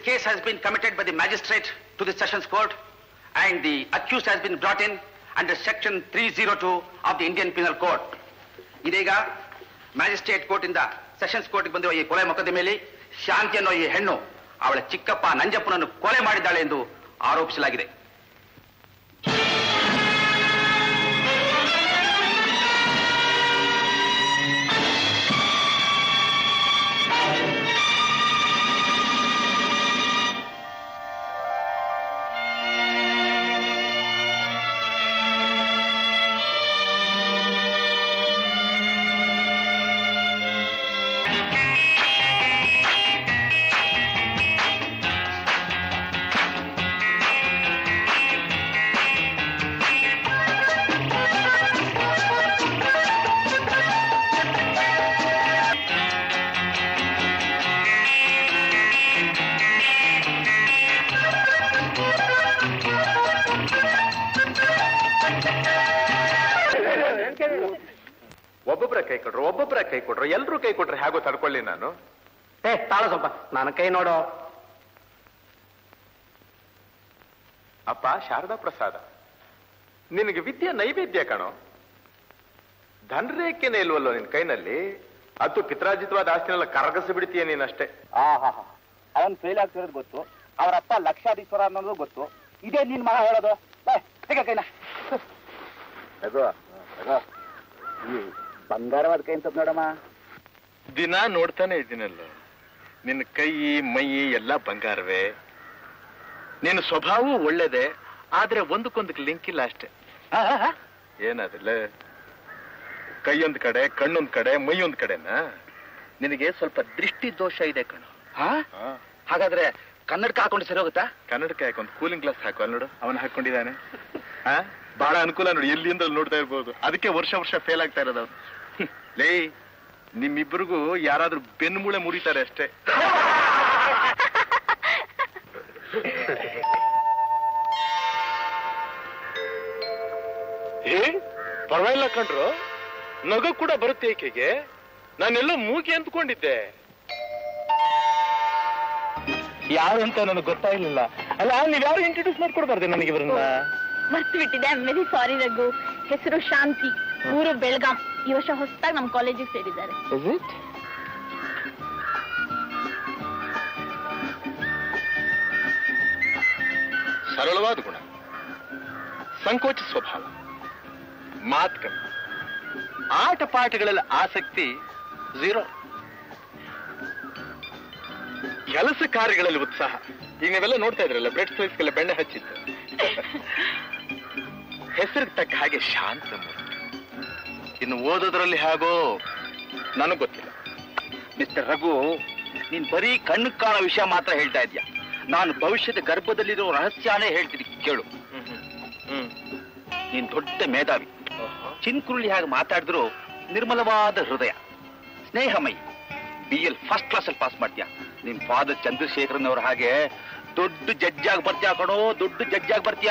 case has been committed by the magistrate to the Sessions Court and the accused has been brought in under section 302 of the Indian Penal Code. ಇದೀಗ magistrate court ಇಂದ sessions court ಬಂದಿರುವ ಈ ಕೊಲೆ ಮೊಕದ್ದಮೆಯಲ್ಲಿ ಶಾಂತಿ ಅನ್ನೋ ಈ ಹೆಣ್ಣು ಅವಳ ಚಿಕ್ಕಪ್ಪ ನಂಜಪ್ಪನನ್ನು ಕೊಲೆ ಮಾಡಿದ್ದಾಳೆ ಎಂದು ಆರೋಪಿಸಲಾಗಿದೆ. ಒಬ್ಬೊಬ್ಬರ ಕೈ ಕೊಟ್ರು ಎಲ್ರೂ ಕೈ ಕೊಟ್ರೆ ಹೇಗೋ ತಡ್ಕೊಳ್ಳಿ ನಾನು. ತಾಳ ಸ್ವಲ್ಪ ನನ್ನ ಕೈ ನೋಡೋ. ಅಪ್ಪ ಶಾರದಾ ಪ್ರಸಾದ, ನಿನಗೆ ವಿದ್ಯೆ ನೈವೇದ್ಯ ಕಣೋ. ಧನರೇಖೆನೇ ಇಲ್ವಲ್ಲೋ ನಿನ್ ಕೈನಲ್ಲಿ. ಅದು ಪಿತ್ರಾರ್ಜಿತವಾದ ಆಸ್ತಿನೆಲ್ಲ ಕರಗಸಿ ಬಿಡ್ತೀಯ ನೀನಷ್ಟೇ. ಅವನ್ ಫೇಲ್ ಆಗ್ತಿರೋದು ಗೊತ್ತು, ಅವರಪ್ಪ ಲಕ್ಷಾಧೀಶ್ವರ ಅನ್ನೋದು ಗೊತ್ತು. ಇದೇ ನಿನ್ ಮಗ ಹೇಳೋದು. ಕೈನ ಬಂಗಾರವಾದ ಕೈ ಅಂತ ನೋಡಮ್ಮ. ದಿನ ನೋಡ್ತಾನೆ ಇದ್ದೀನಲ್ಲ, ನಿನ್ನ ಕೈ ಮೈ ಎಲ್ಲ ಬಂಗಾರವೇ. ನಿನ್ನ ಸ್ವಭಾವವೂ ಒಳ್ಳೇದೆ, ಆದ್ರೆ ಒಂದಕ್ಕೊಂದಕ್ಕೆ ಲಿಂಕ್ ಇಲ್ಲ ಅಷ್ಟೇ. ಏನಾದಿಲ್ಲ, ಕೈಯೊಂದ್ ಕಡೆ ಕಣ್ಣೊಂದ್ ಕಡೆ ಮೈ ಒಂದ್ ಕಡೆನಾ? ನಿನಗೆ ಸ್ವಲ್ಪ ದೃಷ್ಟಿ ದೋಷ ಇದೆ ಕಣೋ. ಹಾಗಾದ್ರೆ ಕನ್ನಡಕ ಹಾಕೊಂಡು ಸರಿ ಹೋಗುತ್ತಾ? ಕನ್ನಡಕ ಹಾಕೊಂಡ್ ಕೂಲಿಂಗ್ ಗ್ಲಾಸ್ ಹಾಕೋ ನೋಡು, ಅವನು ಹಾಕೊಂಡಿದ್ದಾನೆ. ಬಹಳ ಅನುಕೂಲ ನೋಡಿ, ಎಲ್ಲಿಂದ ನೋಡ್ತಾ ಇರ್ಬೋದು. ಅದಕ್ಕೆ ವರ್ಷ ವರ್ಷ ಫೇಲ್ ಆಗ್ತಾ ಇರೋದು ಅವ್ರು. ಲೇ, ನಿಮ್ಮಿಬ್ಬರಿಗೂ ಯಾರಾದ್ರೂ ಬೆನ್ನು ಮೂಳೆ ಮುರಿತಾರೆ ಅಷ್ಟೇ. ಪರವಾಗಿಲ್ಲ ಕಣ್ರು, ನಗು ಕೂಡ ಬರುತ್ತೆ ಈಕೆಗೆ. ನಾನೆಲ್ಲೋ ಮೂಗಿ ಅಂದ್ಕೊಂಡಿದ್ದೆ. ಯಾರು ಅಂತ ನನಗೆ ಗೊತ್ತಾಗ್ಲಿಲ್ಲ. ಅಲ್ಲ, ನೀವ್ಯಾರು ಇಂಟ್ರೊಡ್ಯೂಸ್ ಮಾಡ್ಕೊಡ್ಬಾರ್ದೆ ನನಗೆ ಇವ್ರನ್ನ? ಮರ್ತು ಬಿಟ್ಟಿದೆ. Very sorry Raghu. ಹೆಸರು ಶಾಂತಿ, ಊರು ಬೆಳಗಾಂ. ಈ ವರ್ಷ ಹೊಸದಾಗಿ ನಮ್ಮ ಕಾಲೇಜಿಗೆ ಸೇರಿದ್ದಾರೆ. ಸರಳವಾದ ಗುಣ, ಸಂಕೋಚ ಸ್ವಭಾವ, ಮಾತು ಕಮ್ಮಿ, ಆಟ ಪಾಠಗಳಲ್ಲಿ ಆಸಕ್ತಿ ಝೀರೋ, ಕೆಲಸ ಕಾರ್ಯಗಳಲ್ಲಿ ಉತ್ಸಾಹ. ಈಗ ನೀವೆಲ್ಲ ನೋಡ್ತಾ ಇದ್ರಲ್ಲ, ಬ್ರೆಡ್ ಸ್ಲೈಸ್ಗೆಲ್ಲ ಬೆಣ್ಣೆ ಹಚ್ಚಿತ್ತು. ಹೆಸರಿಗೆ ತಕ್ಕ ಹಾಗೆ ಶಾಂತ ಮೂರ್ತಿ. ಇನ್ನು ಓದೋದ್ರಲ್ಲಿ ಹೇಗೋ ನನಗ್ ಗೊತ್ತಿಲ್ಲ. ಮಿಸ್ಟರ್ ರಘು, ನೀನ್ ಬರೀ ಕಣ್ಣು ಕಾಣೋ ವಿಷಯ ಮಾತ್ರ ಹೇಳ್ತಾ ಇದ್ಯಾ. ನಾನು ಭವಿಷ್ಯದ ಗರ್ಭದಲ್ಲಿರೋ ರಹಸ್ಯನೇ ಹೇಳ್ತೀನಿ, ಕೇಳು. ನೀನ್ ದೊಡ್ಡ ಮೇಧಾವಿ, ಚಿನ್ಕುರುಳಿ ಹಾಗೆ ಮಾತಾಡಿದ್ರು ನಿರ್ಮಲವಾದ ಹೃದಯ, ಸ್ನೇಹಮಯಿ. BL ಫಸ್ಟ್ ಕ್ಲಾಸ್ ಅಲ್ಲಿ ಪಾಸ್ ಮಾಡ್ತೀಯ. ನಿಮ್ ಫಾದರ್ ಚಂದ್ರಶೇಖರನ್ ಅವ್ರ ಹಾಗೆ ದೊಡ್ಡ ಜಡ್ಜ್ ಆಗಿ ಬರ್ತೀಯ ಕಣೋ, ದೊಡ್ಡ ಜಡ್ಜ್ ಆಗಿ ಬರ್ತೀಯ.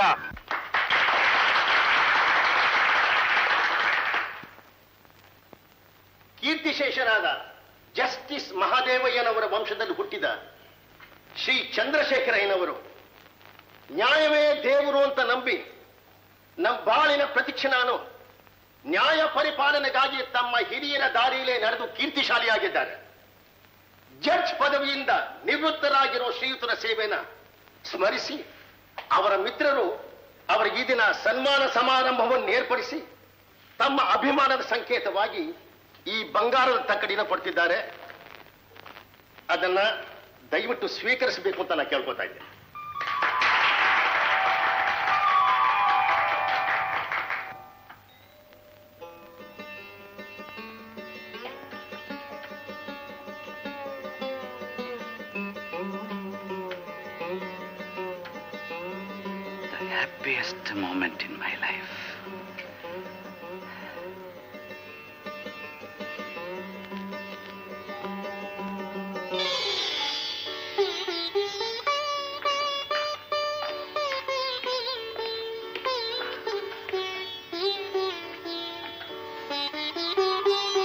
ಕೀರ್ತಿಶೇಷರಾದ ಜಸ್ಟಿಸ್ ಮಹಾದೇವಯ್ಯನವರ ವಂಶದಲ್ಲಿ ಹುಟ್ಟಿದ ಶ್ರೀ ಚಂದ್ರಶೇಖರಯ್ಯನವರು ನ್ಯಾಯವೇ ದೇವರು ಅಂತ ನಂಬಿ ನಮ್ಮ ಬಾಳಿನ ಪ್ರತಿಕ್ಷಣಾನು ನ್ಯಾಯ ಪರಿಪಾಲನೆಗಾಗಿ ತಮ್ಮ ಹಿರಿಯರ ದಾರಿಯಲ್ಲೇ ನಡೆದು ಕೀರ್ತಿಶಾಲಿಯಾಗಿದ್ದಾರೆ. ಜಡ್ಜ್ ಪದವಿಯಿಂದ ನಿವೃತ್ತರಾಗಿರೋ ಶ್ರೀಯುತರ ಸೇವೆನ ಸ್ಮರಿಸಿ ಅವರ ಮಿತ್ರರು ಅವರಿಗೆ ಈ ದಿನ ಸನ್ಮಾನ ಸಮಾರಂಭವನ್ನು ಏರ್ಪಡಿಸಿ ತಮ್ಮ ಅಭಿಮಾನದ ಸಂಕೇತವಾಗಿ ಈ ಬಂಗಾರದ ತಕ್ಕಡಿನ ಕೊಡ್ತಿದ್ದಾರೆ. ಅದನ್ನ ದಯವಿಟ್ಟು ಸ್ವೀಕರಿಸಬೇಕು ಅಂತ ನಾನು ಕೇಳ್ಕೊತಾ ಇದ್ದೆ. The happiest moment in my life.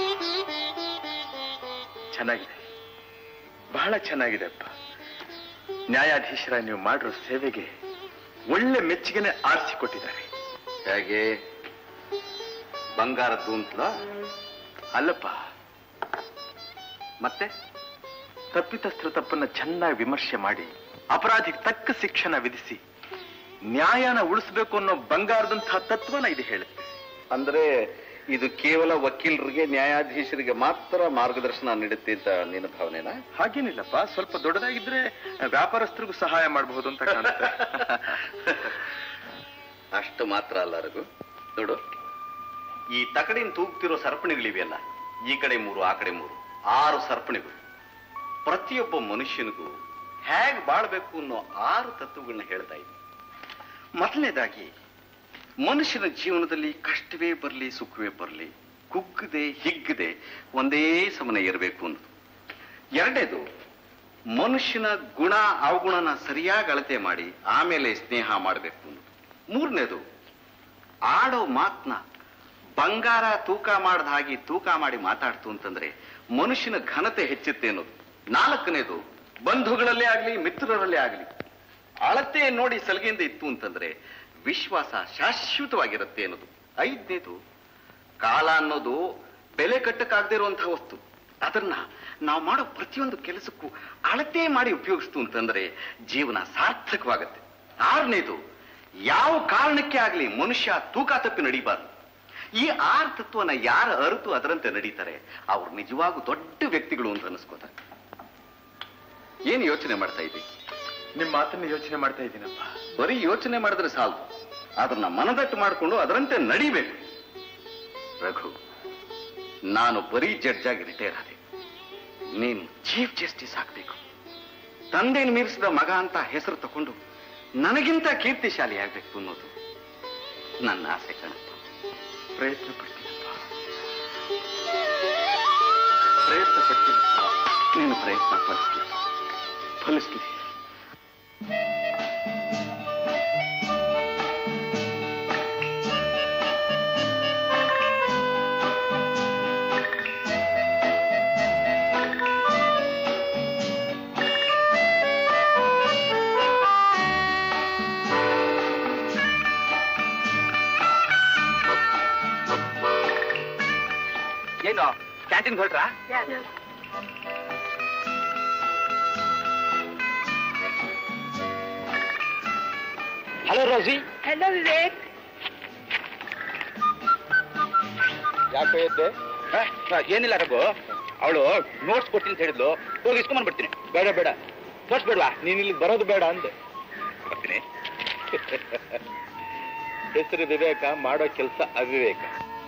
ಚೆನ್ನಾಗಿದೆ, ಬಹಳ ಚೆನ್ನಾಗಿದೆ ಅಪ್ಪ. ನ್ಯಾಯಾಧೀಶರ ನೀವು ಮಾಡಿರೋ ಸೇವೆಗೆ ಒಳ್ಳೆ ಮೆಚ್ಚುಗೆನೆ ಆರಿಸಿಕೊಟ್ಟಿದ್ದಾರೆ. ಹೇಗೆ? ಬಂಗಾರದ್ದು ಅಂತಲ? ಅಲ್ಲಪ್ಪ, ಮತ್ತೆ ತಪ್ಪಿತಸ್ಥರ ತಪ್ಪನ್ನ ಚೆನ್ನಾಗಿ ವಿಮರ್ಶೆ ಮಾಡಿ ಅಪರಾಧಿಗೆ ತಕ್ಕ ಶಿಕ್ಷಣ ವಿಧಿಸಿ ನ್ಯಾಯನ ಉಳಿಸಬೇಕು ಅನ್ನೋ ಬಂಗಾರದಂತಹ ತತ್ವನ ಇದು ಹೇಳುತ್ತೆ. ಅಂದ್ರೆ ಇದು ಕೇವಲ ವಕೀಲರಿಗೆ, ನ್ಯಾಯಾಧೀಶರಿಗೆ ಮಾತ್ರ ಮಾರ್ಗದರ್ಶನ ನೀಡುತ್ತೆ ಅಂತ ನಿನ್ನ ಭಾವನೆನಾ? ಹಾಗೇನಿಲ್ಲಪ್ಪ, ಸ್ವಲ್ಪ ದೊಡ್ಡದಾಗಿದ್ರೆ ವ್ಯಾಪಾರಸ್ಥರಿಗೂ ಸಹಾಯ ಮಾಡಬಹುದು ಅಂತ ಕಾಣುತ್ತೆ. ಅಷ್ಟು ಮಾತ್ರ ಅಲ್ಲ ರಘು. ನೋಡು, ಈ ತಕಡಿನ ತೂಗ್ತಿರೋ ಸರಪಣಿಗಳಿವೆಯಲ್ಲ, ಈ ಕಡೆ 3 ಆ ಕಡೆ 3, 6 ಸರಪಣಿಗಳು. ಪ್ರತಿಯೊಬ್ಬ ಮನುಷ್ಯನಿಗೂ ಹೇಗೆ ಬಾಳ್ಬೇಕು ಅನ್ನೋ 6 ತತ್ವಗಳನ್ನ ಹೇಳ್ತಾ ಇದ್ವಿ. ಮೊದಲನೇದಾಗಿ, ಮನುಷ್ಯನ ಜೀವನದಲ್ಲಿ ಕಷ್ಟವೇ ಬರಲಿ ಸುಖವೇ ಬರಲಿ ಕುಗ್ಗದೆ ಹಿಗ್ಗದೆ ಒಂದೇ ಸಮನೆ ಇರಬೇಕು ಅನ್ನೋದು. ಎರಡನೇದು, ಮನುಷ್ಯನ ಗುಣ ಅವಗುಣನ ಸರಿಯಾಗಿ ಅಳತೆ ಮಾಡಿ ಆಮೇಲೆ ಸ್ನೇಹ ಮಾಡಬೇಕು ಅನ್ನೋದು. ಮೂರನೇದು, ಆಡೋ ಮಾತನ್ನ ಬಂಗಾರ ತೂಕ ಮಾಡದ ಹಾಗೆ ತೂಕ ಮಾಡಿ ಮಾತಾಡ್ತು ಅಂತಂದ್ರೆ ಮನುಷ್ಯನ ಘನತೆ ಹೆಚ್ಚುತ್ತೆ ಅನ್ನೋದು. ನಾಲ್ಕನೇದು, ಬಂಧುಗಳಲ್ಲೇ ಆಗ್ಲಿ ಮಿತ್ರರಲ್ಲೇ ಆಗ್ಲಿ ಅಳತೆ ನೋಡಿ ಸಲಿಗೆಯಿಂದ ಇತ್ತು ಅಂತಂದ್ರೆ ವಿಶ್ವಾಸ ಶಾಶ್ವತವಾಗಿರುತ್ತೆ ಅನ್ನೋದು. ಐದನೇದು, ಕಾಲ ಅನ್ನೋದು ಬೆಲೆ ಕಟ್ಟಕ್ಕಾಗದೇ ಇರುವಂತಹ ವಸ್ತು. ಅದನ್ನ ನಾವು ಮಾಡೋ ಪ್ರತಿಯೊಂದು ಕೆಲಸಕ್ಕೂ ಅಳತೆ ಮಾಡಿ ಉಪಯೋಗಿಸ್ತು ಅಂತಂದ್ರೆ ಜೀವನ ಸಾರ್ಥಕವಾಗತ್ತೆ. ಆರನೇದು, ಯಾವ ಕಾರಣಕ್ಕೆ ಆಗ್ಲಿ ಮನುಷ್ಯ ತೂಕ ತಪ್ಪಿ ನಡೀಬಾರ್ದು. ಈ 6 ತತ್ವನ ಯಾರು ಅರಿತು ಅದರಂತೆ ನಡೀತಾರೆ ಅವ್ರು ನಿಜವಾಗೂ ದೊಡ್ಡ ವ್ಯಕ್ತಿಗಳು ಅಂತ ಅನಿಸ್ಕೋತಾರೆ. ಏನು ಯೋಚನೆ ಮಾಡ್ತಾ ಇದ್ದೀವಿ? ನಿಮ್ ಮಾತನ್ನ ಯೋಚನೆ ಮಾಡ್ತಾ ಇದ್ದೀನಪ್ಪ. ಬರೀ ಯೋಚನೆ ಮಾಡಿದ್ರೆ ಸಾಲದು, ಅದನ್ನ ಮನದಟ್ಟು ಮಾಡಿಕೊಂಡು ಅದರಂತೆ ನಡಿಬೇಕು. ರಘು, ನಾನು ಬರೀ ಜಡ್ಜ್ ಆಗಿ ರಿಟೈರ್ ಆದೆ. ನೀನು ಚೀಫ್ ಜಸ್ಟಿಸ್ ಆಗ್ಬೇಕು. ತಂದೆಯನ್ನು ಮೀರಿಸಿದ ಮಗ ಅಂತ ಹೆಸರು ತಗೊಂಡು ನನಗಿಂತ ಕೀರ್ತಿಶಾಲಿ ಆಗ್ಬೇಕು ಅನ್ನೋದು ನನ್ನ ಆಸೆ ಕಣಪ್ಪ. ಪ್ರಯತ್ನ ಪಡ್ತೀನಪ್ಪ, ಪ್ರಯತ್ನ ಪಡ್ತೀನಪ್ಪ. ನೀನು ಪ್ರಯತ್ನ ಫಲಿಸ್ಲಿ. ಏನು ಕ್ಯಾಂಟೀನ್ ಹೊರಟ್ರಾ? Hello Rosie. ಹಲೋ ವಿವೇಕ್. ಯಾಕೆ ಇದ್ದೆ? ಏನಿಲ್ಲ ರಘು, ಅವಳು ನೋಟ್ಸ್ ಕೊಡ್ತೀನಿ ಅಂತ ಹೇಳಿದ್ಲು, ಹೋಗಿ ಇಸ್ಕೊಂಡ್ ಬರ್ತೀನಿ. ಬೇಡ ಬೇಡ, ನೋಟ್ಸ್ ಬೇಡವಾ? ನೀನ್ ಇಲ್ಲಿ ಬರೋದು ಬೇಡ ಅಂದೆ. ಬರ್ತೀನಿ. ಹೆಸರು ವಿವೇಕ, ಮಾಡೋ ಕೆಲಸ ಅವಿವೇಕ.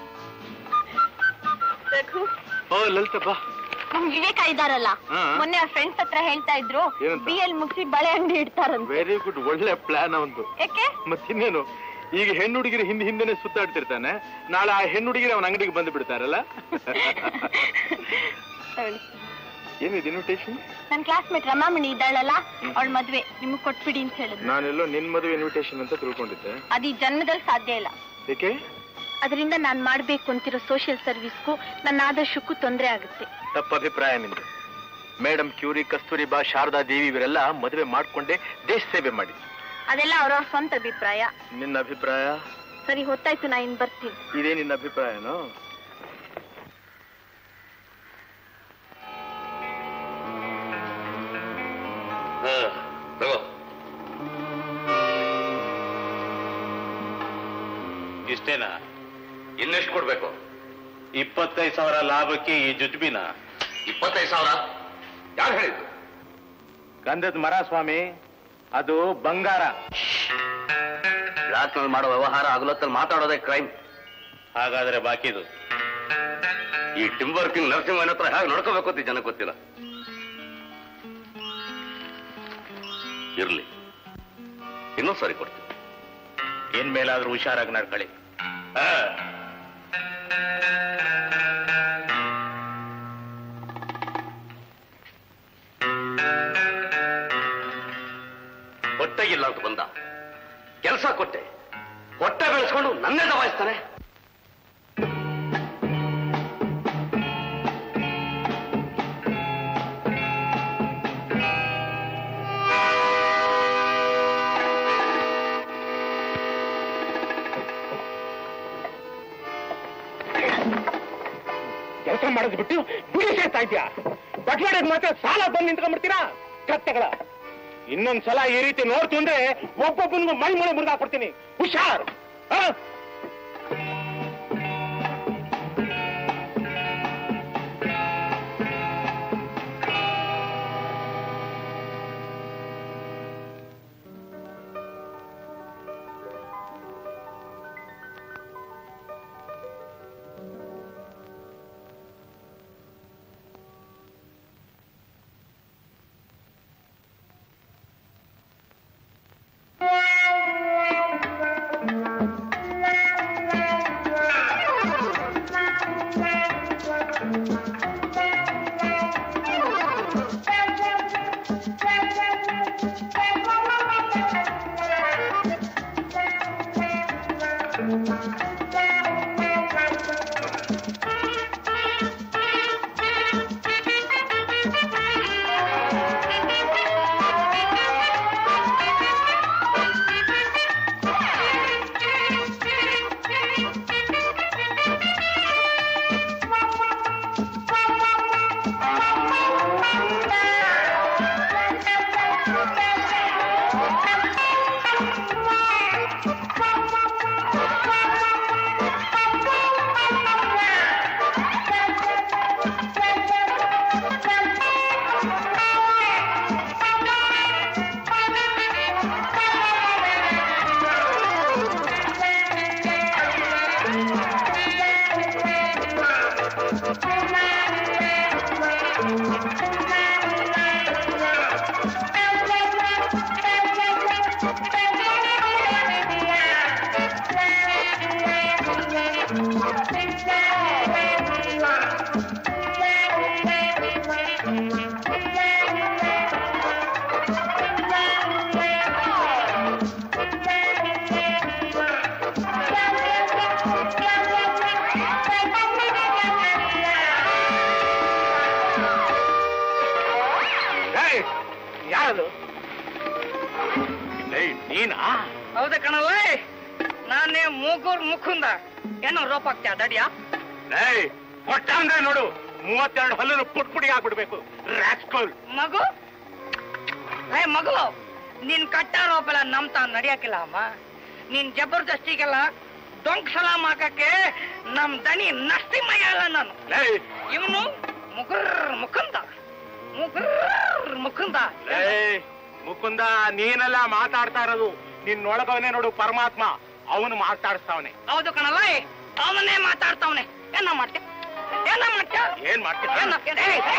ರಘು, ಓ ಲಲಿತಪ್ಪ, ನಮ್ ವಿವೇಕ ಇದಾರಲ್ಲ, ಮೊನ್ನೆ ಅವ್ರ ಫ್ರೆಂಡ್ಸ್ ಹತ್ರ ಹೇಳ್ತಾ ಇದ್ರು BL ಮುಗಿಸಿ ಬಳೆ ಅಂಗಡಿ ಇಡ್ತಾರಂತ. ವೆರಿ ಗುಡ್, ಒಳ್ಳೆ ಪ್ಲಾನ್ ಒಂದು. ಯಾಕೆ? ಮತ್ತಿನ್ನೇನು, ಈಗ ಹೆಣ್ಣು ಹುಡುಗಿರು ಹಿಂದೆನೆ ಸುತ್ತಾಡ್ತಿರ್ತಾನೆ, ನಾಳೆ ಆ ಹೆಣ್ಣು ಹುಡುಗಿರು ಅವನ ಅಂಗಡಿಗೆ ಬಂದು ಬಿಡ್ತಾರಲ್ಲ. ಏನಿದೆ ಇನ್ವಿಟೇಷನ್? ನನ್ ಕ್ಲಾಸ್ಮೇಟ್ ರಮಾಮಣಿ ಇದ್ದಾಳಲ್ಲ, ಅವಳ ಮದ್ವೆ ನಿಮಗ್ ಕೊಟ್ಬಿಡಿ ಅಂತ ಹೇಳಿದ್ರು. ನಾನೆಲ್ಲೋ ನಿನ್ ಮದುವೆ ಇನ್ವಿಟೇಷನ್ ಅಂತ ತಿಳ್ಕೊಂಡಿದ್ದೆ. ಅದು ಈ ಜನ್ಮದಲ್ಲಿ ಸಾಧ್ಯ ಇಲ್ಲ. ಏಕೆ? ಅದರಿಂದ ನಾನ್ ಮಾಡ್ಬೇಕು ಅಂತಿರೋ ಸೋಷಿಯಲ್ ಸರ್ವಿಸ್ಗೂ ನನ್ನ ಆದರ್ಶಕ್ಕೂ ತೊಂದರೆ ಆಗುತ್ತೆ. ತಪ್ಪ ಅಭಿಪ್ರಾಯ ನಿಂದು. ಮೇಡಮ್ ಕ್ಯೂರಿ, ಕಸ್ತೂರಿಬಾ, ಶಾರದಾ ದೇವಿ ಇವರೆಲ್ಲ ಮದುವೆ ಮಾಡ್ಕೊಂಡೆ ದೇಶ ಸೇವೆ ಮಾಡಿ. ಅದೆಲ್ಲ ಅವ್ರವ್ರ ಸ್ವಂತ ಅಭಿಪ್ರಾಯ. ನಿನ್ನ ಅಭಿಪ್ರಾಯ? ಸರಿ, ಹೊತ್ತಾಯ್ತು, ನಾ ಇನ್ ಬರ್ತೀನಿ. ಇದೇ ನಿನ್ನ ಅಭಿಪ್ರಾಯನೋ? ಇಷ್ಟೇನಾ? ಇನ್ನೆಷ್ಟು ಕೊಡ್ಬೇಕು? 25,000 ಲಾಭಕ್ಕೆ ಈ ಜುಜುಬಿನ. 25,000? ಯಾರು ಹೇಳಿದ್ದು? ಗಂಧದ ಮರ ಸ್ವಾಮಿ, ಅದು ಬಂಗಾರ. ರಾತ್ರಿ ಮಾಡೋ ವ್ಯವಹಾರ ಹಗಲೊತ್ತಲ್ಲಿ ಮಾತಾಡೋದೇ ಕ್ರೈಮ್. ಹಾಗಾದ್ರೆ ಬಾಕಿದು? ಈ ಟಿಂಬರ್ ಕಿಂಗ್ ನರಸಿಂಹನ ಹತ್ರ ಹೇಗೆ ನೋಡ್ಕೋಬೇಕು ಅಂತ ಜನಕ್ಕೆ ಗೊತ್ತಿಲ್ಲ. ಇರ್ಲಿ, ಇನ್ನೊಂದು ಸರಿ ಕೊಡ್ತೀನಿ. ಏನ್ ಮೇಲಾದ್ರೂ ಹುಷಾರಾಗಿ ನಡ್ಕೊಳ್ಳಿ. ಹೊಟ್ಟೆಗಿಲ್ಲ ಅಂತ ಬಂದ, ಕೆಲಸ ಕೊಟ್ಟೆ, ಹೊಟ್ಟೆ ಬೆಳೆಸ್ಕೊಂಡು ನನ್ನೇ ದಬಾಯಿಸ್ತಾನೆ. ಕೆಲಸ ಮಾಡಿದ್ಬಿಟ್ಟು ಗುಡಿ ಸೇರ್ತಾ ಇದ್ಯಾ? ಬಟ್ವಾಡಕ್ ಮಾತ್ರ ಸಾಲ ಬಂದು ನಿಂತ್ಕೊಂಡ್ಬಿಡ್ತೀರಾ ಕತ್ತೆಗಳ. ಇನ್ನೊಂದ್ಸಲ ಈ ರೀತಿ ನೋಡ್ತು ಅಂದ್ರೆ ಒಬ್ಬೊಬ್ಬನಿಗೂ ಮೈ ಮುಳೆ ಮುರಿದಾಕ್ಬಿಡ್ತೀನಿ. ಹುಷಾರ್. ನೀನಾ? ಹೌದ ಕಣಲ್ಲ, ನಾನೇ ಮೂಗೂರ್ ಮುಖುಂದ. ಏನೋ ರೋಪ್ ಆಗ್ತಾ ದಡಿಯಾ? ಹೊಟ್ಟ ಅಂದ್ರೆ ನೋಡು, 32 ಹಲ್ಲನ್ನು ಪುಟ್ಪುಡಿ ಆಗ್ಬಿಡ್ಬೇಕು. ಮಗು ಮಗು, ನಿನ್ ಕಟ್ಟ ರೋಪ್ ಎಲ್ಲ ನಮ್ತಾ ನಡಿಯಾಕಿಲ್ಲ ಅಮ್ಮ. ನಿನ್ ಜಬರ್ದಸ್ತಿಗೆಲ್ಲ ಡೊಂಕ್ ಸಲಾಮ್ ಹಾಕಕ್ಕೆ ನಮ್ ದನಿ ನಸ್ತಿ ಮೈ ಅಲ್ಲ ನಾನು. ಇವನು ಮುಗುರ್ ಮುಕುಂದ, ಮುಗುರ್ ಮುಕುಂದ. ಮುಕುಂದ, ನೀನೆಲ್ಲ ಮಾತಾಡ್ತಾ ಇರೋದು ನಿನ್ನೊಳಗವನೇ ನೋಡು ಪರಮಾತ್ಮ, ಅವನು ಮಾತಾಡಿಸ್ತಾವನೆ. ಹೌದು ಕಣಲ್ಲ, ಅವನೇ ಮಾತಾಡ್ತಾವನೆ. ಏನ ಮಾಡ್ತೀಯ? ಏನ್ ಮಾಡ್ತೀಯ?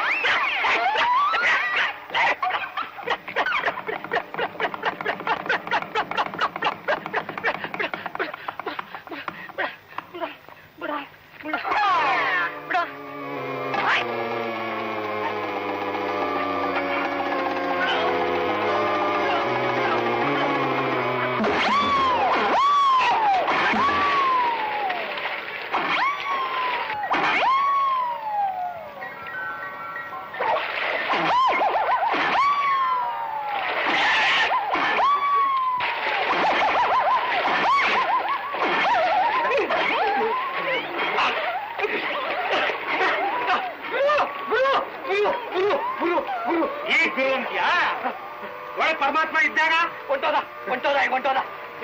ಪರಮಾತ್ಮ ಇದ್ದಾಗ ಹೊಂಟೋದ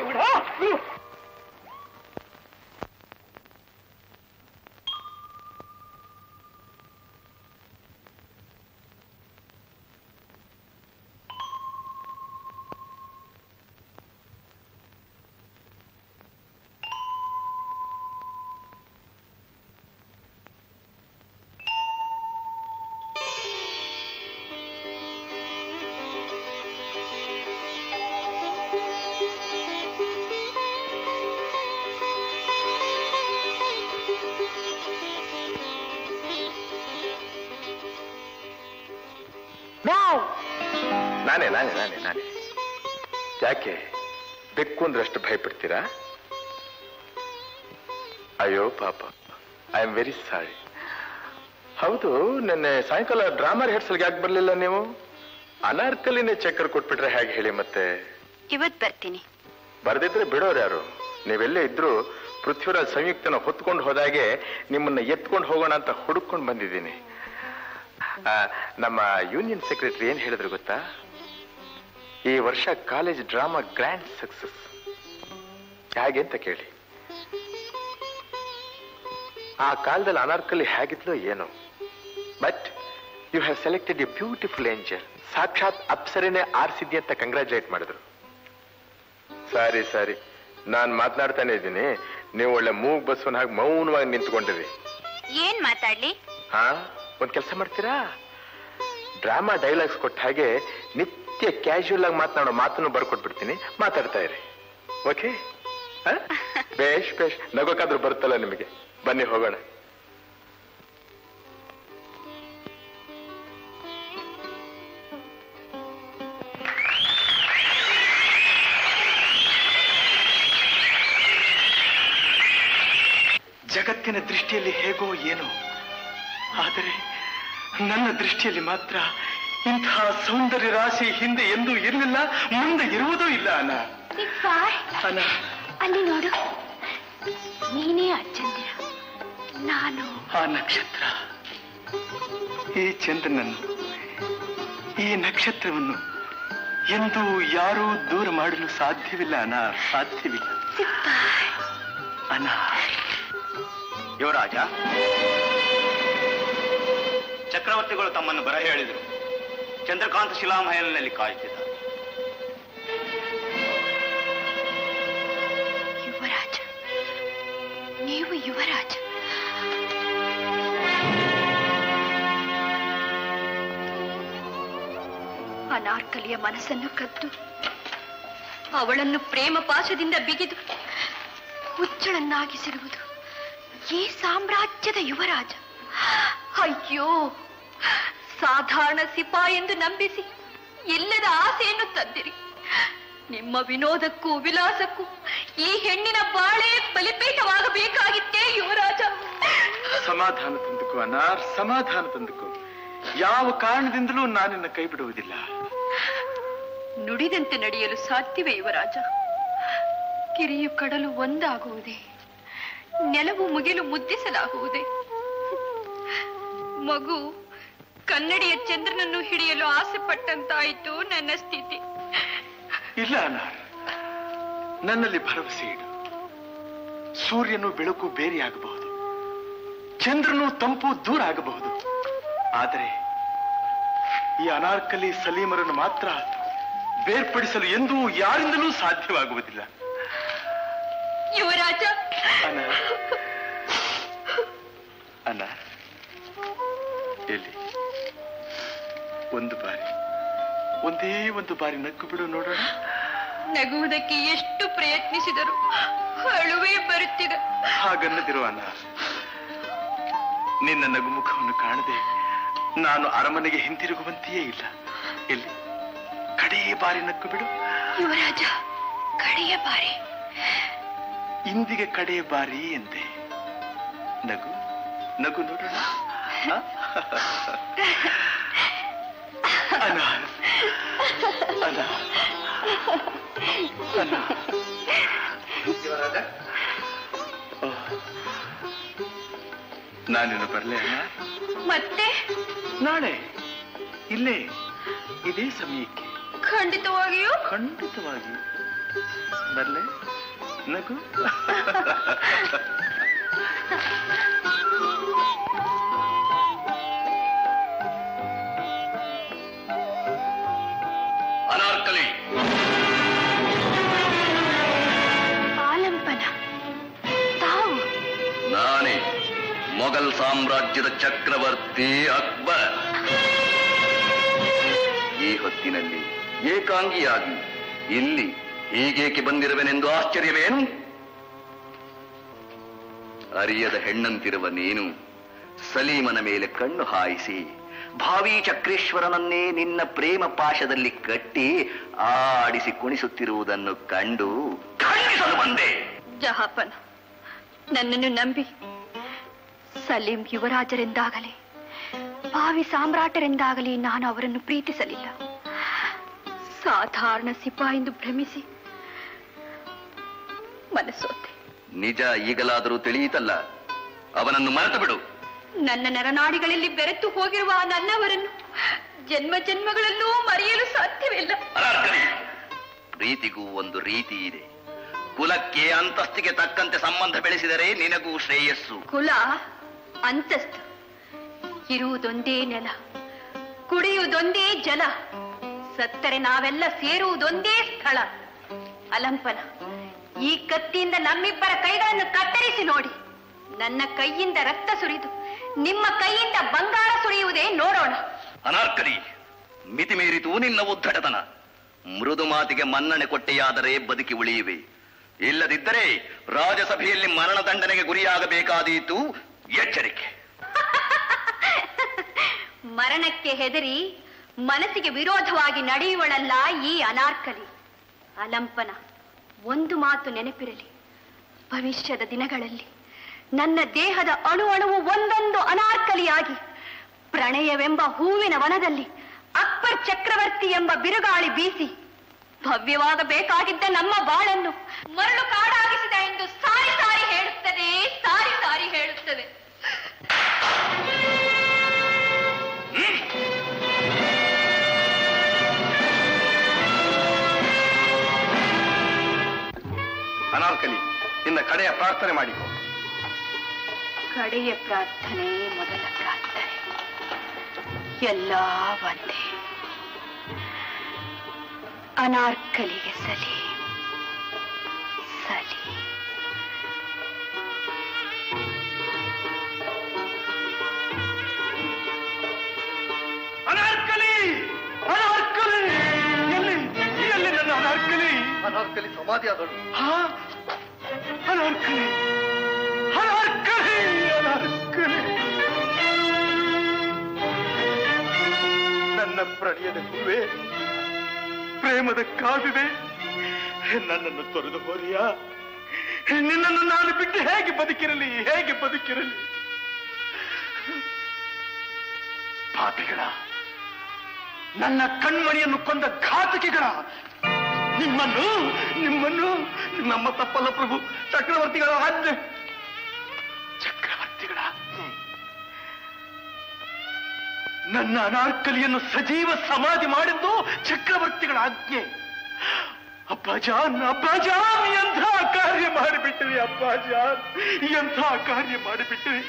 ನಾನೇ ಯಾಕೆ ಬೆಕ್ಕು ಅಂದ್ರಷ್ಟು ಭಯಪಡ್ತೀರಾ? ಅಯ್ಯೋ ಪಾಪ, ಐ ಆಮ್ ವೆರಿ ಸಾರಿ. ಹೌದು, ನಿನ್ನೆ ಸಾಯಂಕಾಲ ಡ್ರಾಮಾ ರಿಹರ್ಸಲ್ಗೆ ಯಾಕೆ ಬರ್ಲಿಲ್ಲ ನೀವು? ಅನಾರ್ಕಲಿನೇ ಚಕ್ಕರ್ ಕೊಟ್ಬಿಟ್ರೆ ಹೇಗೆ ಹೇಳಿ? ಮತ್ತೆ ಇವತ್ತು ಬರ್ತೀನಿ. ಬರ್ದಿದ್ರೆ ಬಿಡೋರು ಯಾರು? ನೀವೆಲ್ಲೇ ಇದ್ರು ಪೃಥ್ವಿರಾಜ್ ಸಂಯುಕ್ತನ ಹೊತ್ಕೊಂಡು ಹೋದಾಗೆ ನಿಮ್ಮನ್ನ ಎತ್ಕೊಂಡು ಹೋಗೋಣ ಅಂತ ಹುಡುಕೊಂಡು ಬಂದಿದ್ದೀನಿ. ನಮ್ಮ ಯೂನಿಯನ್ ಸೆಕ್ರೆಟರಿ ಏನ್ ಹೇಳಿದ್ರು ಗೊತ್ತಾ? ಈ ವರ್ಷ ಕಾಲೇಜ್ ಡ್ರಾಮಾ ಗ್ರ್ಯಾಂಡ್ ಸಕ್ಸಸ್. ಹೇಗೆ ಅಂತ ಕೇಳಿ. ಆ ಕಾಲದಲ್ಲಿ ಅನಾರ್ಕಲಿ ಹೇಗಿದ್ಲೋ ಏನೋ, but you have selected a beautiful angel. ಸಾಕ್ಷಾತ್ ಅಪ್ಸರೇನೆ ಆರಿಸಿದ್ದಿ ಅಂತ ಕಂಗ್ರಾಚುಲೇಟ್ ಮಾಡಿದ್ರು. ಸರಿ ಸರಿ, ನಾನ್ ಮಾತನಾಡ್ತಾನೆ ಇದ್ದೀನಿ, ನೀವು ಒಳ್ಳೆ ಮೂಗ್ ಬಸ್ವನ್ ಹಾಗೆ ಮೌನವಾಗಿ ನಿಂತ್ಕೊಂಡಿರಿ. ಏನ್ ಮಾತಾಡ್ಲಿ? ಹಾ, ಒಂದ್ ಕೆಲಸ ಮಾಡ್ತೀರಾ? ಡ್ರಾಮಾ ಡೈಲಾಗ್ಸ್ ಕೊಟ್ಟ ಹಾಗೆ ನಿತ್ಯ ಕ್ಯಾಶುಯಲ್ ಆಗಿ ಮಾತನಾಡೋ ಮಾತನ್ನು ಬರ್ಕೊಟ್ಬಿಡ್ತೀನಿ, ಮಾತಾಡ್ತಾ ಇರಿ. ಓಕೆ? ಬೇಷ್ ಬೇಷ್. ನಗೋಕಾದ್ರೂ ಬರುತ್ತಲ್ಲ ನಿಮಗೆ. ಬನ್ನಿ ಹೋಗೋಣ. ಜಗತ್ತಿನ ದೃಷ್ಟಿಯಲ್ಲಿ ಹೇಗೋ ಏನೋ, ಆದರೆ ನನ್ನ ದೃಷ್ಟಿಯಲ್ಲಿ ಮಾತ್ರ ಇಂತಹ ಸೌಂದರ್ಯ ರಾಶಿ ಹಿಂದೆ ಎಂದೂ ಇರಲಿಲ್ಲ, ಮುಂದೆ ಇರುವುದೂ ಇಲ್ಲ. ಅಣ್ಣ ಅಲ್ಲಿ ನೋಡು, ನೀನೇ ಅಚ್ಚಂದಿರ, ನಾನು ಆ ನಕ್ಷತ್ರ. ಈ ಚಂದ್ರನನ್ನು, ಈ ನಕ್ಷತ್ರವನ್ನು ಎಂದೂ ಯಾರೂ ದೂರ ಮಾಡಲು ಸಾಧ್ಯವಿಲ್ಲ ಅಣ್ಣ, ಸಾಧ್ಯವಿಲ್ಲ ಅಣ್ಣ. ಯುವರಾಜ, ಚಕ್ರವರ್ತಿಗಳು ತಮ್ಮನ್ನು ಬರ ಹೇಳಿದರು. ಚಂದ್ರಕಾಂತ ಶಿಲಾಮಹಲಿನಲ್ಲಿ ಕಾಯುತ್ತಿದ್ದಾರೆ. ಯುವರಾಜ, ನೀವು ಯುವರಾಜ? ಅನಾರ್ಕಲಿಯ ಮನಸ್ಸನ್ನು ಕದ್ದು ಅವಳನ್ನು ಪ್ರೇಮ ಪಾಶದಿಂದ ಬಿಗಿದು ಹುಚ್ಚಳನ್ನಾಗಿಸಿರುವುದು ಈ ಸಾಮ್ರಾಜ್ಯದ ಯುವರಾಜ. ಅಯ್ಯೋ, ಸಾಧಾರಣ ಸಿಪಾಯಿ ಎಂದು ನಂಬಿಸಿ ಇಲ್ಲದ ಆಸೆಯನ್ನು ತಂದಿರಿ. ನಿಮ್ಮ ವಿನೋದಕ್ಕೂ ವಿಲಾಸಕ್ಕೂ ಈ ಹೆಣ್ಣಿನ ಬಾಳೆ ಬಲಿಪೀಠವಾಗಬೇಕಾಗಿತ್ತೇ ಯುವರಾಜ. ಸಮಾಧಾನ ತಂದುಕೋ ಅನಾರ್, ಸಮಾಧಾನ ತಂದುಕೋ. ಯಾವ ಕಾರಣದಿಂದಲೂ ನಾನಿನ್ನ ಕೈ ಬಿಡುವುದಿಲ್ಲ. ನುಡಿದಂತೆ ನಡೆಯಲು ಸಾಧ್ಯವೇ ಯುವರಾಜ? ಕಿರಿಯು ಕಡಲು ಒಂದಾಗುವುದೇ? ನೆಲವು ಮುಗಿಲು ಮುದ್ದಿಸಲಾಗುವುದೇ? ಮಗು ಕನ್ನಡಿಯ ಚಂದ್ರನನ್ನು ಹಿಡಿಯಲು ಆಸೆ ಪಟ್ಟಂತಾಯಿತು ನನ್ನ ಸ್ಥಿತಿ. ಇಲ್ಲ ಅನಾರ್, ನನ್ನಲ್ಲಿ ಭರವಸೆ ಇಡು. ಸೂರ್ಯನು ಬೆಳಕು ಬೇರೆಯಾಗಬಹುದು, ಚಂದ್ರನು ತಂಪು ದೂರ ಆಗಬಹುದು, ಆದರೆ ಈ ಅನಾರ್ಕಲಿ ಸಲೀಮರನ್ನು ಮಾತ್ರ ಬೇರ್ಪಡಿಸಲು ಎಂದೂ ಯಾರಿಂದಲೂ ಸಾಧ್ಯವಾಗುವುದಿಲ್ಲ. ಯುವರಾಜ, ಅಣ್ಣ ಎಲ್ಲಿ ಒಂದು ಬಾರಿ, ಒಂದೇ ಒಂದು ಬಾರಿ ನಕ್ಕು ಬಿಡು ನೋಡೋಣ. ನಗುವುದಕ್ಕೆ ಎಷ್ಟು ಪ್ರಯತ್ನಿಸಿದರು ಅಳುವೇ ಬರುತ್ತಿದೆ. ಹಾಗನ್ನದಿರುವ ಅಣ್ಣ, ನಿನ್ನ ನಗುಮುಖವನ್ನು ಕಾಣದೆ ನಾನು ಅರಮನೆಗೆ ಹಿಂತಿರುಗುವಂತೆಯೇ ಇಲ್ಲ. ಎಲ್ಲಿ ಕಡೆಯ ಬಾರಿ ನಕ್ಕು ಬಿಡು. ಯುವರಾಜ, ಕಡೆಯ ಬಾರಿ. ಇಂದಿಗೆ ಕಡೆಯ ಬಾರಿ ಎಂದೆ. ನಗು ನಗು ನೋಡೋಣ. ಅನಾರ್, ಅನಾರ್, ಅನಾರ್. ನಾನಿನ್ನು ಬರಲೇ ಅಣ್ಣ? ಮತ್ತೆ ನಾಳೆ ಇಲ್ಲೇ ಇದೇ ಸಮಯಕ್ಕೆ. ಖಂಡಿತವಾಗಿಯೂ ಖಂಡಿತವಾಗಿಯೂ ಬರಲೇ. ನಗು. ಅನಾರ್ಕಲಿ, ಆಲಂಪನ ತಾವು? ನಾನೇ ಮೊಘಲ್ ಸಾಮ್ರಾಜ್ಯದ ಚಕ್ರವರ್ತಿ ಅಕ್ಬರ್. ಈ ಹೊತ್ತಿನಲ್ಲಿ ಏಕಾಂಗಿಯಾಗಿ ಇಲ್ಲಿ ಹೀಗೇಕೆ ಬಂದಿರುವೆನೆಂದು ಆಶ್ಚರ್ಯವೇನು? ಅರಿಯದ ಹೆಣ್ಣಂತಿರುವ ನೀನು ಸಲೀಮನ ಮೇಲೆ ಕಣ್ಣು ಹಾಯಿಸಿ ಭಾವಿ ಚಕ್ರೇಶ್ವರನನ್ನೇ ನಿನ್ನ ಪ್ರೇಮ ಪಾಶದಲ್ಲಿ ಕಟ್ಟಿ ಆಡಿಸಿ ಕುಣಿಸುತ್ತಿರುವುದನ್ನು ಕಂಡು ಖಂಡಿಸಲು ಬಂದೆ. ಜಹಾಪನ, ನನ್ನನ್ನು ನಂಬಿ ಸಲೀಂ ಯುವರಾಜರೆಂದಾಗಲಿ ಭಾವಿ ಸಾಮ್ರಾಟರೆಂದಾಗಲಿ ನಾನು ಅವರನ್ನು ಪ್ರೀತಿಸಲಿಲ್ಲ. ಸಾಧಾರಣ ಸಿಪಾಯಿ ಎಂದು ಭ್ರಮಿಸಿ ಮನಸೋತೆ. ನಿಜ ಈಗಲಾದರೂ ತಿಳಿಯಿತಲ್ಲ, ಅವನನ್ನು ಮರೆತು ಬಿಡು. ನನ್ನ ನರನಾಡಿಗಳಲ್ಲಿ ಬೆರೆತು ಹೋಗಿರುವ ನನ್ನವರನ್ನು ಜನ್ಮ ಜನ್ಮಗಳಲ್ಲೂ ಮರೆಯಲು ಸಾಧ್ಯವಿಲ್ಲ. ಪ್ರೀತಿಗೂ ಒಂದು ರೀತಿ ಇದೆ. ಕುಲಕ್ಕೆ ಅಂತಸ್ತಿಗೆ ತಕ್ಕಂತೆ ಸಂಬಂಧ ಬೆಳೆಸಿದರೆ ನಿನಗೂ ಶ್ರೇಯಸ್ಸು. ಕುಲ ಅಂತಸ್ತು ಇರುವುದೊಂದೇ ನೆಲ, ಕುಡಿಯುವುದೊಂದೇ ಜಲ, ಸತ್ತರೆ ನಾವೆಲ್ಲ ಸೇರುವುದೊಂದೇ ಸ್ಥಳ. ಅಲಂಪನ, ಈ ಕತ್ತಿಯಿಂದ ನಮ್ಮಿಬ್ಬರ ಕೈಗಳನ್ನು ಕತ್ತರಿಸಿ ನೋಡಿ. ನನ್ನ ಕೈಯಿಂದ ರಕ್ತ ಸುರಿದು ನಿಮ್ಮ ಕೈಯಿಂದ ಬಂಗಾರ ಸುರಿಯುವುದೇ ನೋಡೋಣ. ಅನಾರ್ಕಲಿ, ಮಿತಿ ಮೀರಿತು ನಿನ್ನ ಉದ್ದಟತನ. ಮೃದು ಮಾತಿಗೆ ಮನ್ನಣೆ ಕೊಟ್ಟೆಯಾದರೆ ಬದುಕಿ ಉಳಿಯುವೆ, ಇಲ್ಲದಿದ್ದರೆ ರಾಜಸಭೆಯಲ್ಲಿ ಮರಣದಂಡನೆಗೆ ಗುರಿಯಾಗಬೇಕಾದೀತು. ಎಚ್ಚರಿಕೆ. ಮರಣಕ್ಕೆ ಹೆದರಿ ಮನಸ್ಸಿಗೆ ವಿರೋಧವಾಗಿ ನಡೆಯುವಳಲ್ಲ ಈ ಅನಾರ್ಕಲಿ. ಅಲಂಪನ, ಒಂದು ಮಾತು ನೆನಪಿರಲಿ, ಭವಿಷ್ಯದ ದಿನಗಳಲ್ಲಿ ನನ್ನ ದೇಹದ ಅಣು ಅಣುವು ಒಂದೊಂದು ಅನಾರ್ಕಲಿಯಾಗಿ ಪ್ರಣಯವೆಂಬ ಹೂವಿನ ವನದಲ್ಲಿ ಅಕ್ಬರ್ ಚಕ್ರವರ್ತಿ ಎಂಬ ಬಿರುಗಾಳಿ ಬೀಸಿ ಭವ್ಯವಾಗಬೇಕಾಗಿದ್ದ ನಮ್ಮ ಬಾಳನ್ನು ಮರಳು ಕಾಡಾಗಿಸಿದ ಎಂದು ಸಾರಿ ಸಾರಿ ಹೇಳುತ್ತದೆ, ಸಾರಿ ಸಾರಿ ಹೇಳುತ್ತದೆ. ಅನಾರ್ಕಲಿ, ನಿನ್ನ ಕಡೆಯ ಪ್ರಾರ್ಥನೆ ಮಾಡಿಕೊ. ಕಡೆಯ ಪ್ರಾರ್ಥನೆ ಮೊದಲ ಪ್ರಾರ್ಥನೆ, ಎಲ್ಲ ಒಂದೇ. ಅನಾರ್ಕಲಿಗೆ ಸಲಿ ಸಲಿ. ಅನಾರ್ಕಲಿ, ಅನಾರ್ಕಲಿ, ಎಲ್ಲಿ ಎಲ್ಲಿ ನನ್ನ ಅನಾರ್ಕಲಿ? ಅನಾರ್ಕಲಿ ಸಮಾಧಿ ಆದಳು. ಅನಾರ್ಕಲಿ, ಅನಾರ್ಕಲಿ, ಅನಾರ್ಕಲಿ. ನನ್ನ ಪ್ರಣಯದ ಹೂವೆ, ಪ್ರೇಮದ ಕಾವಿವೆ, ನನ್ನನ್ನು ತೊರೆದು ಹೋರಿಯ? ನಿನ್ನನ್ನು ನಾನು ಬಿಟ್ಟು ಹೇಗೆ ಬದುಕಿರಲಿ, ಹೇಗೆ ಬದುಕಿರಲಿ? ಪಾಪಿಗಳ, ನನ್ನ ಕಣ್ಮಣಿಯನ್ನು ಕೊಂದ ಘಾತಕಿಗಳ, ನಿಮ್ಮನ್ನು ನಿಮ್ಮನ್ನು ನಮ್ಮ ತಪ್ಪಲ್ಲ ಪ್ರಭು. ಚಕ್ರವರ್ತಿಗಳ ಆಜ್ಞೆ, ಚಕ್ರವರ್ತಿಗಳ ಆಜ್ಞೆ. ನನ್ನ ಅನಾರ್ಕಲಿಯನ್ನು ಸಜೀವ ಸಮಾಧಿ ಮಾಡಿದ್ದು ಚಕ್ರವರ್ತಿಗಳ ಆಜ್ಞೆ. ಅಪ್ಪಾಜಾನ್, ಅಪ್ಪಾಜಾನ್, ಎಂಥ ಕಾರ್ಯ ಮಾಡಿಬಿಟ್ಟಿರಿ ಅಪ್ಪಾಜಾನ್, ಎಂಥ ಕಾರ್ಯ ಮಾಡಿಬಿಟ್ಟಿರಿ.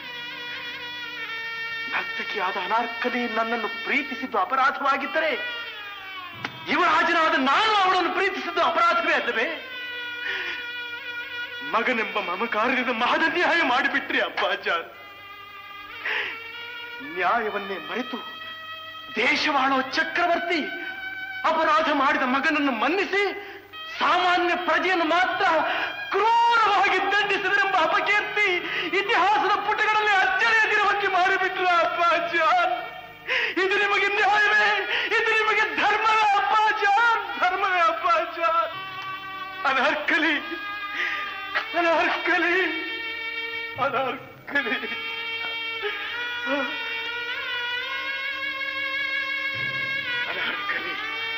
ನರ್ತಕಿಯಾದ ಅನಾರ್ಕಲಿ ನನ್ನನ್ನು ಪ್ರೀತಿಸಿದ್ದು ಅಪರಾಧವಾಗಿದ್ದರೆ ಯುವರಾಜನಾದ ನಾನು ಅವಳನ್ನು ಪ್ರೀತಿಸಿದ್ದು ಅಪರಾಧವೇ ಅಲ್ಲವೇ? ಮಗನೆಂಬ ಮಮಕಾರ್ಯದ ಮಹದನ್ಯಾಯ ಮಾಡಿಬಿಟ್ರಿ ಅಪ್ಪಾಜಾನ್. ನ್ಯಾಯವನ್ನೇ ಮರೆತು ದೇಶವಾಳೋ ಚಕ್ರವರ್ತಿ ಅಪರಾಧ ಮಾಡಿದ ಮಗನನ್ನು ಮನ್ನಿಸಿ ಸಾಮಾನ್ಯ ಪ್ರಜೆಯನ್ನು ಮಾತ್ರ ಕ್ರೂರವಾಗಿ ದಂಡಿಸಿದರೆಂಬ ಅಪಕೀರ್ತಿ ಇತಿಹಾಸದ ಪುಟಗಳಲ್ಲಿ ಅಚ್ಚಳಿಯದಿರುವಂತೆ ಮಾಡಿಬಿಟ್ರ ಅಪ್ಪಾಜಾನ್. ಇದು ನಿಮಗೆ ನ್ಯಾಯವೇ? ಇದು ನಿಮಗೆ ಧರ್ಮವೇ ಅಪ್ಪಾಜಾನ್? ಧರ್ಮವೇ ಅಪ್ಪಾಜಾನ್? ಅನಾರ್ಕಲಿ, ಅನಾರ್ಕಲಿ, ಅನಾರ್ಕಲಿ. ಅನಾರ್ಕಲಿ,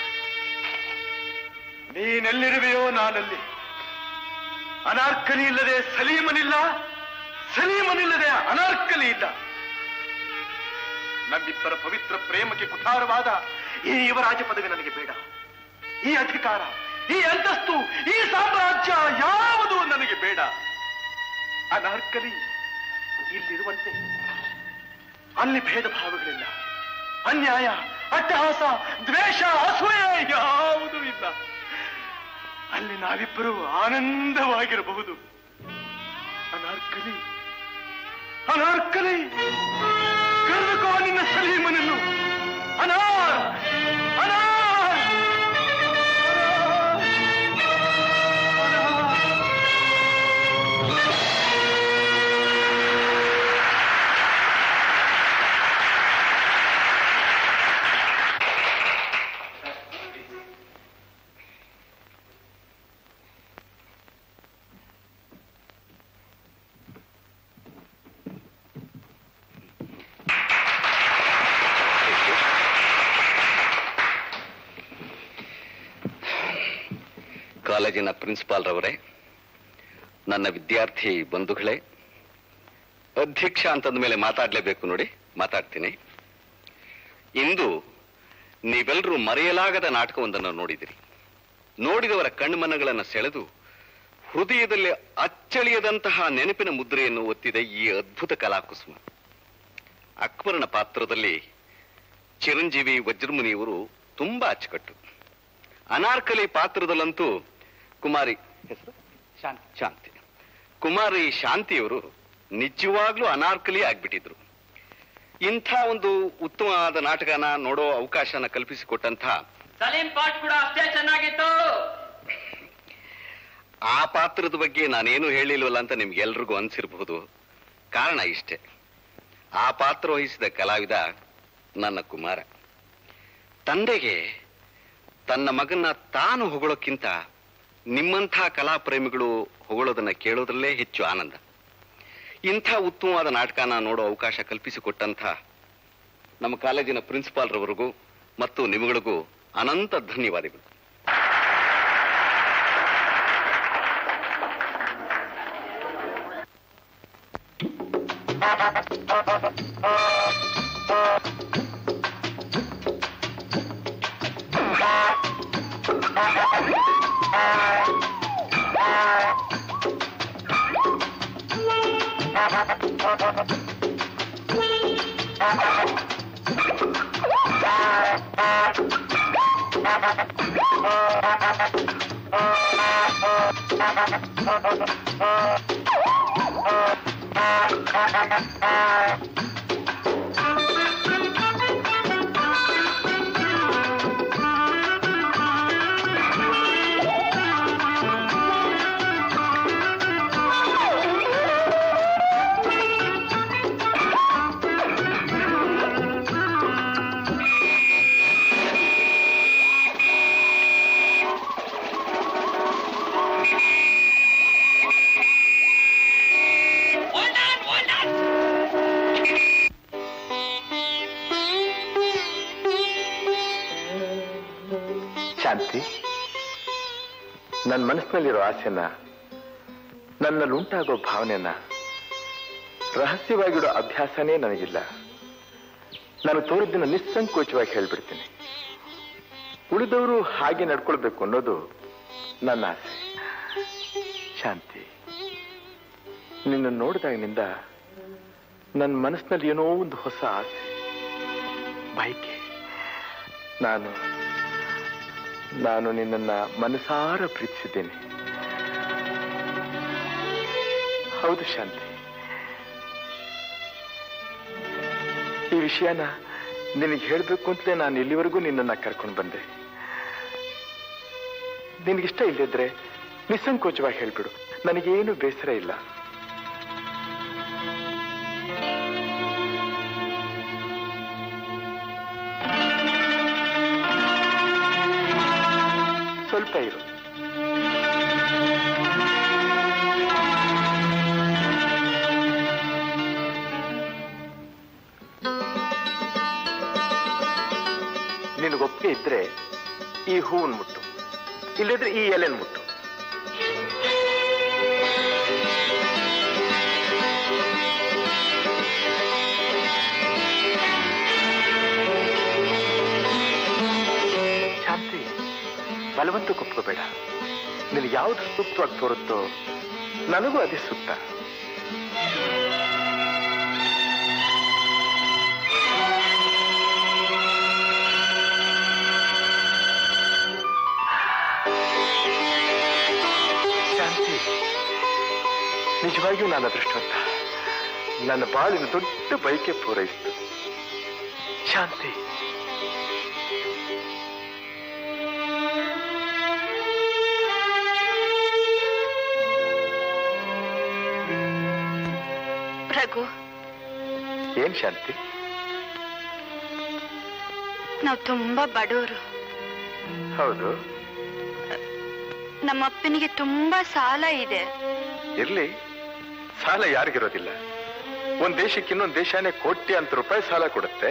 ನೀನೆಲ್ಲಿರುವೆಯೋ ನಾನಲ್ಲಿ. ಅನಾರ್ಕಲಿ ಇಲ್ಲದೆ ಸಲೀಮನಿಲ್ಲ, ಸಲೀಮನಿಲ್ಲದೆ ಅನಾರ್ಕಲಿ ಇಲ್ಲ. ನಮ್ಮಿಬ್ಬರ ಪವಿತ್ರ ಪ್ರೇಮಕ್ಕೆ ಕುಠಾರವಾದ ಈ ಯುವರಾಜ ಪದವಿ ನನಗೆ ಬೇಡ. ಈ ಅಧಿಕಾರ, ಈ ಅಂತಸ್ತು, ಈ ಸಾಮ್ರಾಜ್ಯ ಯಾವುದೂ ನನಗೆ ಬೇಡ. ಅನಾರ್ಕಲಿ ಇಲ್ಲಿರುವಂತೆ ಅಲ್ಲಿ ಭೇದ ಭಾವಗಳಿಲ್ಲ, ಅನ್ಯಾಯ, ಅಟ್ಟಹಾಸ, ದ್ವೇಷ, ಅಸೂಯೆ ಯಾವುದೂ ಇಲ್ಲ. ಅಲ್ಲಿ ನಾವಿಬ್ಬರು ಆನಂದವಾಗಿರಬಹುದು. ಅನಾರ್ಕಲಿ, ಅನಾರ್ಕಲಿ, ಕರೆದುಕೋ ನಿನ್ನ ಸಲೀಮನನ್ನು. ಅನಾರ್, ಅನಾರ್, ಕಾಲೇಜಿನ ಪ್ರಿನ್ಸಿಪಾಲ್ ರವರೇ, ನನ್ನ ವಿದ್ಯಾರ್ಥಿ ಬಂಧುಗಳೇ, ಅಧ್ಯಕ್ಷ ಅಂತಂದ ಮೇಲೆ ಮಾತಾಡ್ಲೇಬೇಕು ನೋಡಿ, ಮಾತಾಡ್ತೀನಿ. ಇಂದು ನೀವೆಲ್ಲರೂ ಮರೆಯಲಾಗದ ನಾಟಕವೊಂದನ್ನು ನೋಡಿದಿರಿ. ನೋಡಿದವರ ಕಣ್ಮನಗಳನ್ನು ಸೆಳೆದು ಹೃದಯದಲ್ಲಿ ಅಚ್ಚಳಿಯದಂತಹ ನೆನಪಿನ ಮುದ್ರೆಯನ್ನು ಒತ್ತಿದ ಈ ಅದ್ಭುತ ಕಲಾಕುಸುಮ. ಅಕ್ಬರನ ಪಾತ್ರದಲ್ಲಿ ಚಿರಂಜೀವಿ ವಜ್ರಮುನಿಯವರು ತುಂಬಾ ಅಚ್ಚುಕಟ್ಟು. ಅನಾರ್ಕಲಿ ಪಾತ್ರದಲ್ಲಂತೂ ಕುಮಾರಿ ಶಾಂತಿ ಕುಮಾರಿ ಶಾಂತಿಯವರು ನಿಜವಾಗ್ಲೂ ಅನಾರ್ಕಲಿ ಆಗ್ಬಿಟ್ಟಿದ್ರು. ಇಂಥ ಒಂದು ಉತ್ತಮವಾದ ನಾಟಕನ ನೋಡೋ ಅವಕಾಶನ ಕಲ್ಪಿಸಿಕೊಟ್ಟಂತ ಸಲೀಂ ಪಾಠ ಕೂಡ ಅಷ್ಟೇ ಚೆನ್ನಾಗಿತ್ತು. ಆ ಪಾತ್ರದ ಬಗ್ಗೆ ನಾನೇನು ಹೇಳಿಲ್ವಲ್ಲ ಅಂತ ನಿಮ್ಗೆಲ್ರಿಗೂ ಅನ್ಸಿರ್ಬಹುದು. ಕಾರಣ ಇಷ್ಟೇ, ಆ ಪಾತ್ರ ವಹಿಸಿದ ಕಲಾವಿದ ನನ್ನ ಕುಮಾರ. ತಂದೆಗೆ ತನ್ನ ಮಗನ ತಾನು ಹೊಗಳೋಕ್ಕಿಂತ ನಿಮ್ಮಂಥ ಕಲಾಪ್ರೇಮಿಗಳು ಹೊಗಳೋದನ್ನ ಕೇಳೋದ್ರಲ್ಲೇ ಹೆಚ್ಚು ಆನಂದ. ಇಂಥ ಉತ್ತಮವಾದ ನಾಟಕನ ನೋಡೋ ಅವಕಾಶ ಕಲ್ಪಿಸಿಕೊಟ್ಟಂಥ ನಮ್ಮ ಕಾಲೇಜಿನ ಪ್ರಿನ್ಸಿಪಾಲ್ರವರಿಗೂ ಮತ್ತು ನಿಮಗಳಿಗೂ ಅನಂತ ಧನ್ಯವಾದಗಳು. ಶಾಂತಿ, ನನ್ನ ಮನಸ್ಸಿನಲ್ಲಿರೋ ಆಸೆನ, ನನ್ನಲ್ಲಿ ಉಂಟಾಗೋ ಭಾವನೆನ ರಹಸ್ಯವಾಗಿಡೋ ಅಭ್ಯಾಸನೇ ನನಗಿಲ್ಲ. ನಾನು ತೋರಿದ್ದನ್ನು ನಿಸ್ಸಂಕೋಚವಾಗಿ ಹೇಳ್ಬಿಡ್ತೀನಿ. ಉಳಿದವರು ಹಾಗೆ ನಡ್ಕೊಳ್ಬೇಕು ಅನ್ನೋದು ನನ್ನ ಆಸೆ. ಶಾಂತಿ, ನಿನ್ನ ನೋಡಿದಾಗಿನಿಂದ ನನ್ನ ಮನಸ್ಸಿನಲ್ಲಿ ಏನೋ ಒಂದು ಹೊಸ ಆಸೆ, ಬಯಕೆ. ನಾನು ನಿನ್ನನ್ನ ಮನಸಾರ ಪ್ರೀತಿಸಿದ್ದೇನೆ. ಹೌದು ಶಾಂತಿ, ಈ ವಿಷಯನ ನಿನಗೆ ಹೇಳಬೇಕು ಅಂತಲೇ ನಾನು ಇಲ್ಲಿವರೆಗೂ ನಿನ್ನನ್ನ ಕರ್ಕೊಂಡು ಬಂದೆ. ನಿನಗಿಷ್ಟ ಇಲ್ಲದಿದ್ರೆ ನಿಸ್ಸಂಕೋಚವಾಗಿ ಹೇಳ್ಬಿಡು, ನನಗೇನು ಬೇಸರ ಇಲ್ಲ. ಸ್ವಲ್ಪ ಇರು. ನಿನಗೊಪ್ಪಿಗೆ ಇದ್ರೆ ಈ ಹೂವನ್ನು ಮುಟ್ಟು, ಇಲ್ಲದ್ರೆ ಈ ಎಲೆಯನ್ನು ಮುಟ್ಟು. ಶಾಂತಿ, ಬಲವಂತಕ್ಕೆ ಒಪ್ಕೋಬೇಡ. ನಿನಗೆ ಯಾವ್ದು ಸೂಕ್ತವಾಗಿ ತೋರುತ್ತೋ ನನಗೂ ಅದೇ ಸೂಕ್ತ. ಶಾಂತಿ, ನಿಜವಾಗಿಯೂ ನಾನು ಅದೃಷ್ಟವಂತ. ನನ್ನ ಬಾಳಿನ ದೊಡ್ಡ ಬಯಕೆ ಪೂರೈಸಿತು. ಶಾಂತಿ, ಏನ್ ಶಾಂತಿ? ನಾವು ತುಂಬಾ ಬಡವರು. ಹೌದು. ನಮ್ಮ ಅಪ್ಪನಿಗೆ ತುಂಬಾ ಸಾಲ ಇದೆ. ಇರ್ಲಿ, ಸಾಲ ಯಾರಿಗಿರೋದಿಲ್ಲ? ಒಂದ್ ದೇಶಕ್ಕೆ ಇನ್ನೊಂದು ದೇಶನೇ ಕೋಟ್ಯಾಂತರ ರೂಪಾಯಿ ಸಾಲ ಕೊಡುತ್ತೆ.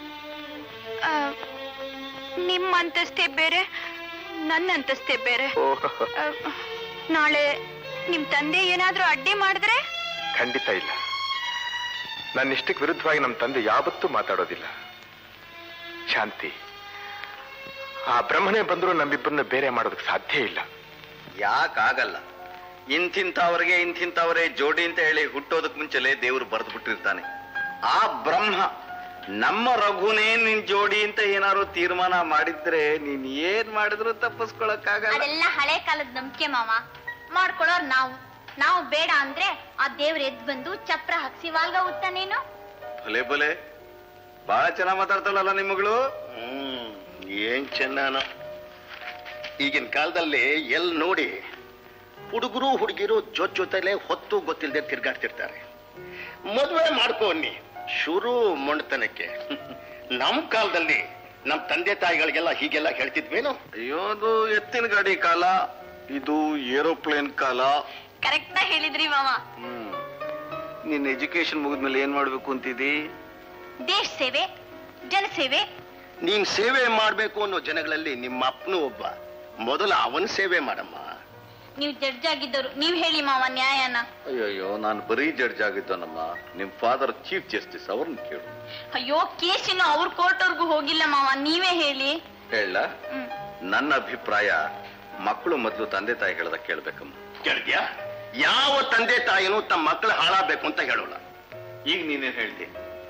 ನಿಮ್ಮ ಅಂತಸ್ತೆ ಬೇರೆ, ನನ್ನ ಅಂತಸ್ತೆ ಬೇರೆ. ನಾಳೆ ನಿಮ್ ತಂದೆ ಏನಾದ್ರೂ ಅಡ್ಡಿ ಮಾಡಿದ್ರೆ? ಖಂಡಿತ ಇಲ್ಲ. ನನ್ನ ಇಷ್ಟಕ್ಕೆ ವಿರುದ್ಧವಾಗಿ ನಮ್ಮ ತಂದೆ ಯಾವತ್ತೂ ಮಾತಾಡೋದಿಲ್ಲ. ಶಾಂತಿ, ಆ ಬ್ರಹ್ಮನೇ ಬಂದರೂ ನಮ್ಮಿಬ್ಬರನ್ನ ಬೇರೆ ಮಾಡೋದಕ್ಕೆ ಸಾಧ್ಯ ಇಲ್ಲ. ಯಾಕಾಗಲ್ಲ? ಇಂಥವ್ರಿಗೆ ಇಂಥವರೇ ಜೋಡಿ ಅಂತ ಹೇಳಿ ಹುಟ್ಟೋದಕ್ ಮುಂಚೆಲೆ ದೇವರು ಬರೆದು ಬಿಟ್ಟಿರ್ತಾನೆ. ಆ ಬ್ರಹ್ಮ ನಮ್ಮ ರಘುನೇ ನಿನ್ ಜೋಡಿ ಅಂತ ಏನಾದ್ರು ತೀರ್ಮಾನ ಮಾಡಿದ್ರೆ ನೀನ್ ಏನ್ ಮಾಡಿದ್ರು ತಪ್ಪಿಸ್ಕೊಳಕ್ಕಾಗಲ್ಲ. ಅದೆಲ್ಲ ಹಳೆ ಕಾಲದ ನಂಬಿಕೆ ಮಾವ. ಮಾಡ್ಕೊಳ್ಳೋರ್ ನಾವು ಬೇಡ ಅಂದ್ರೆ ಆ ದೇವ್ರ ಎದ್ ಬಂದು ಚಪ್ರ ಹಾಕ್ಸಿ ವಾಲ್ಗ ಉತ್ತಾನೇನು. ಭಲೆ ಭಲೆ, ಬಹಳ ಚೆನ್ನಾಗ್ ಮಾತಾಡ್ತಾಳಲ್ಲ ನಿಮ್ಮಗಳು. ಏನ್ ಚೆನ್ನಾನ. ಈಗಿನ ಕಾಲದಲ್ಲಿ ಎಲ್ ನೋಡಿ ಹುಡುಗರು ಹುಡುಗಿರು ಜೊತೆಲೆ ಹೊತ್ತು ಗೊತ್ತಿಲ್ಲದೆ ತಿರ್ಗಾಡ್ತಿರ್ತಾರೆ. ಮದುವೆ ಮಾಡ್ಕೋನಿ ಶುರು ಮೊಂಡತನಕ್ಕೆ. ನಮ್ ಕಾಲದಲ್ಲಿ ನಮ್ ತಂದೆ ತಾಯಿಗಳಿಗೆಲ್ಲ ಹೀಗೆಲ್ಲ ಹೇಳ್ತಿದ್ವೇನು? ಅಯ್ಯೋ, ಅದು ಎತ್ತಿನ ಗಾಡಿ ಕಾಲ, ಇದು ಏರೋಪ್ಲೇನ್ ಕಾಲ. ಕರೆಕ್ಟ್ ಆಗಿ ಹೇಳಿದ್ರಿ ಮಾವ. ನಿನ್ ಎಜುಕೇಶನ್ ಮುಗಿದ್ಮೇಲೆ ಏನ್ ಮಾಡ್ಬೇಕು ಅಂತಿದಿ? ದೇಶ ಸೇವೆ, ಜನ ಸೇವೆ. ನೀನ್ ಸೇವೆ ಮಾಡ್ಬೇಕು ಅನ್ನೋ ಜನಗಳಲ್ಲಿ ನಿಮ್ಮ ಅಪ್ಪನೂ ಒಬ್ಬ. ಮೊದಲು ಅವನ್ ಸೇವೆ ಮಾಡಮ್ಮ. ನೀವು ಜಡ್ಜ್ ಆಗಿದ್ದವರು, ನೀವ್ ಹೇಳಿ ಮಾವ ನ್ಯಾಯನ. ಅಯ್ಯೋ, ನಾನು ಬರೀ ಜಡ್ಜ್ ಆಗಿದ್ದನಮ್ಮ. ನಿಮ್ ಫಾದರ್ ಚೀಫ್ ಜಸ್ಟಿಸ್, ಅವ್ರನ್ನ ಕೇಳು. ಅಯ್ಯೋ, ಕೇಸಿನ ಅವ್ರ ಕೋರ್ಟ್ವರ್ಗೂ ಹೋಗಿಲ್ಲ ಮಾವ, ನೀವೇ ಹೇಳಿ. ಹೇಳ, ನನ್ನ ಅಭಿಪ್ರಾಯ ಮಕ್ಕಳು ಮೊದಲು ತಂದೆ ತಾಯಿ ಹೇಳದ ಕೇಳ್ಬೇಕಮ್ಮ. ಕೇಳಿದ್ಯಾ? ಯಾವ ತಂದೆ ತಾಯಿನೂ ತಮ್ಮ ಮಕ್ಕಳು ಹಾಳಾಗಬೇಕು ಅಂತ ಹೇಳೋಲ್ಲ. ಈಗ ನೀನೇನ್ ಹೇಳ್ತಿ?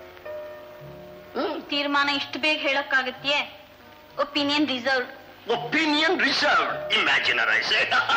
ತೀರ್ಮಾನ ಇಷ್ಟು ಬೇಗ ಹೇಳಕ್ಕಾಗತ್ಯೆ? Opinion reserve. Opinion reserve. Imaginer I say.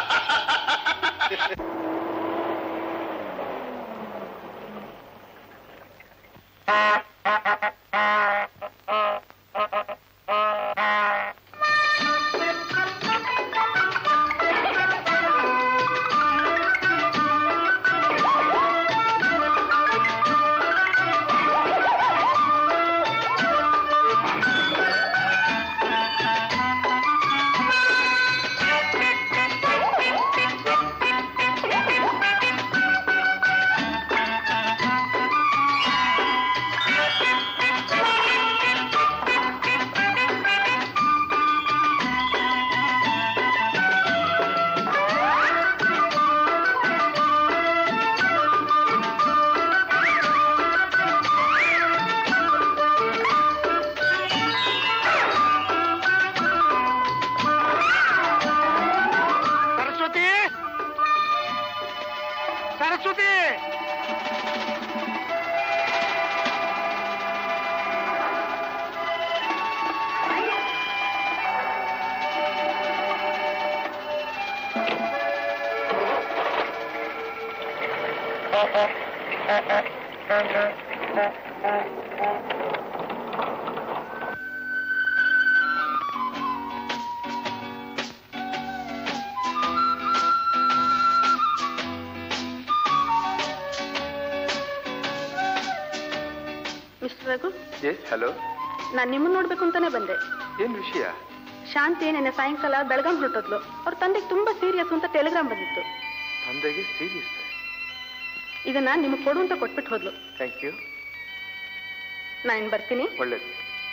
Mister Raghu. Hello. ನಾನು ನಿಮ್ಮನ್ನ ನೋಡ್ಬೇಕು ಅಂತಾನೆ ಬಂದೆ. ಏನ್ ವಿಷಯ? ಶಾಂತಿ ನಿನ್ನೆ ಸಾಯಂಕಾಲ ಬೆಳಗಾಂ ಹೊರಟೋದ್ಲು. ಅವ್ರ ತಂದೆಗೆ ತುಂಬಾ ಸೀರಿಯಸ್ ಅಂತ ಟೆಲಿಗ್ರಾಮ್ ಬಂದಿತ್ತು. ತಂದೆಗೆ ಸೀರಿಯಸ್? ಇದನ್ನ ನಿಮಗೆ ಕೊಡು ಅಂತ ಕೊಟ್ಬಿಟ್ಟು ಹೋದ್ಲು. Thank you. ನಾನು ಬರ್ತೀನಿ. ಒಳ್ಳೇದು.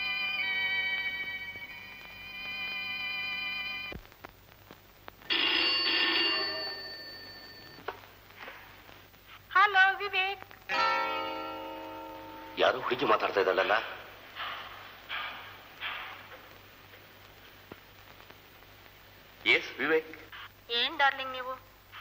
ಹಲೋ ವಿವೇಕ್. ಯಾರು ಹುಡುಗಿ ಮಾತಾಡ್ತಾ ಇದ್ದಲ್ಲ? ಎಸ್ ವಿವೇಕ್. ಏನ್ ಡಾರ್ಲಿಂಗ್ ನೀವು?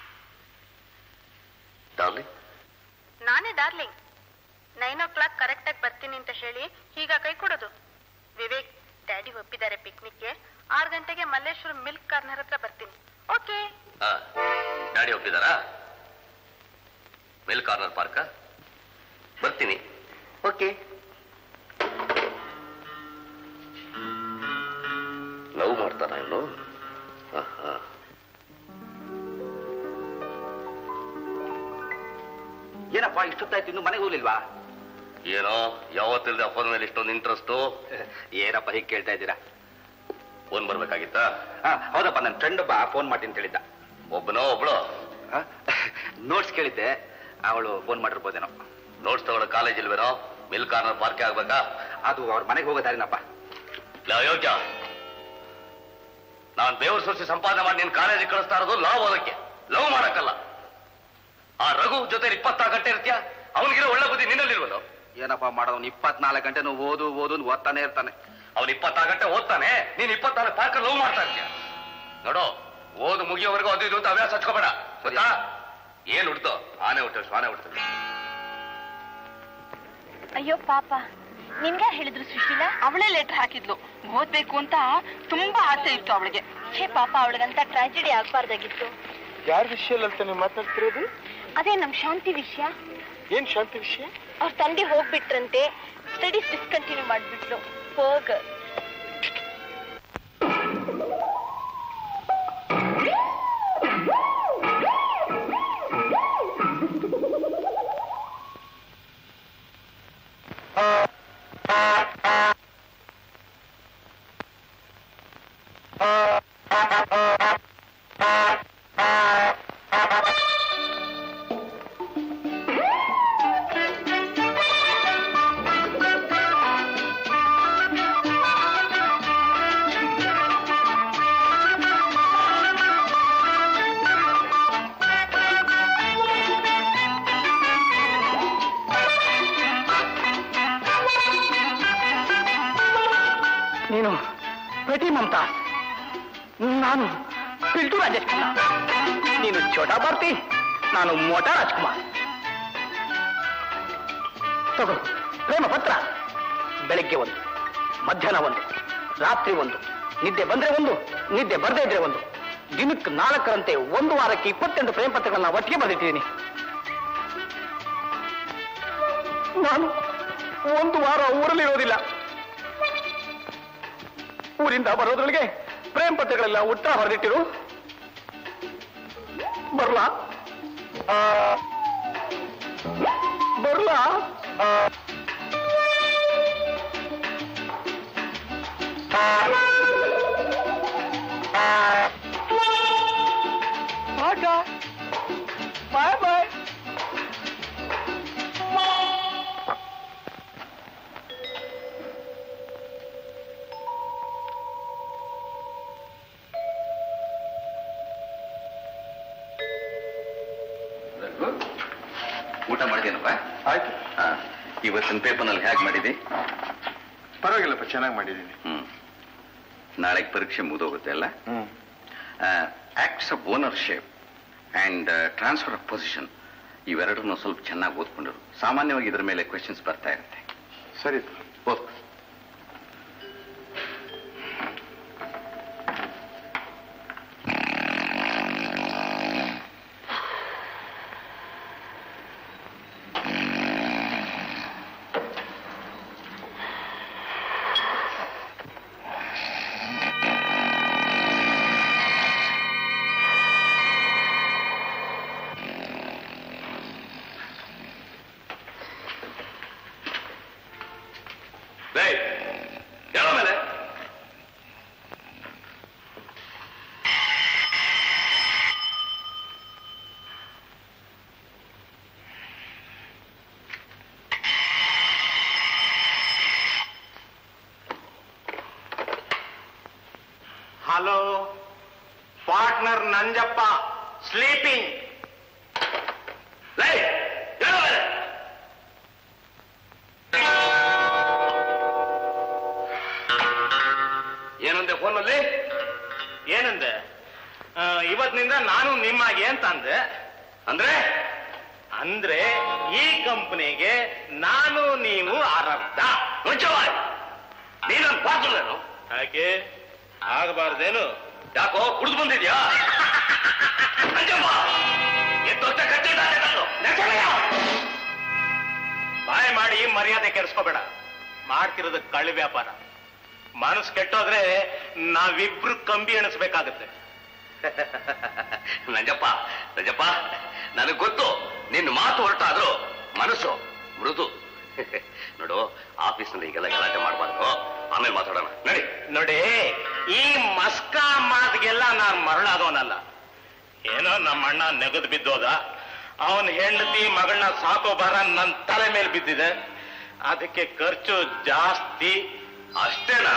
ಡಾರ್ಲಿಂಗ್? ನಾನೇ ಡಾರ್ಲಿಂಗ್. 9 o'clock ಕರೆಕ್ಟ್ ಆಗಿ ಬರ್ತೀನಿ ಅಂತ ಹೇಳಿ ಈಗ ಕೈ ಕೊಡೋದು. ವಿವೇಕ್, ಡ್ಯಾಡಿ ಒಪ್ಪಿದ್ದಾರೆ ಪಿಕ್ನಿಕ್ಗೆ. 6 ಗಂಟೆಗೆ ಮಲ್ಲೇಶ್ವರ ಮಿಲ್ಕ್ ಕಾರ್ನರ್ ಹತ್ರ ಬರ್ತೀನಿ. ಓಕೆ? ಡ್ಯಾಡಿ ಒಪ್ಪಿದಾರಾ? ಮಿಲ್ಕ್ ಕಾರ್ನರ್ ಪಾರ್ಕ ಬರ್ತೀನಿ. ಓಕೆ. ಲವ್ ಮಾಡ್ತಾನ ಇವನು? ಏನಪ್ಪ ಇಷ್ಟೊತ್ತಾಯ್ತು ಇನ್ನು ಮನೆಗೆ ಹೋಗ್ಲಿಲ್ವಾ? ಏನೋ ಯಾವತ್ತಿಲ್ದೆ ಫೋನ್ ಮೇಲೆ ಇಷ್ಟೊಂದು ಇಂಟ್ರೆಸ್ಟು? ಏನಪ್ಪ ಹೀಗೆ ಕೇಳ್ತಾ ಇದ್ದೀರಾ? ಫೋನ್ ಬರ್ಬೇಕಾಗಿತ್ತಾ? ಹೌದಪ್ಪ, ನನ್ನ ಫ್ರೆಂಡ್ ಒಬ್ಬ ಫೋನ್ ಮಾಡಿ ಅಂತ ಹೇಳಿದ್ದ. ಒಬ್ಬನೋ ಒಬ್ಳು? ನೋಟ್ಸ್ ಕೇಳಿದ್ದೆ, ಅವಳು ಫೋನ್ ಮಾಡಿರ್ಬೋದೇನೋ. ನೋಟ್ಸ್ ತಗೊಳ್ಳೋ ಕಾಲೇಜ್ ಇಲ್ವೇನೋ? ಮಿಲ್ಕ್ ಕಾರ್ನರ್ ಪಾರ್ಕೆ ಆಗ್ಬೇಕಾ? ಅದು ಅವ್ರ ಮನೆಗೆ ಹೋಗೋದಾರಿನಪ್ಪ. ಅಯೋಗ್ಯ, ನಾನು ಬೇವ್ರ ಸೋಸಿ ಸಂಪಾದನೆ ಮಾಡಿ ನಿನ್ ಕಾಲೇಜಿಗೆ ಕಳಿಸ್ತಾ ಇರೋದು ಲವ್ ಓದಕ್ಕೆ, ಲವ್ ಮಾಡಕ್ಕಲ್ಲ. ಆ ರಘು ಜೊತೆ 24 ಗಂಟೆ ಇರ್ತೀಯ? ಅವನಿಗಿರೋ ಒಳ್ಳೆ ಬುದ್ಧಿ ನಿನ್ನಲ್ಲಿಲ್ವಲ್ಲ? ಏನಪ್ಪಾ ಮಾಡೋನು? 24 ಗಂಟೆ ಓದು ಓದ್ತಾನೆ ಇರ್ತಾನೆ. ಅವನು 24 ಗಂಟೆ ಓದ್ತಾನೆ, ನೀನ್ 24 ಪಾರ್ಕ ಲವ್ ಮಾಡ್ತಾ ಇರ್ತೀಯ. ನೋಡೋ, ಓದು ಮುಗಿಯೋವರೆಗೂ ಅದು ಇದು ಅಂತ ಹವ್ಯಾಸ ಹಚ್ಕೋಬೇಡ, ಗೊತ್ತಾ? ಏನ್ ಹುಡ್ತೋ ಆನೆ ಹುಟ್ಟುತ್ತದೆ. ಅಯ್ಯೋ ಪಾಪ, ನಿನ್ಗೆ ಹೇಳಿದ್ರು ಸುಶೀಲಾ? ಅವಳೇ ಲೆಟರ್ ಹಾಕಿದ್ಲು, ಓದ್ಬೇಕು ಅಂತ ತುಂಬಾ ಆಸೆ ಇತ್ತು ಅವಳಿಗೆ. ಛೇ ಪಾಪ, ಅವಳಿಗಂತ ಟ್ರಾಜಿಡಿ ಆಗ್ಬಾರ್ದಾಗಿತ್ತು. ಯಾರ ವಿಷಯ ಅಂತ ನೀವು ಮಾತಾಡ್ತಿರೋದು? ಅದೇ ನಮ್ ಶಾಂತಿ ವಿಷಯ. ಏನ್ ಶಾಂತಿ ವಿಷಯ? ಅವ್ರ ತಂದೆ ಹೋಗ್ಬಿಟ್ರಂತೆ, ಸ್ಟಡೀಸ್ ಡಿಸ್ಕಂಟಿನ್ಯೂ ಮಾಡ್ಬಿಟ್ಲು. ಹೋಗ ನೀನು ಪ್ರತಿ ಮಮತಾ, ನಾನು ಪಿಲ್ಟು ರಾಜೇಶ್ ಕುಮಾರ್. ನೀನು ಛೋಟಾ ಭಾರತಿ, ನಾನು ಮೋಟಾ ರಾಜ್ಕುಮಾರ್. ತಗೋ ಪ್ರೇಮ ಪತ್ರ. ಬೆಳಿಗ್ಗೆ 1, ಮಧ್ಯಾಹ್ನ 1, ರಾತ್ರಿ 1, ನಿದ್ದೆ ಬಂದ್ರೆ 1, ನಿದ್ದೆ ಬರ್ದೇ ಇದ್ರೆ 1. ದಿನಕ್ಕೆ 4ರಂತೆ 1 ವಾರಕ್ಕೆ 28 ಪ್ರೇಮ ಪತ್ರಗಳನ್ನ ಒಟ್ಟಿಗೆ ಬರೆದಿಟ್ಟಿದ್ದೀನಿ. ನಾನು 1 ವಾರ ಊರಲ್ಲಿರೋದಿಲ್ಲ. ಊರಿಂದ ಬರೋದ್ರೊಳಗೆ ಪ್ರೇಮ ಪತ್ರಗಳೆಲ್ಲ ಉತ್ತರ ಹೊರದಿಟ್ಟಿರು. ಬರ್ಲಾ? ಬಾಯ್ ಬಾಯ್. ಊಟ ಮಾಡಿದೇನಪ್ಪ? ಆಯ್ತು. ಇವತ್ತಿನ ಪೇಪರ್ನಲ್ಲಿ ಹೇಗೆ ಮಾಡಿದಿ? ಪರವಾಗಿಲ್ಲಪ್ಪ, ಚೆನ್ನಾಗಿ ಮಾಡಿದ್ದೀನಿ. ನಾಳೆಗೆ ಪರೀಕ್ಷೆ ಮುಗಿದೋಗುತ್ತೆ ಅಲ್ಲ? Acts of ownership and transfer of position ಇವೆರಡನ್ನು ಸ್ವಲ್ಪ ಚೆನ್ನಾಗಿ ಓದ್ಕೊಂಡ್ರು. ಸಾಮಾನ್ಯವಾಗಿ ಇದರ ಮೇಲೆ ಕ್ವೆಶನ್ಸ್ ಬರ್ತಾ ಇರುತ್ತೆ. ಸರಿ, ಓದ್. Hello, partner Nanjappa sleeping. ಏನಂದೆ ಫೋನಲ್ಲಿ? ಏನಂದೆ? ಇವತ್ತಿನಿಂದ ನಾನು ನಿಮ್ಮಾಗೆ ಅಂತ ಅಂದೆ. ಅಂದ್ರೆ ಈ ಕಂಪನಿಗೆ ನಾನು ನೀವು ಆರಬ್ಧ. ನೀನೊಂದು ಪಾರ್ಟ್ನರ್. ಹಾಗೆ ಆಗಬಾರ್ದೇನು? ಯಾಕೋ ಕುಡಿದು ಬಂದಿದ್ಯಾ? ಬಾಯ್ ಮಾಡಿ ಮರ್ಯಾದೆ ಕೆಡಿಸ್ಕೋಬೇಡ. ಮಾಡ್ತಿರೋದು ಕಳ್ಳ ವ್ಯಾಪಾರ. ಮನಸ್ಸು ಕೆಟ್ಟೋದ್ರೆ ನಾವಿಬ್ರು ಕಂಬಿ ಎಣಿಸ್ಬೇಕಾಗತ್ತೆ. ನಂಜಪ್ಪ ನನಗ್ ಗೊತ್ತು, ನಿನ್ನ ಮಾತು ಹೊರಟಾದ್ರು ಮನಸ್ಸು ಮೃದು. ನೋಡು, ಆಫೀಸ್ನಲ್ಲಿ ಈಗೆಲ್ಲ ಗಲಾಟೆ ಮಾಡಬಾರ್ದು, ಆಮೇಲೆ ಮಾತಾಡೋಣ. ನೋಡಿ, ಈ ಮಸ್ಕಾ ಮಾತಿಗೆಲ್ಲ ನಾನು ಮರಳಾದವನಲ್ಲ. ಏನೋ ನಮ್ಮ ಅಣ್ಣ ನೆಗದು ಬಿದ್ದೋದ, ಅವನ್ ಹೆಂಡತಿ ಮಗಳನ್ನ ಸಾಕೋ ಭಾರ ನನ್ನ ತಲೆ ಮೇಲೆ ಬಿದ್ದಿದೆ. ಅದಕ್ಕೆ ಖರ್ಚು ಜಾಸ್ತಿ. ಅಷ್ಟೇನಾ?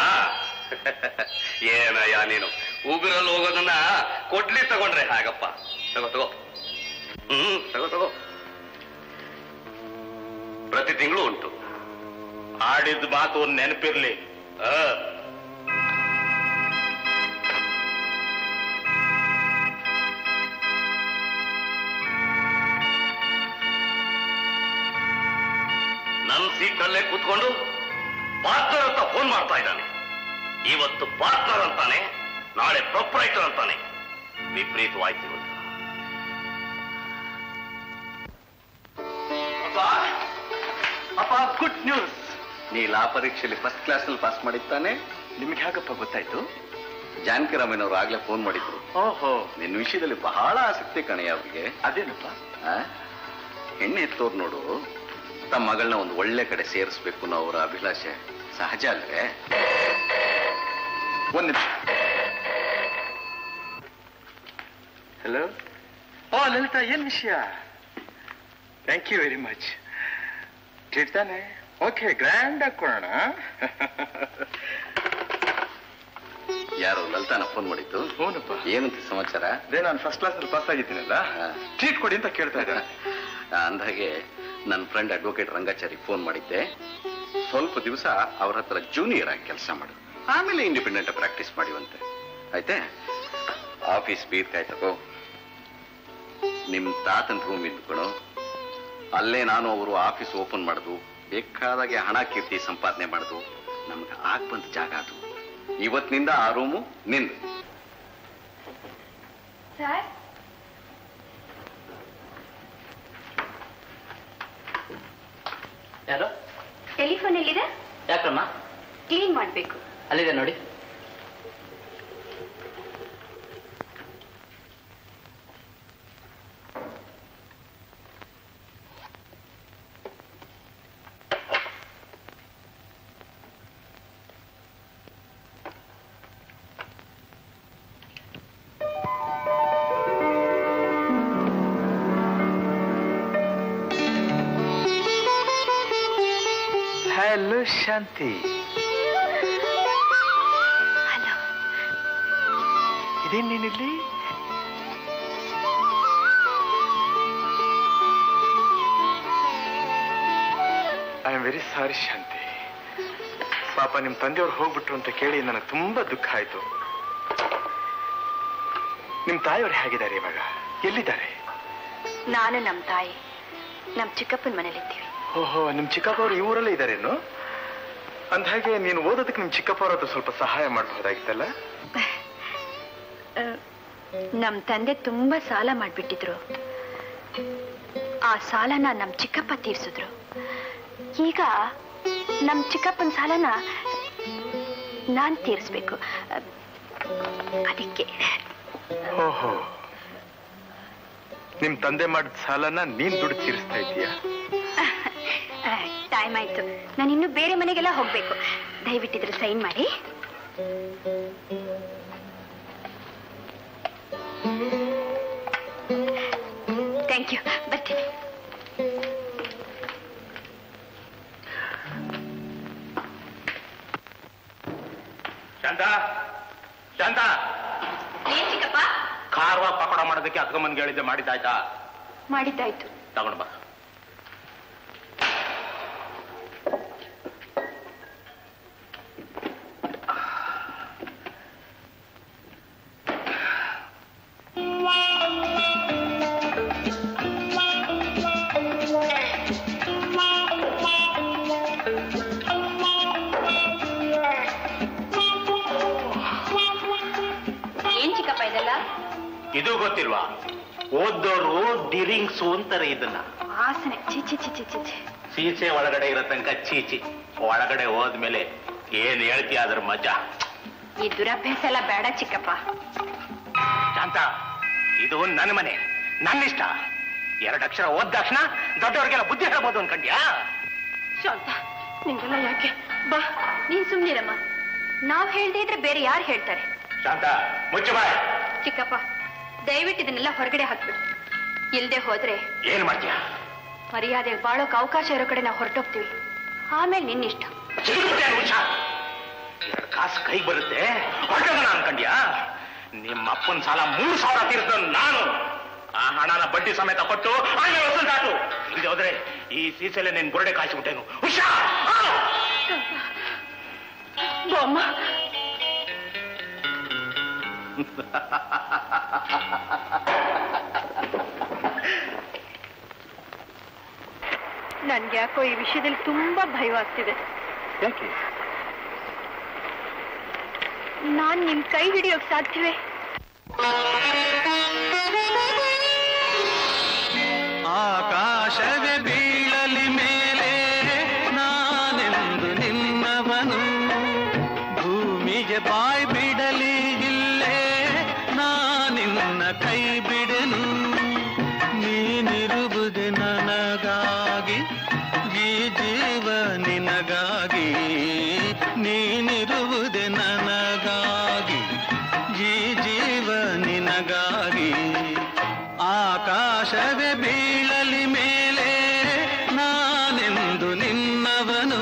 ಏನಯ್ಯ ನೀನು ಉಗುರಲ್ಲಿ ಹೋಗೋದನ್ನ ಕೊಡ್ಲಿ ತಗೊಂಡ್ರೆ ಹಾಗಪ್ಪ. ತಗೋ ತಗೋ. ಪ್ರತಿ ತಿಂಗಳು ಉಂಟು. ಆಡಿದ ಮಾತು ನೆನಪಿರ್ಲಿ. ನನ್ನ ಸೀಟಲ್ಲೇ ಕೂತ್ಕೊಂಡು ಪಾರ್ಟ್ನರ್ ಅಂತ ಫೋನ್ ಮಾಡ್ತಾ ಇದ್ದಾನೆ. ಇವತ್ತು ಪಾರ್ಟ್ನರ್ ಅಂತಾನೆ, ನಾಳೆ ಪ್ರೊಪ್ರೈಟರ್ ಅಂತಾನೆ. ವಿಪರೀತವಾಯ್ತು. ಅಪ್ಪ, ಗುಡ್ ನ್ಯೂಸ್. ನೀ ಲಾ ಪರೀಕ್ಷೆಯಲ್ಲಿ ಫಸ್ಟ್ ಕ್ಲಾಸ್ ಅಲ್ಲಿ ಪಾಸ್ ಮಾಡಿದ್ದಾನೆ. ನಿಮ್ಗೆ ಹೇಗಪ್ಪ ಗೊತ್ತಾಯ್ತು? ಜಾನಕಿರಾಮಯ್ಯನವರು ಆಗ್ಲೇ ಫೋನ್ ಮಾಡಿದ್ರು. ಓಹೋ, ನಿನ್ನ ವಿಷಯದಲ್ಲಿ ಬಹಳ ಆಸಕ್ತಿ ಕಣಯ್ಯ ಅವ್ರಿಗೆ. ಅದೇನಪ್ಪ? ಹೆಣ್ಣೆ ಎತ್ತೋರು ನೋಡು, ತಮ್ಮ ಮಗಳನ್ನ ಒಂದು ಒಳ್ಳೆ ಕಡೆ ಸೇರಿಸ್ಬೇಕು ಅನ್ನೋ ಅವರ ಅಭಿಲಾಷೆ ಸಹಜ ಅಲ್ವೇ? ಒಂದ್ ನಿಮಿಷ. ಹಲೋ. ಓ ಲಲಿತಾ, ಏನ್ ವಿಷಯ? Thank you very much. ತಾನೆ? ಓಕೆ, ಗ್ರ್ಯಾಂಡ್ ಆಗಿ ಕೊಡೋಣ. ಯಾರು ಲಲಿತಾನ ಫೋನ್ ಮಾಡಿದ್ದು? ಹ್ಞೂನಪ್ಪ. ಏನಂತ ಸಮಾಚಾರ? ಅದೇ ನಾನು ಫಸ್ಟ್ ಕ್ಲಾಸ್ ಅಲ್ಲಿ ಪಾಸ್ ಆಗಿದ್ದೀನಲ್ಲ, ಟ್ರೀಟ್ ಕೊಡಿ ಅಂತ ಕೇಳ್ತಾ ಇದ್ದೆ. ಅಂದಾಗೆ ನನ್ನ ಫ್ರೆಂಡ್ ಅಡ್ವೊಕೇಟ್ ರಂಗಾಚಾರಿ ಫೋನ್ ಮಾಡಿದ್ದೆ. ಸ್ವಲ್ಪ ದಿವಸ ಅವ್ರ ಹತ್ರ ಜೂನಿಯರ್ ಆಗಿ ಕೆಲಸ ಮಾಡು, ಆಮೇಲೆ ಇಂಡಿಪೆಂಡೆಂಟ್ ಪ್ರಾಕ್ಟೀಸ್ ಮಾಡಿವಂತೆ. ಆಯ್ತೆ? ಆಫೀಸ್ ಬೀರ್ಕಾಯ್ ತಗೋ, ನಿಮ್ ತಾತನ ರೂಮ್ ಇದ್ಕೊಳು. ಅಲ್ಲೇ ನಾನು ಅವರು ಆಫೀಸ್ ಓಪನ್ ಮಾಡುದು, ಬೇಕಾದಾಗೆ ಹಣ ಕೀರ್ತಿ ಸಂಪಾದನೆ ಮಾಡುದು. ನಮ್ಗೆ ಆಗ್ ಬಂದ ಜಾಗ ಅದು. ಇವತ್ತಿನಿಂದ ಆ ರೂಮು ನಿಂದು. ಸರ್, ಯಾರು? ಟೆಲಿಫೋನ್ ಎಲ್ಲಿದೆ? ಯಾಕಮ್ಮ? ಕ್ಲೀನ್ ಮಾಡ್ಬೇಕು. ಅಲ್ಲಿದೆ ನೋಡಿ. ಹಲೋ ಶಾಂತಿ. ಹಲೋ. ಇದೇನ್ ನೀನಿಲ್ಲಿ? I am very sorry Shanti. ಪಾಪ ನಿಮ್ ತಂದೆಯವ್ರು ಹೋಗ್ಬಿಟ್ರು ಅಂತ ಕೇಳಿ ನನಗೆ ತುಂಬಾ ದುಃಖ ಆಯ್ತು. ನಿಮ್ ತಾಯಿಯವ್ರು ಹೇಗಿದ್ದಾರೆ ಇವಾಗ? ಎಲ್ಲಿದ್ದಾರೆ? ನಾನು ನಮ್ಮ ತಾಯಿ ನಮ್ಮ ಚಿಕ್ಕಪ್ಪನ ಮನೇಲಿದ್ದೀವಿ. ಓಹೋ, ನಿಮ್ ಚಿಕ್ಕಪ್ಪವ್ರು ಈ ಊರಲ್ಲೇ ಇದ್ದಾರೇನು? ಅಂದ ಹಾಗೆ ನೀನು ಓದೋದಕ್ಕೆ ನಿಮ್ ಚಿಕ್ಕಪ್ಪವ್ರದ್ದು ಸ್ವಲ್ಪ ಸಹಾಯ ಮಾಡಬಹುದಾಗಿತ್ತಲ್ಲ? ನಮ್ಮ ತಂದೆ ತುಂಬಾ ಸಾಲ ಮಾಡ್ಬಿಟ್ಟಿದ್ರು. ಆ ಸಾಲನ ನಮ್ಮ ಚಿಕ್ಕಪ್ಪ ತೀರ್ಸಿದ್ರು. ಈಗ ನಮ್ಮ ಚಿಕ್ಕಪ್ಪನ ಸಾಲನ ನಾನ್ ತೀರಿಸ್ಬೇಕು. ಅದಕ್ಕೆ. ಓಹೋ, ನಿಮ್ ತಂದೆ ಮಾಡಿದ ಸಾಲನ ನೀನ್ ದುಡ್ಡು ತೀರಿಸ್ತಾ ಇದೀಯಾ? ಟೈಮ್ ಆಯ್ತು, ನಾನು ಇನ್ನು ಬೇರೆ ಮನೆಗೆಲ್ಲ ಹೋಗ್ಬೇಕು. ದಯವಿಟ್ಟಿದ್ರೆ ಸೈನ್ ಮಾಡಿ. ಥ್ಯಾಂಕ್ ಯು, ಬರ್ತೀನಿ. ಶಾಂತ, ಶಾಂತ, ಏನ್ ಚಿಕ್ಕಪ್ಪ? ಖಾರವಾ ಪಕೋಡ ಮಾಡೋದಕ್ಕೆ ಅಕ್ಕಮ್ಮನ್ಗೆ ಹೇಳಿದ್ದೆ, ಮಾಡಿದ್ದಾಯ್ತಾ? ಮಾಡಿದ್ದಾಯ್ತು. ತಗೊಂಡು ಬಾ. ಇದು ಗೊತ್ತಿಲ್ವಾ? ಓದೋರು ಡಿರಿಂಗ್ಸು ಅಂತಾರೆ ಇದನ್ನ. ವಾಸನೆ ಚೀಚಿ ಚೀಚಿ ಚೀಚಿ. ಸೀಸೆ ಒಳಗಡೆ ಇರೋ ತನಕ ಚೀಚಿ, ಒಳಗಡೆ ಹೋದ್ಮೇಲೆ ಏನ್ ಹೇಳ್ತೀಯ ಅದ್ರ ಮಜಾ. ಈ ದುರಭ್ಯಾಸ ಎಲ್ಲ ಬೇಡ ಚಿಕ್ಕಪ್ಪ. ಶಾಂತ, ಇದು ನನ್ನ ಮನೆ, ನನ್ನಿಷ್ಟ. 2 ಅಕ್ಷರ ಓದ್ ತಕ್ಷಣ ದೊಡ್ಡವ್ರಿಗೆಲ್ಲ ಬುದ್ಧಿ ಹೇಳ್ಬೋದು ಅನ್ಕಂಡ್ಯಾ? ಶಾಂತ, ನಿಂಗೆಲ್ಲ ಯಾಕೆ? ಬಾ, ನೀನ್ ಸುಮ್ನಿರಮ್ಮ. ನಾವ್ ಹೇಳ್ದೇ ಇದ್ರೆ ಬೇರೆ ಯಾರು ಹೇಳ್ತಾರೆ? ಶಾಂತ, ಮುಚ್ಚು ಬಾಯ್. ಚಿಕ್ಕಪ್ಪ, ದಯವಿಟ್ಟು ಇದನ್ನೆಲ್ಲ ಹೊರಗಡೆ ಹಾಕ್ಬಿಡು. ಇಲ್ದೆ ಹೋದ್ರೆ ಏನ್ ಮಾಡ್ತೀಯ? ಮರ್ಯಾದೆ ಬಾಳೋಕ್ ಅವಕಾಶ ಇರೋ ಕಡೆ ನಾವು ಹೊರಟೋಗ್ತೀವಿ. ಆಮೇಲೆ ನಿನ್ನಿಷ್ಟ. 2 ಕಾಸು ಕೈ ಬರುತ್ತೆ, ಹೊರಟೋಗೋಣ ಅನ್ಕಂಡ್ಯಾ? ನಿಮ್ಮ ಅಪ್ಪನ ಸಾಲ 3000 ತೀರಿಸಿದ ನಾನು. ಆ ಹಣನ ಬಡ್ಡಿ ಸಮೇತ ಕೊಟ್ಟು ಆಮೇಲೆ ವಸೂಲಾತು. ಇಲ್ಲದೆ ಹೋದ್ರೆ ಈ ಸೀಸೆಲೆ ನಿನ್ ಬುರುಡೆ ಕಾಯಿಸ್ಬಿಟ್ಟೇನು. ಹುಷಾರ್. ಅಮ್ಮ ನನ್ಗೆ ಯಾಕೋ ಈ ವಿಷಯದಲ್ಲಿ ತುಂಬಾ ಭಯವಾಗ್ತಿದೆ. ಯಾಕೆ? ನಾನ್ ನಿಮ್ ಕೈ ಹಿಡಿಯೋಕ್ ಸಾಧ್ಯವೇ? ಆಕಾಶವೇ ಬೀಳಲಿ ಮೇಲೆ ನಾನೆಂದು ನಿನ್ನವನು, ಭೂಮಿಗೆ ಬಾಯ್ ಬಿಡಲಿ ಇಲ್ಲೇ ನಾನಿನ್ನ ಕೈ ಬಿಡೆನು. ನೀನಿರುವುದೇ ನನಗಾಗಿ, ಈ ಜೀವ ನಿನಗಾಗಿ. ನೀನಿರುವುದೇ ನನಗಾಗಿ, ಈ ಜೀವ ನಿನಗಾಗಿ. ಆಕಾಶವೇ ಬೀಳಲಿ ಮೇಲೆ ನಾನೆಂದು ನಿನ್ನವನು.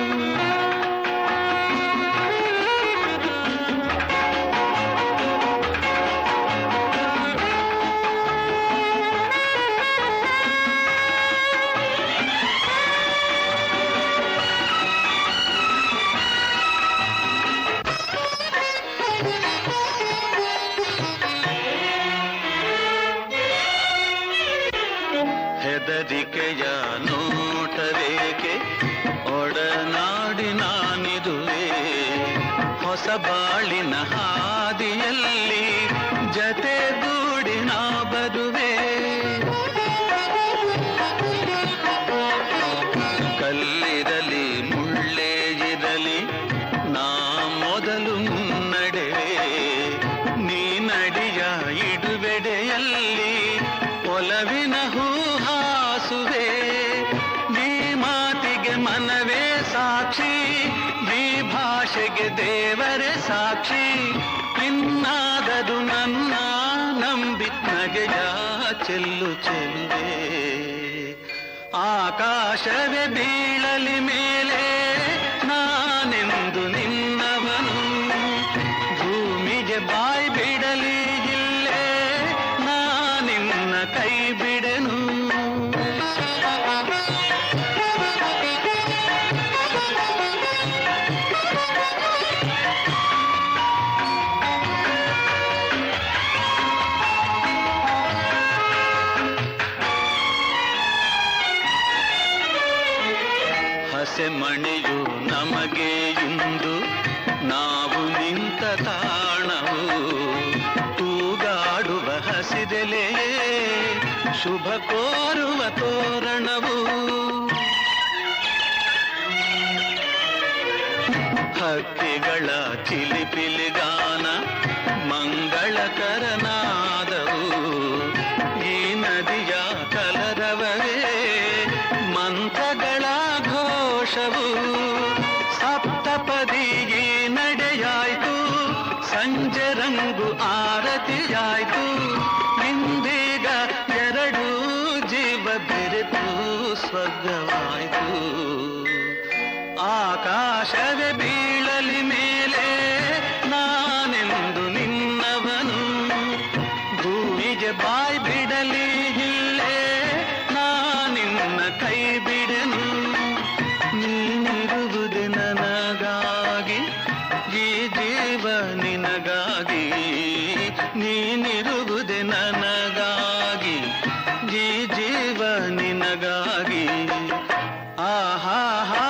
ಹೆದರಿಕೆಯ ನೋಟವೇಕೆ, ಒಡನಾಡಿ ನಾನಿದುವೆ. ಹೊಸ ಬಾಳಿನ ಹಾದಿಯಲ್ಲಿ ಜತೆಗೂಡಿ ನಾ ಬರುವೆ. ಕಲ್ಲಿರಲಿ ಮುಳ್ಳೇ ಇರಲಿ ನಾ ಮೊದಲು ಮುನ್ನಡೆವೆ. ನೀ ನಡಿಯ ಇಡುವೆಡೆಯಲ್ಲಿ ಒಲವಿನ ಹೂಹಾಸುವೆ. ನೀ ಮಾತಿಗೆ ಮನವೇ ಸಾಕ್ಷಿ, ಈ ಭಾಷೆಗೆ ದೇವರೇ ಸಾಕ್ಷಿ. ಇನ್ನಾದರೂ ನನ್ನ ನಂಬಿ ನಗೆಯ ಚೆಲ್ಲು ಚೆಲ್ಲುವೆ. ಆಕಾಶವೇ ಬೀಳಲಿ ಮೇಲೆ ನಾನೆಂದು ನಿನ್ನವನು, ಭೂಮಿಗೆ ಬಾಯ್ ಬಿಡಲಿ ಇಲ್ಲೇ ನಾನಿನ್ನ ಕೈ ಬಿಡೆನು. ಹಸೆಮಣೆಯು ನಮಗೆ ಇಂದು ನಾವು ನಿಂತ ತಾಣವು. ತೂಗಾಡುವ ಹಸಿದೆಲೆಯೇ ಶುಭ ಕೋರುವ ತೋರಣವು. ಹಕ್ಕಿಗಳ ಚಿಲಿಪಿಲಿಗಾನ ಮಂಗಳಕರನಾದವು. ಈ ನದಿಯ ಕಲರವವೇ ಮಂತ್ರಗಳ ಘೋಷವು. ಸಪ್ತಪದಿ ಈ ನಡೆಯಾಯ್ತು, ಸಂಜೆ ರಂಗು ಆರತಿಯಾಯ್ತು. ಇಂದೀಗ ಎರಡು ಜೀವ ಬೆರೆತು ಸ್ವರ್ಗವಾಯ್ತು. ಆಕಾಶವೇ ಬೀಳಲಿ ಮೇಲೆ ನಾನೆಂದು ನಿನ್ನವನು, ಭೂಮಿಗೆ ಬಾಯ್ ಬಿಡಲಿ ಇಲ್ಲೇ ನಾನಿನ್ನ ಕೈ ಬಿಡೆನು. ನೀನಿರುವುದೇ ನನಗಾಗಿ, ಈ ಜೀವ ನಿನಗಾಗಿ. ನೀನಿರುವುದೇ ನನಗಾಗಿ, ಈ ಜೀವ ನಿನಗಾಗಿ. ಆಹಾ ಹಾ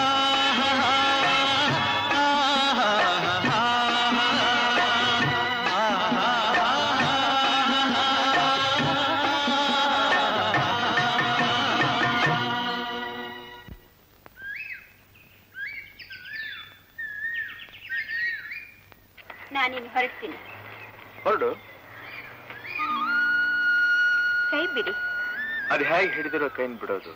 ನಾನಿನ್ನು ಹೊರಡ್ತೀನಿ. ಹೊರಡು. ಕೈ ಬಿಡಿ. ಅದು ಹೇಗೆ ಹಿಡಿದಿರೋ ಕೈನ್ ಬಿಡೋದು?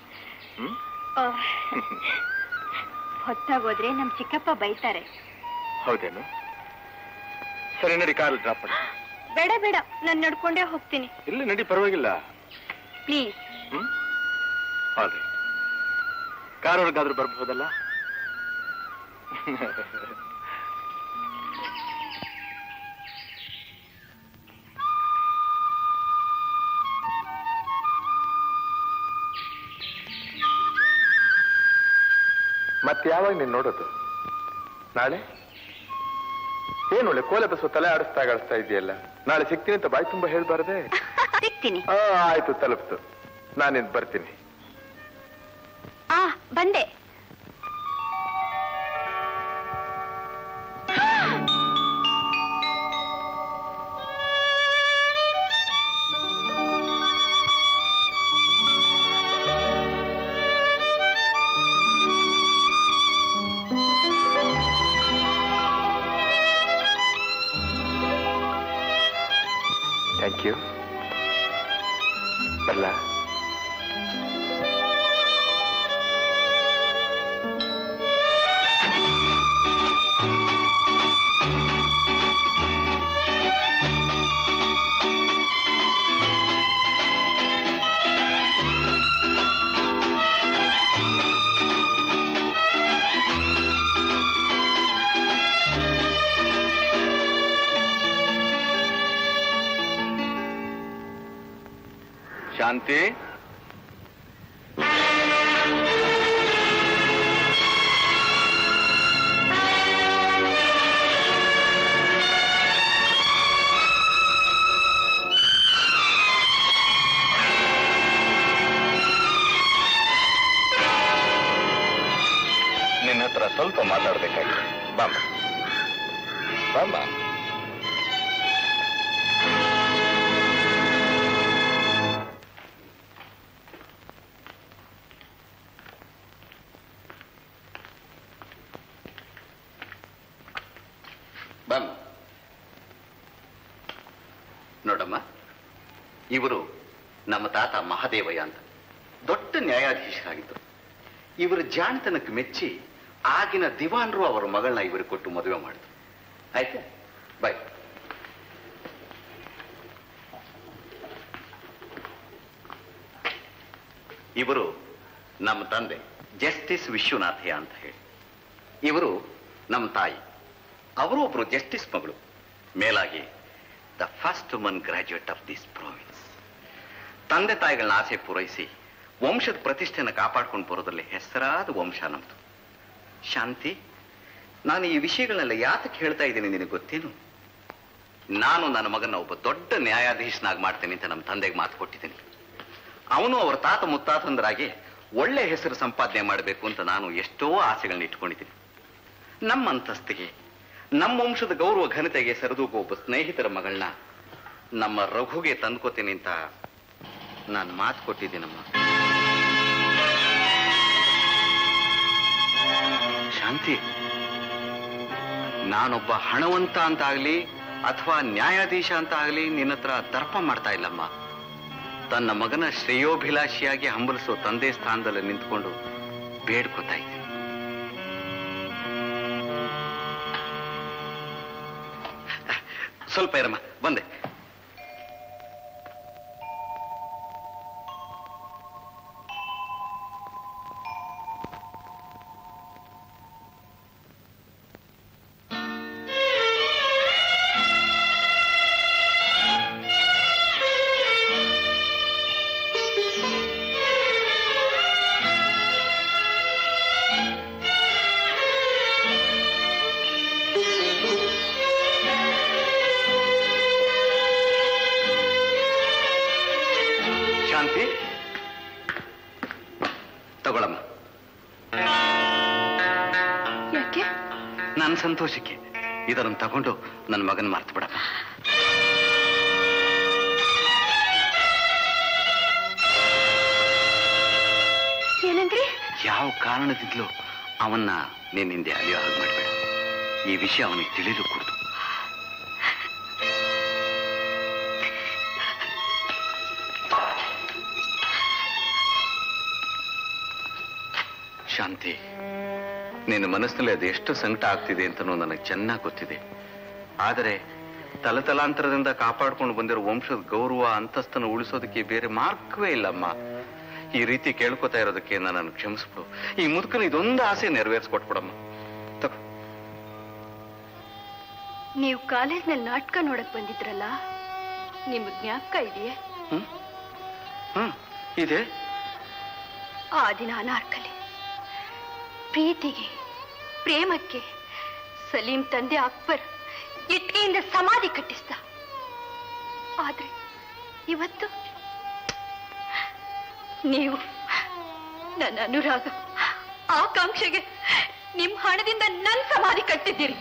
ಹೊತ್ತಾಗೋದ್ರೆ ನಮ್ ಚಿಕ್ಕಪ್ಪ ಬೈತಾರೆ. ಹೌದೇನು? ಸರಿ ನಡಿ, ಕಾರ್ ಡ್ರಾಪ್ ಮಾಡಿ. ಬೇಡ ಬೇಡ, ನಾನು ನಡ್ಕೊಂಡೇ ಹೋಗ್ತೀನಿ. ಇಲ್ಲ ನಡಿ, ಪರವಾಗಿಲ್ಲ. ಪ್ಲೀಸ್. All right. ಕಾರ್ ಒಳಗಾದ್ರೂ ಬರ್ಬಹುದಲ್ಲ? ಮತ್ತೆ ಯಾವಾಗ ನೀನ್ ನೋಡೋದು? ನಾಳೆ ಏನು ಒಳ್ಳೆ ಕೋಲೆ ಬಸವ ತಲೆ ಆಡಿಸ್ತಾ ಇದೆಯಲ್ಲ. ನಾಳೆ ಸಿಗ್ತೀನಿ ಅಂತ ಬಾಯಿ ತುಂಬಾ ಹೇಳ್ಬಾರ್ದೆ? ಸಿಗ್ತೀನಿ. ಆಯ್ತು, ತಲುಪ್ತು. ನಾನಿನ್ ಬರ್ತೀನಿ. ಬಂದೆ. Thank you. ಬರ್ಲಾ? ಶಾಂತಿ, ನಿನ್ನ ಹತ್ರ ಸ್ವಲ್ಪ ಮಾತಾಡ್ಬೇಕಾಗಿದೆ. ಬಾಮ್ಮ ಬಾಮ್ಮ. ನೋಡಮ್ಮ, ಇವರು ನಮ್ಮ ತಾತ ಮಹಾದೇವಯ್ಯ ಅಂತ ದೊಡ್ಡ ನ್ಯಾಯಾಧೀಶರಾಗಿದ್ದರು. ಇವರ ಜಾಣತನಕ್ಕೆ ಮೆಚ್ಚಿ ಆಗಿನ ದಿವಾನ್ರು ಅವರ ಮಗಳನ್ನ ಇವರು ಕೊಟ್ಟು ಮದುವೆ ಮಾಡಿದ್ರು. ಆಯ್ತಾ? ಬಾಯ್. ಇವರು ನಮ್ಮ ತಂದೆ ಜಸ್ಟಿಸ್ ವಿಶ್ವನಾಥಯ್ಯ ಅಂತ ಹೇಳಿ. ಇವರು ನಮ್ಮ ತಾಯಿ, ಅವರು ಒಬ್ರು ಜಸ್ಟಿಸ್ ಮಗಳು. ಮೇಲಾಗಿ the first woman graduate of this province. ತಂದೆ ತಾಯಿಗಳನ್ನ ಆಸೆ ಪೂರೈಸಿ ವಂಶದ ಪ್ರತಿಷ್ಠೆಯನ್ನು ಕಾಪಾಡ್ಕೊಂಡು ಬರೋದ್ರಲ್ಲಿ ಹೆಸರಾದ ವಂಶ ನಮ್ದು. ಶಾಂತಿ, ನಾನು ಈ ವಿಷಯಗಳನ್ನೆಲ್ಲ ಯಾತಕ್ಕೆ ಹೇಳ್ತಾ ಇದ್ದೀನಿ ನಿನಗೆ ಗೊತ್ತೇನು? ನಾನು ನನ್ನ ಮಗನ ಒಬ್ಬ ದೊಡ್ಡ ನ್ಯಾಯಾಧೀಶನಾಗಿ ಮಾಡ್ತೇನೆ ಅಂತ ನಮ್ಮ ತಂದೆಗೆ ಮಾತು ಕೊಟ್ಟಿದ್ದೀನಿ. ಅವನು ಅವರ ತಾತ ಮುತ್ತಾತಂದರಾಗಿ ಒಳ್ಳೆ ಹೆಸರು ಸಂಪಾದನೆ ಮಾಡಬೇಕು ಅಂತ ನಾನು ಎಷ್ಟೋ ಆಸೆಗಳನ್ನ ಇಟ್ಕೊಂಡಿದ್ದೀನಿ. ನಮ್ಮ ಅಂತಸ್ತಿಗೆ, ನಮ್ಮ ವಂಶದ ಗೌರವ ಘನತೆಗೆ ಸರಿದೂಗುವ ಒಬ್ಬ ಸ್ನೇಹಿತರ ಮಗಳನ್ನ ನಮ್ಮ ರಘುಗೆ ತಂದ್ಕೋತೀನಿ ಅಂತ ನಾನು ಮಾತು ಕೊಟ್ಟಿದ್ದೀನಮ್ಮ. ಶಾಂತಿ, ನಾನೊಬ್ಬ ಹಣವಂತ ಅಂತ ಆಗ್ಲಿ ಅಥವಾ ನ್ಯಾಯಾಧೀಶ ಅಂತ ಆಗ್ಲಿ ನಿನ್ನ ಹತ್ರ ದರ್ಪ ಮಾಡ್ತಾ ಇಲ್ಲಮ್ಮ. ತನ್ನ ಮಗನ ಶ್ರೇಯೋಭಿಲಾಷಿಯಾಗಿ ಹಂಬಲಿಸೋ ತಂದೆ ಸ್ಥಾನದಲ್ಲಿ ನಿಂತ್ಕೊಂಡು ಬೇಡ್ಕೋತಾ ಇದ್ದೀನಿ. ಸ್ವಲ್ಪ ಇರಮ್ಮ, ಬಂದೆ. ಶಾಂತಿ, ತಗೊಳಮ್ಮ. ಯಾಕೆ? ನನ್ನ ಸಂತೋಷಕ್ಕೆ ಇದನ್ನು ತಗೊಂಡು ನನ್ನ ಮಗನ ಮರ್ತು ಬಿಡಮ್ಮ. ಏನಂದ್ರಿ? ಯಾವ ಕಾರಣದಿಂದಲೂ ಅವನ್ನ ನಿನ್ನಿಂದೆ ಅಲಿಯೋ ಹಾಗೆ ಮಾಡಬೇಡ. ಈ ವಿಷಯ ಅವನಿಗೆ ತಿಳಿದು ಕೊಡ್ತು. ಶಾಂತಿ, ನಿನ್ನ ಮನಸ್ಸಿನಲ್ಲಿ ಅದೆಷ್ಟು ಸಂಕಟ ಆಗ್ತಿದೆ ಅಂತನೂ ನನಗೆ ಚೆನ್ನಾಗಿ ಗೊತ್ತಿದೆ. ಆದರೆ ತಲತಲಾಂತರದಿಂದ ಕಾಪಾಡ್ಕೊಂಡು ಬಂದಿರೋ ವಂಶದ ಗೌರವ ಅಂತಸ್ತನ್ನು ಉಳಿಸೋದಕ್ಕೆ ಬೇರೆ ಮಾರ್ಗವೇ ಇಲ್ಲಮ್ಮ. ಈ ರೀತಿ ಕೇಳ್ಕೊತಾ ಇರೋದಕ್ಕೆ ನನ್ನನ್ನು ಕ್ಷಮಿಸ್ಬಿಡು. ಈ ಮುದುಕನ ಇದೊಂದು ಆಸೆ ನೆರವೇರಿಸ್ಕೊಟ್ಬಿಡಮ್ಮ. ನೀವು ಕಾಲೇಜ್ನಲ್ಲಿ ನಾಟಕ ನೋಡಕ್ ಬಂದಿದ್ರಲ್ಲ, ನಿಮಗ್ ಜ್ಞಾಪಕ ಇದೆಯೇ? ಇದೆ. ಆ ದಿನ ಅನಾರ್ಕಲಿ ಪ್ರೀತಿಗೆ, ಪ್ರೇಮಕ್ಕೆ ಸಲೀಂ ತಂದೆ ಅಕ್ಬರ್ ಇಟ್ಕೆಯಿಂದ ಸಮಾಧಿ ಕಟ್ಟಿಸ್ದ. ಆದ್ರೆ ಇವತ್ತು ನೀವು ನನ್ನ ಅನುರಾಗ, ಆಕಾಂಕ್ಷೆಗೆ ನಿಮ್ ಹಣದಿಂದ ನನ್ನ ಸಮಾಧಿ ಕಟ್ಟಿದ್ದೀರಿ.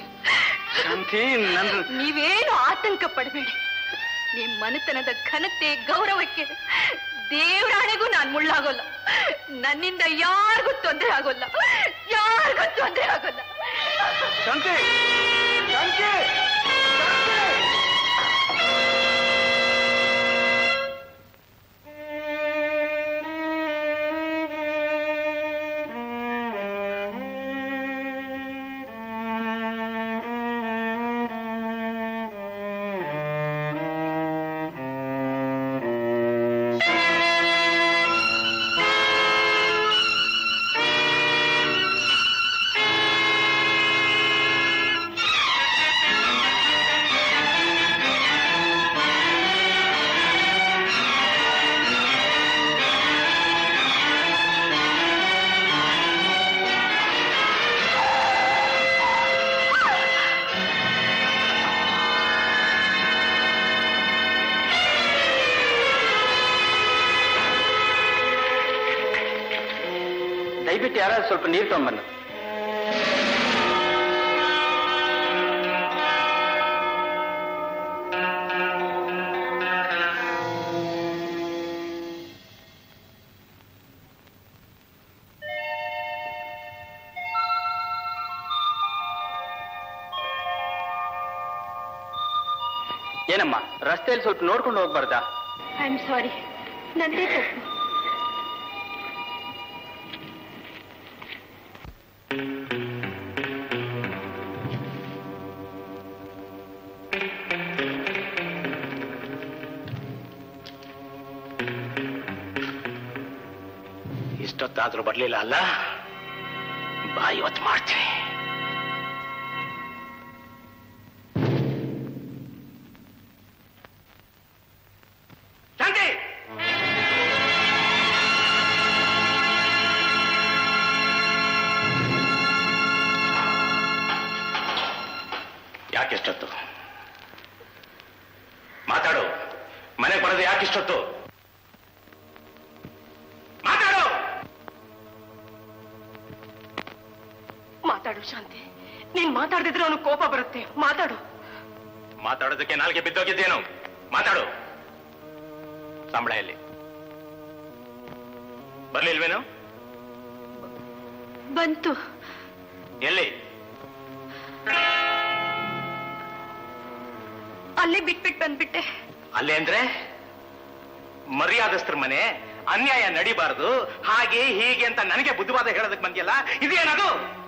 ನೀವೇನು ಆತಂಕ ಪಡಬೇಡಿ. ನಿಮ್ ಮನೆತನದ ಘನತೆ, ಗೌರವಕ್ಕೆ ದೇವರಾಣೆಗೂ ನಾನು ಮುಳ್ಳಾಗೋಲ್ಲ. ನನ್ನಿಂದ ಯಾರಿಗೂ ತೊಂದರೆ ಆಗೋಲ್ಲ, ಯಾರಿಗೂ ತೊಂದರೆ ಆಗೋಲ್ಲ. ಶಾಂತಿ, ಶಾಂತಿ, ದಯವಿಟ್ಟು ಯಾರಾದ್ರೂ ಸ್ವಲ್ಪ ನೀರು ತಗೊಂಬನ್ನ. ಏನಮ್ಮ, ರಸ್ತೆಯಲ್ಲಿ ಸ್ವಲ್ಪ ನೋಡ್ಕೊಂಡು ಹೋಗ್ಬಾರ್ದಾ? ಐ ಆಮ್ ಸಾರಿ, ನಂದೇ ತಪ್ಪು. ಇಷ್ಟೊತ್ತಾದ್ರೂ ಬರ್ಲಿಲ್ಲ ಅಲ್ಲ? ಬಾ, ಇವತ್ತು ಮಾಡ್ತೀನಿ. ಶಾಂತಿ, ಯಾಕೆಷ್ಟೊತ್ತು? ಮಾತಾಡು. ಮನೆಗೆ ಬರೋದು ಯಾಕಿಷ್ಟೊತ್ತು? ಮಾತಾಡು. ಮಾತಾಡು ಶಾಂತಿ, ನೀನ್ ಮಾತಾಡದಿದ್ರೆ ಅವನು ಕೋಪ ಬರುತ್ತೆ. ಮಾತಾಡು. ಮಾತಾಡೋದಕ್ಕೆ ನಾಲ್ಗೆ ಬಿದ್ದೋಗಿದ್ದೇನು? ಮಾತಾಡು. ಸಂಬಳ ಎಲ್ಲಿ? ಬರ್ಲಿಲ್ವೇನು? ಬಂತು. ಎಲ್ಲಿ? ಅಲ್ಲೇ ಬಿಟ್ಬಿಟ್ಟು ಬಂದ್ಬಿಟ್ಟೆ. ಅಲ್ಲೇ ಅಂದ್ರೆ ಮರ್ಯಾದಸ್ತ್ರ ಮನೆ, ಅನ್ಯಾಯ ನಡಿಬಾರದು, ಹಾಗೆ ಹೀಗೆ ಅಂತ ನನಗೆ ಬುದ್ಧಿವಾದ ಹೇಳೋದಕ್ಕೆ ಬಂದಿಯಲ್ಲ, ಇದೇನದು?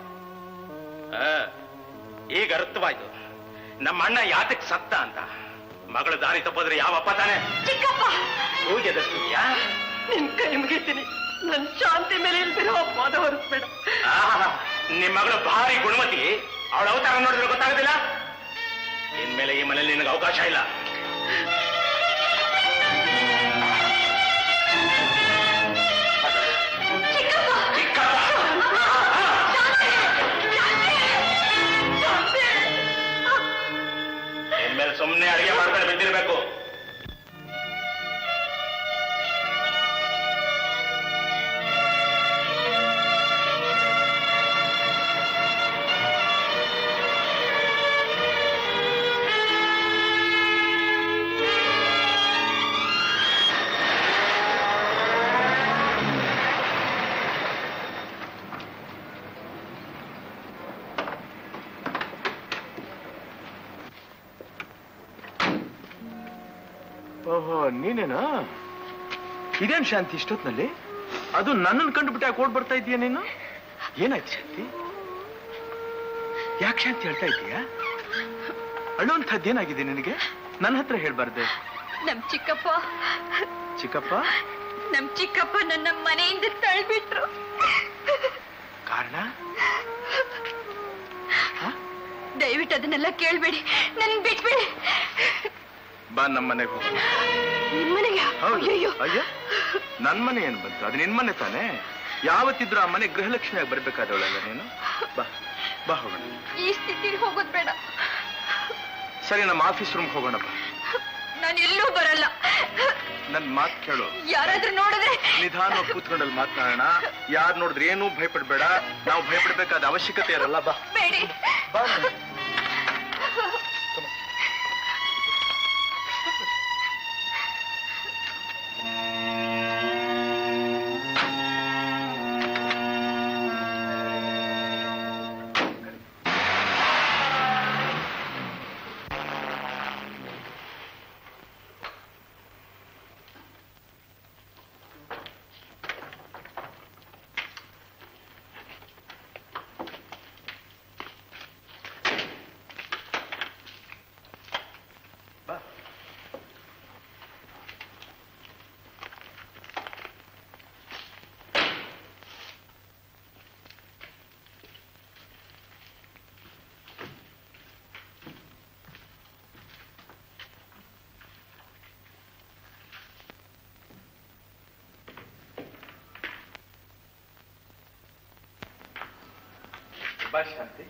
ಈಗ ಅರ್ಥವಾಯ್ತು ನಮ್ಮ ಅಣ್ಣ ಯಾತಕ್ ಸತ್ತ ಅಂತ. ಮಗಳು ದಾರಿ ತಪ್ಪಿದ್ರೆ ಯಾವ ಅಪ್ಪ ತಾನೆ? ಚಿಕ್ಕಪ್ಪ, ಹೋಗ್ಯದಷ್ಟು ನಿನ್ ಕೈ ಮುಗಿತೀನಿ. ನನ್ ಶಾಂತಿ ಮೇಲೆ ಇಲ್ದಿರೋ ಅಪವಾದ ಹೊರಿಸ್ಬೇಡ. ನಿಮ್ ಮಗಳು ಭಾರಿ ಗುಣಮತಿ. ಅವಳ ಅವತಾರ ನೋಡಿದ್ರೆ ಗೊತ್ತಾಗೋದಿಲ್ಲ. ಇನ್ಮೇಲೆ ಈ ಮನೇಲಿ ನಿನಗೆ ಅವಕಾಶ ಇಲ್ಲ. ಇನ್ಮೇಲೆ ಸುಮ್ಮನೆ ಅಡಿಗೆ ಮಾಡ್ಕೊಂಡು ಬಿದ್ದಿರ್ಬೇಕು. ಓಹೋ, ನೀನೇನಾ? ಇದೇನ್ ಶಾಂತಿ ಇಷ್ಟೊತ್ನಲ್ಲಿ? ಅದು ನನ್ನನ್ನು ಕಂಡುಬಿಟ್ಟು ಯಾಕೆ ಓಡ್ ಬರ್ತಾ ಇದೀಯ ನೀನು? ಏನಾಯ್ತು ಶಾಂತಿ? ಯಾಕೆ ಶಾಂತಿ ಹೇಳ್ತಾ ಇದೀಯಾ? ಅಳುವಂಥದ್ದೇನಾಗಿದೆ ನಿನಗೆ? ನನ್ನ ಹತ್ರ ಹೇಳ್ಬಾರ್ದೆ? ನಮ್ ಚಿಕ್ಕಪ್ಪ ನಮ್ ಚಿಕ್ಕಪ್ಪ ನನ್ನ ಮನೆಯಿಂದ ತಳ್ಬಿಟ್ರು. ಕಾರಣ? ದಯವಿಟ್ಟು ಅದನ್ನೆಲ್ಲ ಕೇಳ್ಬೇಡಿ, ನನ್ ಬಿಟ್ಬೇಡಿ. ಬಾ, ನಮ್ಮ ಮನೆಗೆ ಹೋಗೋಣ. ನಿಮ್ಮನೆಗೆ? ಅಯ್ಯೋ, ನನ್ ಮನೆ ಏನ್ ಬಂತು? ಅದು ನಿನ್ ಮನೆ ತಾನೆ. ಯಾವತ್ತಿದ್ರು ಆ ಮನೆ ಗೃಹಲಕ್ಷ್ಮಿಯಾಗಿ ಬರ್ಬೇಕಾದವಳಲ್ಲ ನೀನು. ಬಾ ಬಾ ಹೋಗೋಣ. ಈ ಸ್ಥಿತಿಲಿ ಹೋಗೋದ್ ಬೇಡ. ಸರಿ, ನಮ್ಮ ಆಫೀಸ್ ರೂಮ್ಗೆ ಹೋಗೋಣಪ್ಪ. ನಾನು ಎಲ್ಲೂ ಬರಲ್ಲ. ನನ್ ಮಾತು ಕೇಳು. ಯಾರಾದ್ರೂ ನೋಡಿದ್ರೆ ನಿಧಾನವಾಗಿ ಕೂತ್ಕೊಂಡಲ್ಲಿ ಮಾತನಾಡೋಣ. ಯಾರು ನೋಡಿದ್ರೆ ಏನೂ ಭಯಪಡ್ಬೇಡ. ನಾವು ಭಯಪಡ್ಬೇಕಾದ ಅವಶ್ಯಕತೆ ಇರಲ್ಲ. ಬಾ ಬೇಡಿ. ಬಾ. ಬಾ ಶಾಂತಿ.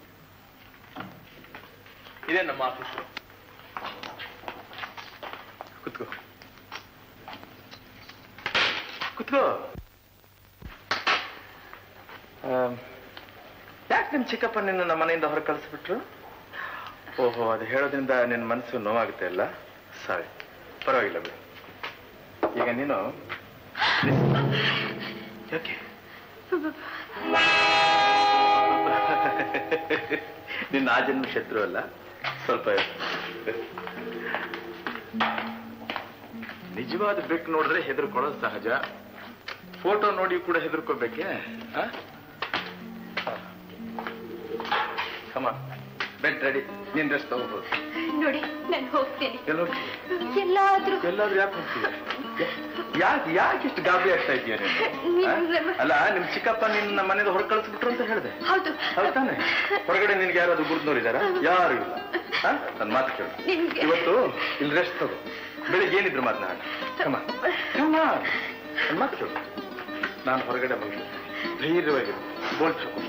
ಇದೇ ನಮ್ಮ ಆಫೀಸು. ಕುತ್ಕೋ ಕುತ್ಕೋ. ಯಾಕೆ ನಿಮ್ ಚಿಕ್ಕಪ್ಪ ನಿನ್ನ ನಮ್ಮ ಮನೆಯಿಂದ ಹೊರ ಕಳಿಸ್ಬಿಟ್ರು? ಓಹೋ, ಅದು ಹೇಳೋದ್ರಿಂದ ನಿನ್ನ ಮನಸ್ಸು ನೋವಾಗುತ್ತೆ ಅಲ್ಲ? ಸಾರಿ, ಪರವಾಗಿಲ್ಲ ಬಿಡು. ಈಗ ನೀನು ಯಾಕೆ ನಿನ್ನ ಆ ಜನ್ಮ ಶತ್ರು ಅಲ್ಲ, ಸ್ವಲ್ಪ ನಿಜವಾದ ಬೆಕ್ಕು ನೋಡಿದ್ರೆ ಹೆದರ್ಕೊಳ್ಳೋದು ಸಹಜ. ಫೋಟೋ ನೋಡಿ ಕೂಡ ಹೆದರ್ಕೋಬೇಕೆ? ಕಮ, ಬೆಡ್ ರೆಡಿ. ನೀನ್ ರೆಸ್ಟ್ ತಗೋಬಹುದು. ನೋಡಿ, ನಾನು ಹೋಗ್ತೇನೆ. ಎಲ್ಲಾದ್ರೂ ಯಾಕೆ ಹೋಗ್ತೀಯ? ಯಾಕೆ ಇಷ್ಟು ಗಾಬರಿ ಆಗ್ತಾ ಇದೆಯಾ ನೀನು? ಅಲ್ಲ, ನಿಮ್ ಚಿಕ್ಕಪ್ಪ ನಿನ್ನ ಮನೆಯಿಂದ ಹೊರ ಕಳಿಸ್ಬಿಟ್ರು ಅಂತ ಹೇಳಿದೆ. ಹೌದು ತಾನೆ? ಹೊರಗಡೆ ನಿನ್ಗೆ ಯಾರಾದ್ರೂ ಗುರ್ತು ನೋಡಿದಾರ? ಯಾರು ಇಲ್ಲ. ನನ್ ಮಾತು ಕೇಳು. ಇವತ್ತು ಇಲ್ಲಿ ರೆಸ್ಟ್ ತಗೋ. ಬೆಳಿಗ್ಗೆ ಏನಿದ್ರು ಮಾತನಾಡ. ನನ್ ಮಾತು ಕೇಳು. ನಾನು ಹೊರಗಡೆ ಬಂದು ಧೈರ್ಯವಾಗಿರು. ಬೋಲ್ಟ್ ಹಾಕೊಂಬ.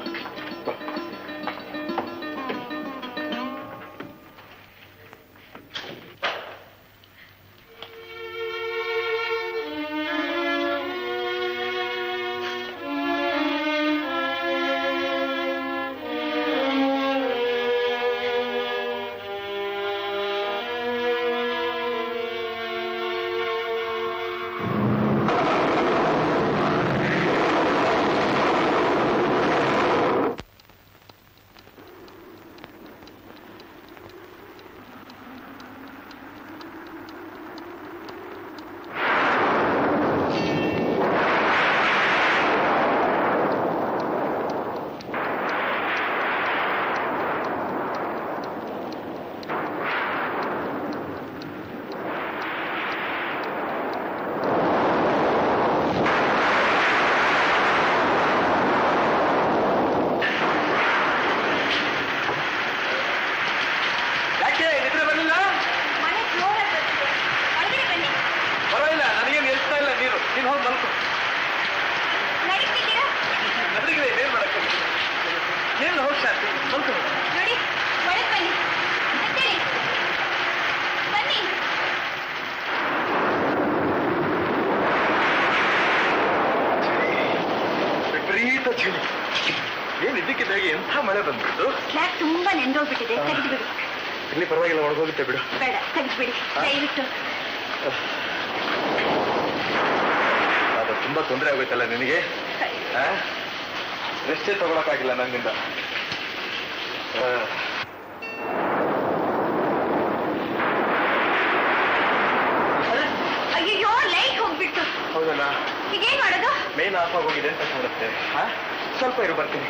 ಏನ್ ಇದಕ್ಕಿದ್ದಾಗೆ ಎಂಥ ಮಳೆ ಬಂದ್ಬಿಟ್ಟು? ತುಂಬಾ ನೆಂದೋಗ್ಬಿಟ್ಟಿದೆ, ತೆಗೆದುಬಿಡು. ಇಲ್ಲಿ ಪರವಾಗಿಲ್ಲ, ಒಳಗೋಗುತ್ತೆ ಬಿಡು. ಬೇಡ, ತೆಗೆದುಬಿಡಿ ದಯವಿಟ್ಟು. ಅದು ತುಂಬಾ ತೊಂದರೆ ಆಗೋಯ್ತಲ್ಲ ನಿನಗೆ. ರೆಸ್ಟೇ ತಗೊಳಕ್ಕಾಗಿಲ್ಲ ನನ್ನಿಂದ. ಅಯ್ಯೋ, ಲೈಟ್ ಹೋಗ್ಬಿಟ್ಟು. ಹೌದಲ್ಲ, ಈಗೇನ್ ಮಾಡೋದು? ಮೇನ್ ಆಫ್ ಆಗೋಗಿದೆ ಅಂತ ಕಾಣುತ್ತೆ. ಸ್ವಲ್ಪ ಇರು, ಬರ್ತೀನಿ.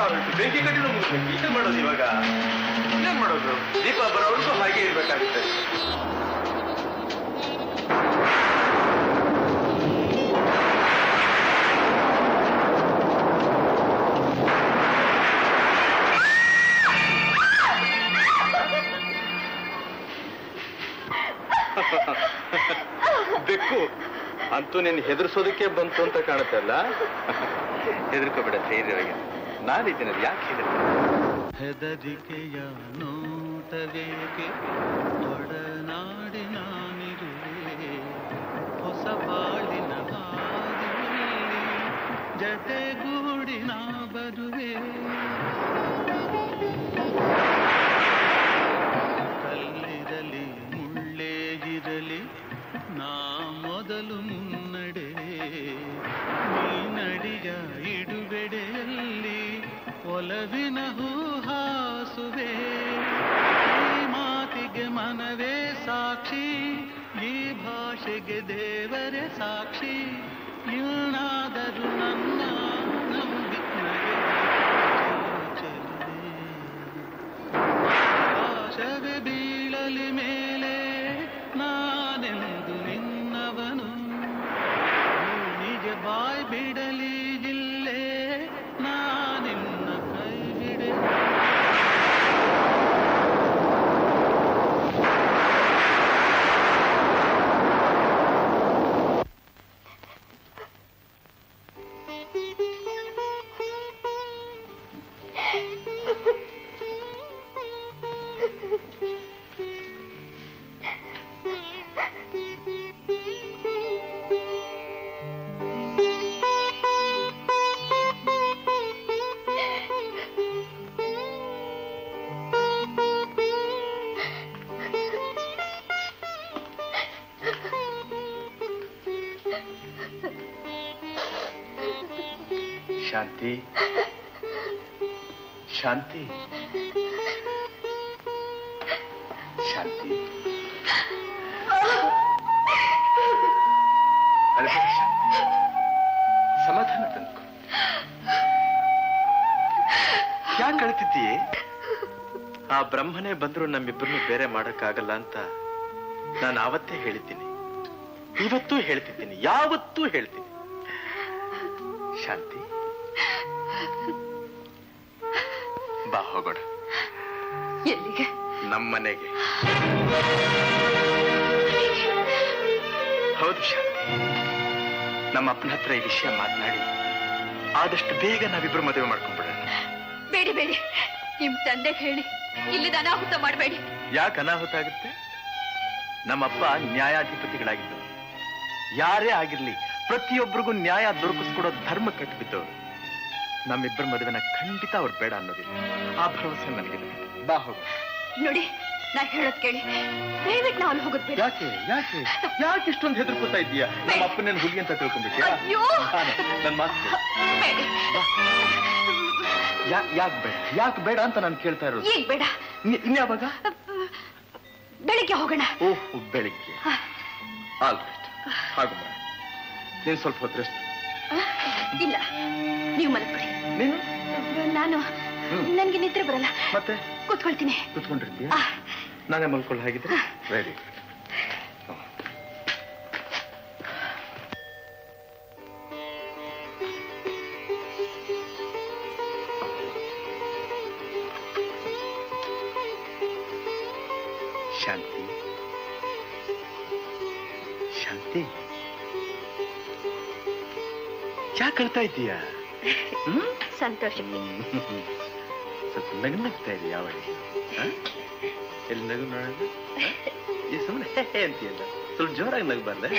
ಬೆಂಕಿ ಕಟ್ಟಿನೂ ಮುಗಿಸ್ಬೇಕು. ಏನ್ ಮಾಡೋದು ಇವಾಗ? ಏನ್ ಮಾಡೋದು? ದೀಪ ಬರೋವರೆಗೂ ಹಾಗೆ ಇರ್ಬೇಕಾಗುತ್ತೆ. ಬೆಕ್ಕು ಅಂತೂ ನೀನು ಹೆದರ್ಸೋದಕ್ಕೆ ಬಂತು ಅಂತ ಕಾಣುತ್ತಲ್ಲ. ಹೆದರ್ಕೋಬೇಡ, ಧೈರ್ಯವಾಗಿ ನಾನಿದ್ದೀನಲ್ಲ, ಯಾಕೆ ಹೆದರಿಕೆಯ ನೋಟವೇಕೆ ಒಡನಾಡಿ ನಾನಿರುವೆ, ಹೊಸ ಬಾಳಿನ ಹಾದಿಯಲ್ಲಿ ಜತೆಗೂಡಿ ನಾ ಬರುವೆ. ಕಲ್ಲಿರಲಿ ಮುಳ್ಳೇ ಇರಲಿ ನಾ ಮೊದಲು ಮುನ್ನಡೆ, ನೀ ನಡಿಯ ಇಡುಬೆಡೆಯಲ್ಲಿ ಒಲವಿನ ಹೂಹಾಸುವೆ. ಈ ಮಾತಿಗೆ ಮನವೇ ಸಾಕ್ಷಿ, ಈ ಭಾಷೆಗೆ ದೇವರೇ ಸಾಕ್ಷಿ, ಇನ್ನಾದರೂ ನನ್ನ ನಂಬಿಕೆ ಆಕಾಶವೇ ಬೀಳಲಿ ಮೇಲೆ ನಾನೆಂದು ನಿನ್ನವನು, ಭೂಮಿಗೆ ಬಾಯ್ ಬಿಡಲಿ ಜಿಲ್ಲೆ ನಾನಿನ್ನ ಕೈ ಬಿಡೆ. ಶಾಂತಿ, ಶಾಂತಿ, ಶಾಂತಿ, ಸಮಾಧಾನ ತಂದ್ಕೊ. ಯಾಕೆ ಅಳ್ತಿದ್ದೀಯೇ? ಆ ಬ್ರಹ್ಮನೇ ಬಂದ್ರು ನಮ್ಮಿಬ್ಬರನ್ನು ಬೇರೆ ಮಾಡಕ್ಕಾಗಲ್ಲ ಅಂತ ನಾನು ಆವತ್ತೇ ಹೇಳಿದ್ದೀನಿ, ಇವತ್ತೂ ಹೇಳ್ತಿದ್ದೀನಿ, ಯಾವತ್ತೂ ಹೇಳ್ತೀನಿ. ಶಾಂತಿ, ಬಾ ಹೋಗೋಣ. ಎಲ್ಲಿಗೆ? ನಮ್ಮನೆಗೆ. ಹೌದು ಶಾಂತಿ, ನಮ್ಮ ಅಪ್ಪನ ಹತ್ರ ಈ ವಿಷಯ ಮಾತನಾಡಿ ಆದಷ್ಟು ಬೇಗ ನಾವಿಬ್ರು ಮದುವೆ ಮಾಡ್ಕೊಂಡ್ಬಿಡೋಣ. ಬೇಡಿ ಬೇಡಿ, ನಿಮ್ ತಂದೆ ಹೇಳಿ ಇಲ್ಲಿ ಅನಾಹುತ ಮಾಡಬೇಡಿ. ಯಾಕೆ ಅನಾಹುತ ಆಗುತ್ತೆ? ನಮ್ಮಪ್ಪ ನ್ಯಾಯಾಧಿಪತಿಗಳಾಗಿದ್ದರು. ಯಾರೇ ಆಗಿರ್ಲಿ ಪ್ರತಿಯೊಬ್ಬರಿಗೂ ನ್ಯಾಯ ದೊರಕಿಸ್ಕೊಡೋ ಧರ್ಮ ಕಟ್ಟಿಬಿದ್ದವರು. ನಮ್ಮಿಬ್ಬರ ಮದುವೆನ ಖಂಡಿತ ಅವ್ರು ಬೇಡ ಅನ್ನೋದಿಲ್ಲ. ಆ ಭರವಸೆ ನನಗಿದೆ. ಬಾ ಹೋಗು. ನೋಡಿ, ನಾ ಹೇಳೋದ್ ಕೇಳಿ, ದಯವಿಟ್ಟು ನಾವು ಅಲ್ಲಿ ಹೋಗೋದ್ ಬೇಡ. ಯಾಕೆ ಯಾಕೆ ಯಾಕೆ ಇಷ್ಟೊಂದು ಹೆದರ್ಕೋತಾ ಇದೀಯಾ? ನಮ್ಮ ಅಪ್ಪನೇನು ಹುಡುಗಿ ಅಂತ ತಿಳ್ಕೊಂಡ್ಬಿಟ್ಯಾ? ನನ್ ಮಾತು ಯಾಕೆ ಬೇಡ, ಯಾಕೆ ಬೇಡ ಅಂತ ನಾನು ಕೇಳ್ತಾ ಇರೋದು. ಈಗ ಬೇಡ. ಇನ್ಯಾವಾಗ? ಬೆಳಿಗ್ಗೆ ಹೋಗೋಣ. ಓಹ್, ಬೆಳಿಗ್ಗೆ. ಆಲ್ ರೈಟ್, ಹಾಗು ಮಾಡ. ನೀನು ಸ್ವಲ್ಪ ಹೊತ್ತು ರೆಸ್ಟ್. ಇಲ್ಲ, ನೀವು ಮಲಗ್ಬಿಡಿ. ನೀನು? ನಾನು ನನ್ಗೆ ನಿದ್ರೆ ಬರಲ್ಲ. ಮತ್ತೆ ಕೂತ್ಕೊಳ್ತೀನಿ. ಕೂತ್ಕೊಂಡಿರ್ತೀಯ? ನಾನೇ ಮಲ್ಕೊಳ್ಳೋ ಹಾಗಿದ್ರೆ ರೆಡಿ. ಶಾಂತಿ, ಶಾಂತಿ, ಯಾಕೆ ಅಳ್ತಾ ಇದ್ದೀಯಾ? ಸಂತೋಷಕ್ಕೆ. ಸ್ವಲ್ಪ ನಗು ನಗ್ತಾ ಇದೆಯಾ? ಅವಳಿ ಎಲ್ಲಿ ನಗು ನೋಡೋಣ. ಈ ಸುಮ್ಮನೆ ಅಂತೀಯಲ್ಲ, ಸ್ವಲ್ಪ ಜೋರಾಗಿ ನಗಬಾರ್ದೆ?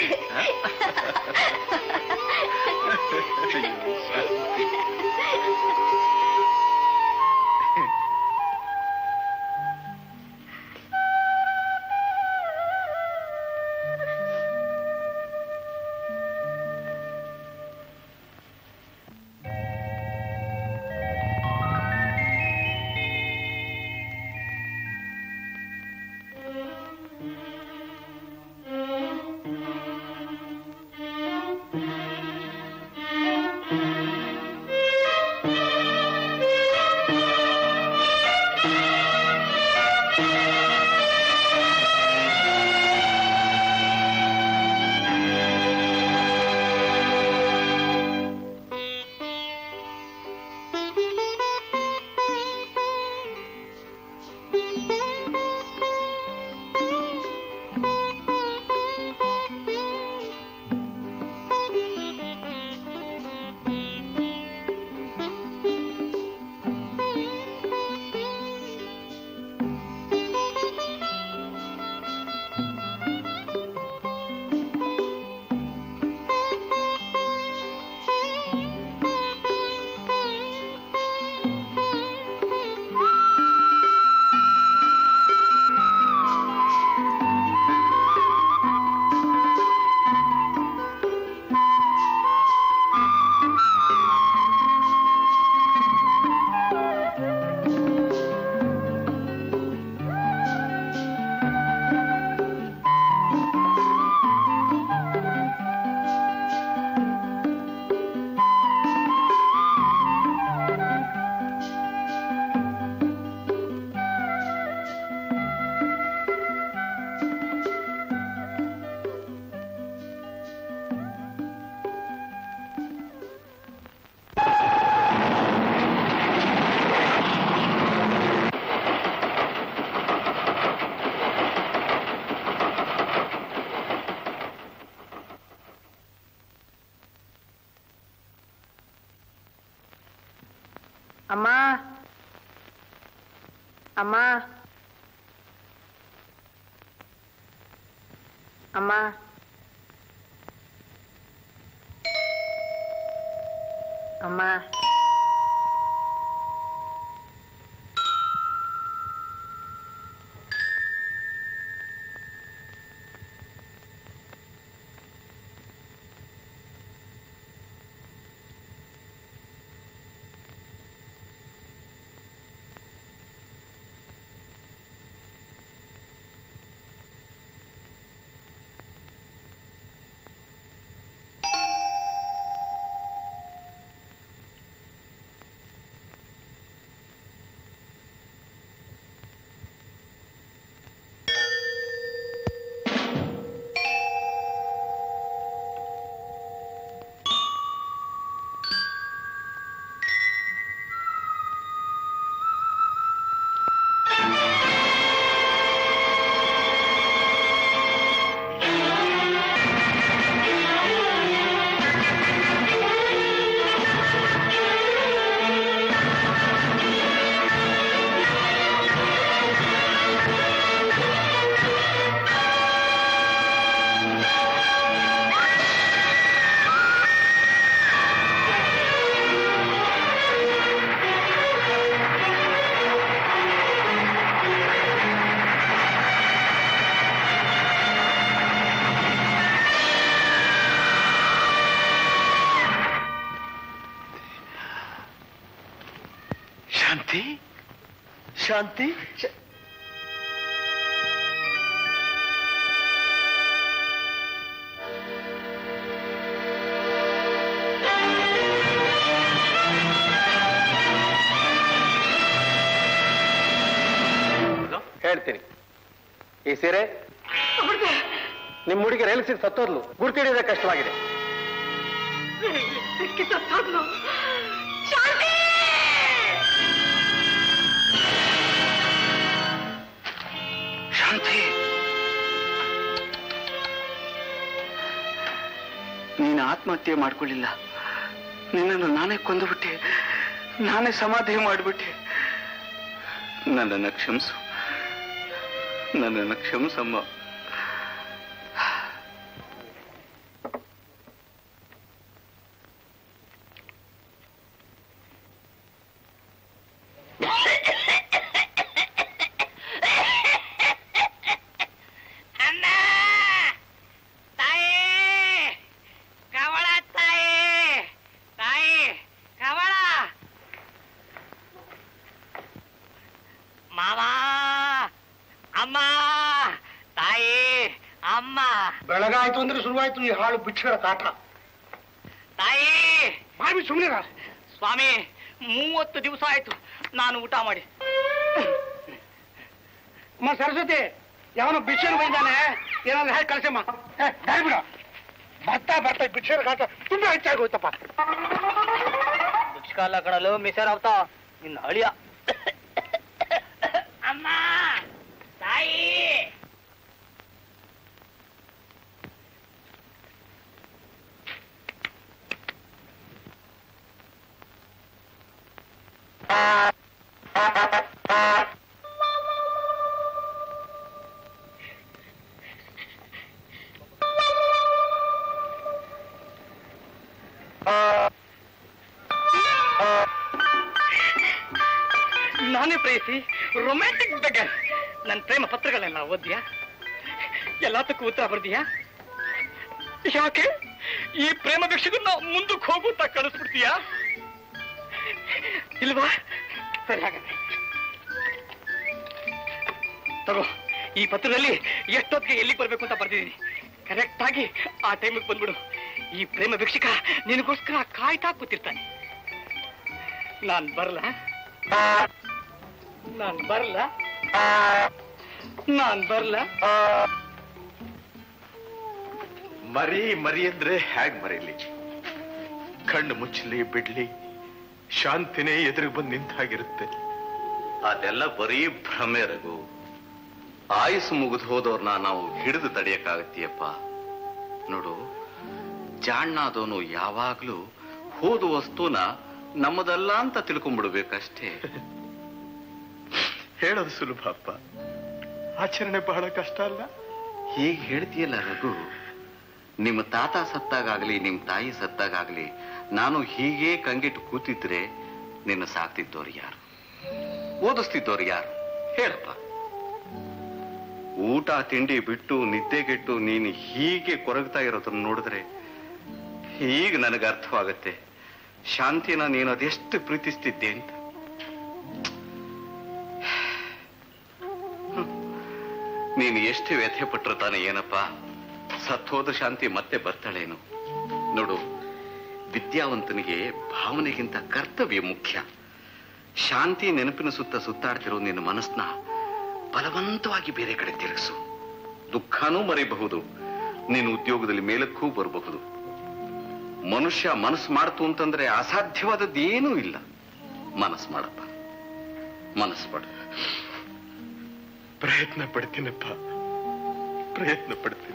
ಅಮ್ಮ ಅಮ್ಮ ಅಮ್ಮ ಅಮ್ಮ ಶಾಂತಿ ಹೇಳ್ತೀನಿ. ಈ ಸೀರೆ ನಿಮ್ಮ ಹುಡುಗಿ ರೈಲು ಸೀಟ್ ಸತ್ತೋದ್ಲು, ಗುರ್ತಿಡಿಯೋದೇ ಕಷ್ಟವಾಗಿದೆ. ಶಾಂತಿ, ನೀನು ಆತ್ಮಹತ್ಯೆ ಮಾಡ್ಕೊಳ್ಳಿಲ್ಲ. ನಿನ್ನನ್ನು ನಾನೇ ಕೊಂದುಬಿಟ್ಟೆ, ನಾನೇ ಸಮಾಧಿ ಮಾಡಿಬಿಟ್ಟೆ. ನನ್ನನ್ನು ಕ್ಷಮಿಸು, ನನ್ನನ್ನು ಕ್ಷಮಿಸಮ್ಮ. ಬೆಳಗಾಯ್ತು ಅಂದ್ರೆ ಶುರುವಾಯ್ತು ಈ ಹಾಳು ಬಿಚ್ಚಗಳ ಕಾಟ. ತಾಯಿ ಮಾಡಿ ಸುಮ್ಮನೆ ಸ್ವಾಮಿ, 30 ದಿವಸ ಆಯ್ತು ನಾನು ಊಟ ಮಾಡಿ. ಅಮ್ಮ ಸರಸ್ವತಿ, ಯಾವನೋ ಬಿಚ್ಚರು ಬೈದಾನೆ, ಏನಾದ್ರು ಹೇಳಿ ಕಳ್ಸಮ್ಮ. ಬಿಡ, ಬರ್ತಾ ಬಿಚ್ಚರ ಕಾಟ ತುಂಬಾ ಹೆಚ್ಚಾಗಿ ಹೋಯ್ತಪ್ಪ. ದುಷ್ಕಾಲ ಕಣಲು ಮಿಸರ್ ಆಗ್ತಾ ನಿನ್ನ ಅಳಿಯ. ಅಮ್ಮ ತಾಯಿ, ನಾನೇ ಪ್ರೇಯಸಿ, ರೊಮ್ಯಾಂಟಿಕ್ ಬೆಗರ್. ನನ್ನ ಪ್ರೇಮ ಪತ್ರಗಳನ್ನ ಓದ್ಯಾ? ಎಲ್ಲದಕ್ಕೂ ಉತ್ತರ ಬರ್ದೀಯಾ? ಯಾಕೆ ಈ ಪ್ರೇಮ ಭಿಕ್ಷೆಗನ್ನ ಮುಂದಕ್ಕೆ ಹೋಗುತ್ತಾ ಕಳಿಸ್ಬಿಡ್ತೀಯಾ? ಇಲ್ವಾ? ಸರಿ, ಹಾಗಾದ್ರೆ ತಗೋ. ಈ ಪತ್ರದಲ್ಲಿ ಎಷ್ಟೊತ್ತಿಗೆ ಎಲ್ಲಿಗೆ ಬರ್ಬೇಕು ಅಂತ ಬರ್ದಿದ್ದೀನಿ. ಕರೆಕ್ಟ್ ಆಗಿ ಆ ಟೈಮಿಗೆ ಬಂದ್ಬಿಡು. ಈ ಪ್ರೇಮ ಭಿಕ್ಷಕ ನಿನಗೋಸ್ಕರ ಕಾಯ್ತಾ ಕೂತಿರ್ತಾನೆ. ನಾನ್ ಬರಲ್ಲ. ಮರಿ ಅಂದ್ರೆ ಹೇಗ್ ಮರೀಲಿ? ಕಣ್ಣು ಮುಚ್ಚಲಿ ಬಿಡ್ಲಿ, ಶಾಂತಿನೇ ಎದುರಿಗೆ ಬಂದು ನಿಂತ ಹಾಗಿರುತ್ತೆ. ಅದೆಲ್ಲ ಬರೀ ಭ್ರಮೆ ರಘು. ಆಯುಸ್ ಮುಗಿದು ಹೋದವ್ರನ್ನ ನಾವು ಹಿಡಿದು ತಡೆಯಕ್ಕಾಗತ್ತೀಯಪ್ಪ. ನೋಡು, ಜಾಣ್ಣಾದವನು ಯಾವಾಗ್ಲೂ ಹೋದ ವಸ್ತುನ ನಮ್ಮದಲ್ಲ ಅಂತ ತಿಳ್ಕೊಂಡ್ಬಿಡ್ಬೇಕಷ್ಟೇ. ಹೇಳೋದು ಸುಲಭ ಅಪ್ಪ, ಆಚರಣೆ ಬಹಳ ಕಷ್ಟ ಅಲ್ಲ. ಹೀಗೆ ಹೇಳ್ತೀಯಲ್ಲ ರಘು, ನಿಮ್ಮ ತಾತ ಸತ್ತಾಗಲಿ ನಿಮ್ಮ ತಾಯಿ ಸತ್ತಾಗಲಿ ನಾನು ಹೀಗೆ ಕಂಗಿಟ್ಟು ಕೂತಿದ್ರೆ ನಿನ್ನ ಸಾಕ್ತಿದ್ದವ್ರು ಯಾರು, ಓದಿಸ್ತಿದ್ದವ್ರು ಯಾರು ಹೇಳಪ್ಪ? ಊಟ ತಿಂಡಿ ಬಿಟ್ಟು ನಿದ್ದೆಗೆಟ್ಟು ನೀನು ಹೀಗೆ ಕೊರಗ್ತಾ ಇರೋದನ್ನ ನೋಡಿದ್ರೆ ಈಗ ನನಗೆ ಅರ್ಥವಾಗತ್ತೆ ಶಾಂತಿನ ನೀನು ಅದೆಷ್ಟು ಪ್ರೀತಿಸ್ತಿದ್ದೆ ಅಂತ. ನೀನು ಎಷ್ಟು ವ್ಯಥೆ ಪಟ್ಟರು ತಾನೆ ಏನಪ್ಪ, ಸತ್ತೋದ ಶಾಂತಿ ಮತ್ತೆ ಬರ್ತಾಳೇನು? ನೋಡು, ವಿದ್ಯಾವಂತನಿಗೆ ಭಾವನೆಗಿಂತ ಕರ್ತವ್ಯ ಮುಖ್ಯ. ಶಾಂತಿ ನೆನಪಿನ ಸುತ್ತ ಸುತ್ತಾಡ್ತಿರೋ ನಿನ್ನ ಮನಸ್ಸನ್ನ ಬಲವಂತವಾಗಿ ಬೇರೆ ಕಡೆ ತಿರುಗಿಸು. ದುಃಖನೂ ಮರೆಯಬಹುದು, ನೀನು ಉದ್ಯೋಗದಲ್ಲಿ ಮೇಲಕ್ಕೂ ಬರಬಹುದು. ಮನುಷ್ಯ ಮನಸ್ಸು ಮಾಡ್ತು ಅಂತಂದ್ರೆ ಅಸಾಧ್ಯವಾದದ್ದೇನೂ ಇಲ್ಲ. ಮನಸ್ಸು ಮಾಡಪ್ಪ, ಮನಸ್ಸು ಮಾಡು. ಪ್ರಯತ್ನ ಪಡ್ತೀನಪ್ಪ, ಪ್ರಯತ್ನ ಪಡ್ತೀನಿ.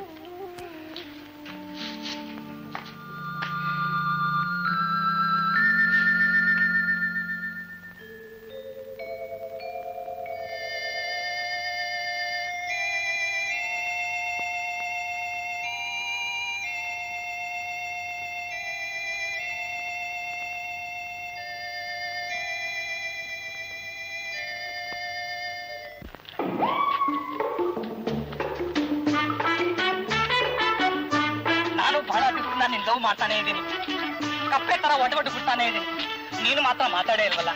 ಮಾಡ್ತಾನೆ ಇದ್ದೀನಿ, ಕಪ್ಪೆ ತರ ಒಟ್ಟು ಬಿಡ್ತಾನೆ ಇದ್ದೀನಿ. ನೀನು ಮಾತ್ರ ಮಾತಾಡೇ ಇಲ್ವಲ್ಲ?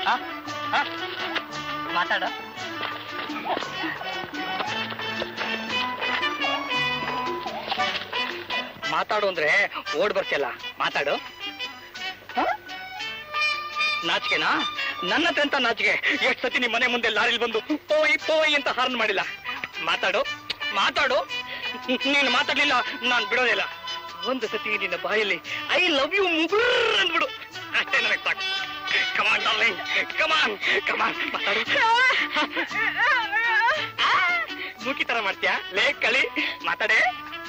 ಮಾತಾಡ. ಮಾತಾಡು ಅಂದ್ರೆ ಓಡ್ ಬರ್ತಿಯಲ್ಲ, ಮಾತಾಡು. ನಾಚಿಕೆನಾ? ನನ್ನ ಅಂತ ನಾಚಿಕೆ. ಎಷ್ಟು ಸತಿ ನಿಮ್ಮ ಮನೆ ಮುಂದೆ ಲಾರಿಲ್ ಬಂದು ಪೋಯ್ ಪೋಯ್ ಅಂತ ಹಾರ್ನ್ ಮಾಡಿಲ್ಲ. ಮಾತಾಡು, ಮಾತಾಡು. ನೀನು ಮಾತಾಡ್ಲಿಲ್ಲ ನಾನು ಬಿಡೋದಿಲ್ಲ. ಒಂದು ಸತಿ ನಿನ್ನ ಬಾಯಲ್ಲಿ ಐ ಲವ್ ಯು ಮುಗುರ್ ಅಂದ್ಬಿಡು, ಅಷ್ಟೇ ನನಗೆ ಸಾಕು. ಕಮಾನ್ ಡಾರ್ಲಿಂಗ್, ಕಮಾನ್ ಕಮಾನ್, ಮಾತಾಡು. ಮೂಕಿ ತರ ಮಾಡ್ತೀಯಾ? ಲೇ ಕಳಿ, ಮಾತಾಡೆ.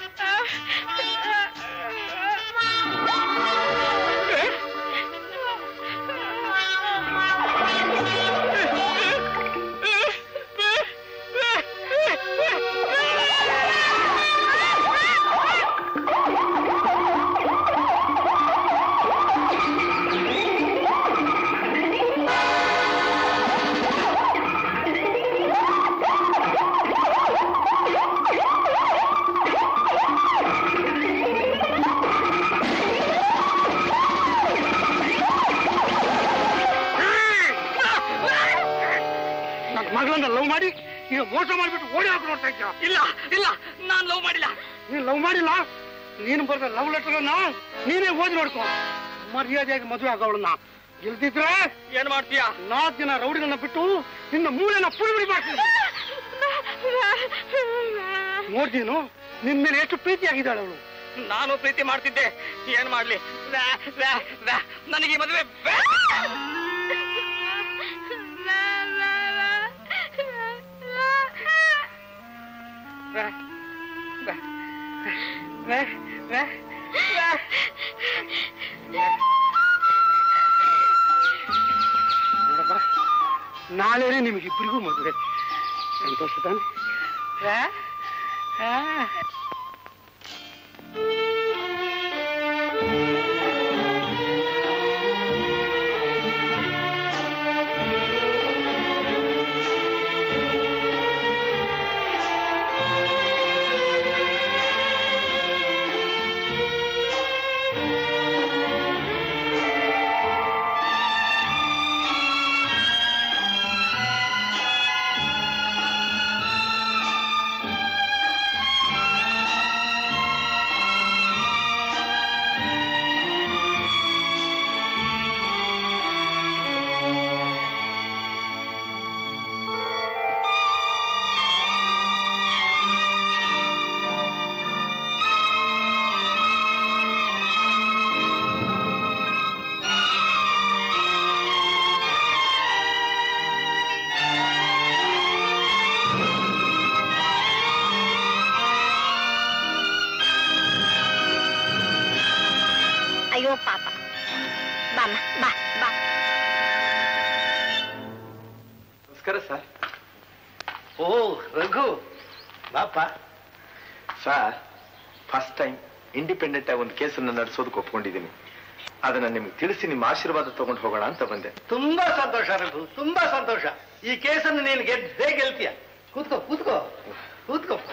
ಲವ್ ಮಾಡಿ ಈಗ ಮೋಸ ಮಾಡಿಬಿಟ್ಟು ಓಡಿ ಹಾಕಿ ನೋಡ್ತಾ ಇದ್ದ. ಇಲ್ಲ ಇಲ್ಲ, ನಾನ್ ಲವ್ ಮಾಡಿಲ್ಲ. ನೀನ್ ಲವ್ ಮಾಡಿಲ್ಲ? ನೀನು ಬರೆದ ಲವ್ ಲೆಟರ್ನ ನೀನೇ ಓದಿ ನೋಡ್ಕೊ. ಮರ್ಯಾದೆಯಾಗಿ ಮದುವೆ ಆಗೋಳನ್ನ. ಇಲ್ದಿದ್ರೆ ಏನ್ ಮಾಡ್ತೀಯ? 4 ಜನ ರೌಡಿಗಳನ್ನ ಬಿಟ್ಟು ನಿನ್ನ ಮೂಳೆನ ಪುಡಿ ಮಾಡ್ತೀನಿ. ನೋಡ್ತೀನು ನಿನ್ ಮೇಲೆ ಎಷ್ಟು ಪ್ರೀತಿ ಆಗಿದ್ದಾಳೆ ಅವಳು. ನಾನು ಪ್ರೀತಿ ಮಾಡ್ತಿದ್ದೆ, ಏನ್ ಮಾಡ್ಲಿ? ನನಗೆ ಮದುವೆ ನೋಡಪ್ಪ, ನಾಳೆನೇ ನಿಮಗಿಬ್ಬರಿಗೂ ಮದುವೆ. ಸಂತೋಷ ತಾನೆ? ಬಾಮ್ಮ ಬಾ ಬಾ. ನಮಸ್ಕಾರ ಸರ್. ಓ ರಘು, ಬಾಪ. ಸರ್, ಫಸ್ಟ್ ಟೈಮ್ ಇಂಡಿಪೆಂಡೆಂಟ್ ಆಗಿ ಒಂದು ಕೇಸನ್ನು ನಡೆಸೋದಕ್ಕೆ ಒಪ್ಕೊಂಡಿದ್ದೀನಿ. ಅದನ್ನ ನಿಮ್ಗೆ ತಿಳಿಸಿ ನಿಮ್ಮ ಆಶೀರ್ವಾದ ತಗೊಂಡು ಹೋಗೋಣ ಅಂತ ಬಂದೆ. ತುಂಬಾ ಸಂತೋಷ ರಘು, ತುಂಬಾ ಸಂತೋಷ. ಈ ಕೇಸನ್ನು ನೀನು ಗೆದ್ದೇ ಗೆಲ್ತೀಯ. ಕೂತ್ಕೋ ಕೂತ್ಕೋ ಕೂತ್ಕೋಪ್ಪ.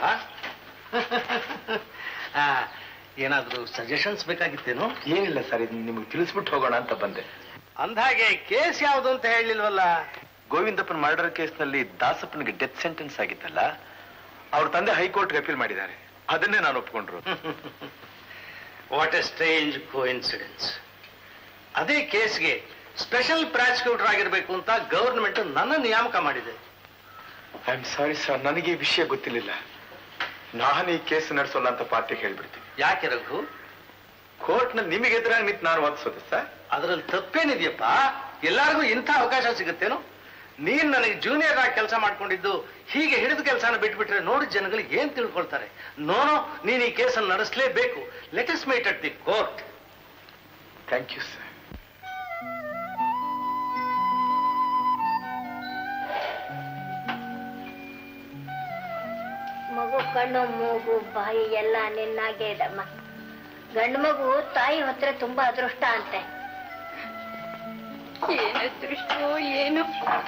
ಏನಾದ್ರೂ ಸಜೆಷನ್ಸ್ ಬೇಕಾಗಿತ್ತೇನು? ಏನಿಲ್ಲ ಸರ್, ಇದು ನಿಮ್ಗೆ ತಿಳಿಸ್ಬಿಟ್ಟು ಹೋಗೋಣ ಅಂತ ಬಂದೆ. ಅಂದ್ಹಾಗೆ ಕೇಸ್ ಯಾವುದು ಅಂತ ಹೇಳಿಲ್ವಲ್ಲ? ಗೋವಿಂದಪ್ಪನ ಮರ್ಡರ್ ಕೇಸ್ನಲ್ಲಿ ದಾಸಪ್ಪನಿಗೆ ಡೆತ್ ಸೆಂಟೆನ್ಸ್ ಆಗಿತ್ತಲ್ಲ, ಅವ್ರ ತಂದೆ ಹೈಕೋರ್ಟ್ಗೆ ಅಪೀಲ್ ಮಾಡಿದ್ದಾರೆ. ಅದನ್ನೇ ನಾನು ಒಪ್ಕೊಂಡ್ರು. What a strange coincidence. ಅದೇ ಕೇಸ್ಗೆ ಸ್ಪೆಷಲ್ ಪ್ರಾಸಿಕ್ಯೂಟರ್ ಆಗಿರ್ಬೇಕು ಅಂತ ಗವರ್ನಮೆಂಟ್ ನನ್ನ ನೇಮಕ ಮಾಡಿದೆ. ಐ ಆಮ್ ಸಾರಿ ಸರ್, ನನಗೆ ಈ ವಿಷಯ ಗೊತ್ತಿರಲಿಲ್ಲ. ನಾನು ಈ ಕೇಸ್ ನಡೆಸೋಲ್ಲ ಅಂತ ಪಾರ್ಟಿಗೆ ಹೇಳ್ಬಿಡ್ತೀನಿ. ಯಾಕೆ ರಘು? ಕೋರ್ಟ್ನಲ್ಲಿ ನಿಮಗೆ ಎದುರಾಗಿ ನಿಂತು ನಾನು ವಾದಿಸೋದು ಸರ್? ಅದರಲ್ಲಿ ತಪ್ಪೇನಿದೆಯಪ್ಪ? ಎಲ್ಲರಿಗೂ ಇಂಥ ಅವಕಾಶ ಸಿಗುತ್ತೇನು? ನೀನ್ ನನಗೆ ಜೂನಿಯರ್ ಆಗಿ ಕೆಲಸ ಮಾಡ್ಕೊಂಡಿದ್ದು ಹೀಗೆ ಹಿಡಿದು ಕೆಲಸನ ಬಿಟ್ಬಿಟ್ರೆ ನೋಡಿದ ಜನಗಳಿಗೆ ಏನ್ ತಿಳ್ಕೊಳ್ತಾರೆ? ನೋನೋ, ನೀನ್ ಈ ಕೇಸನ್ನು ನಡೆಸಲೇಬೇಕು. Let us meet at the court. Thank you sir. ಮಗು ಕಣ್ಣು ಮೂಗು ಬಾಯಿ ಎಲ್ಲ ನಿನ್ನಾಗೆ ಇದಮ್ಮ. ಗಂಡು ಮಗು ತಾಯಿ ಹೊತ್ತರೆ ತುಂಬಾ ಅದೃಷ್ಟ ಅಂತೆ. ಏನು ಅದೃಷ್ಟವೋ ಏನು.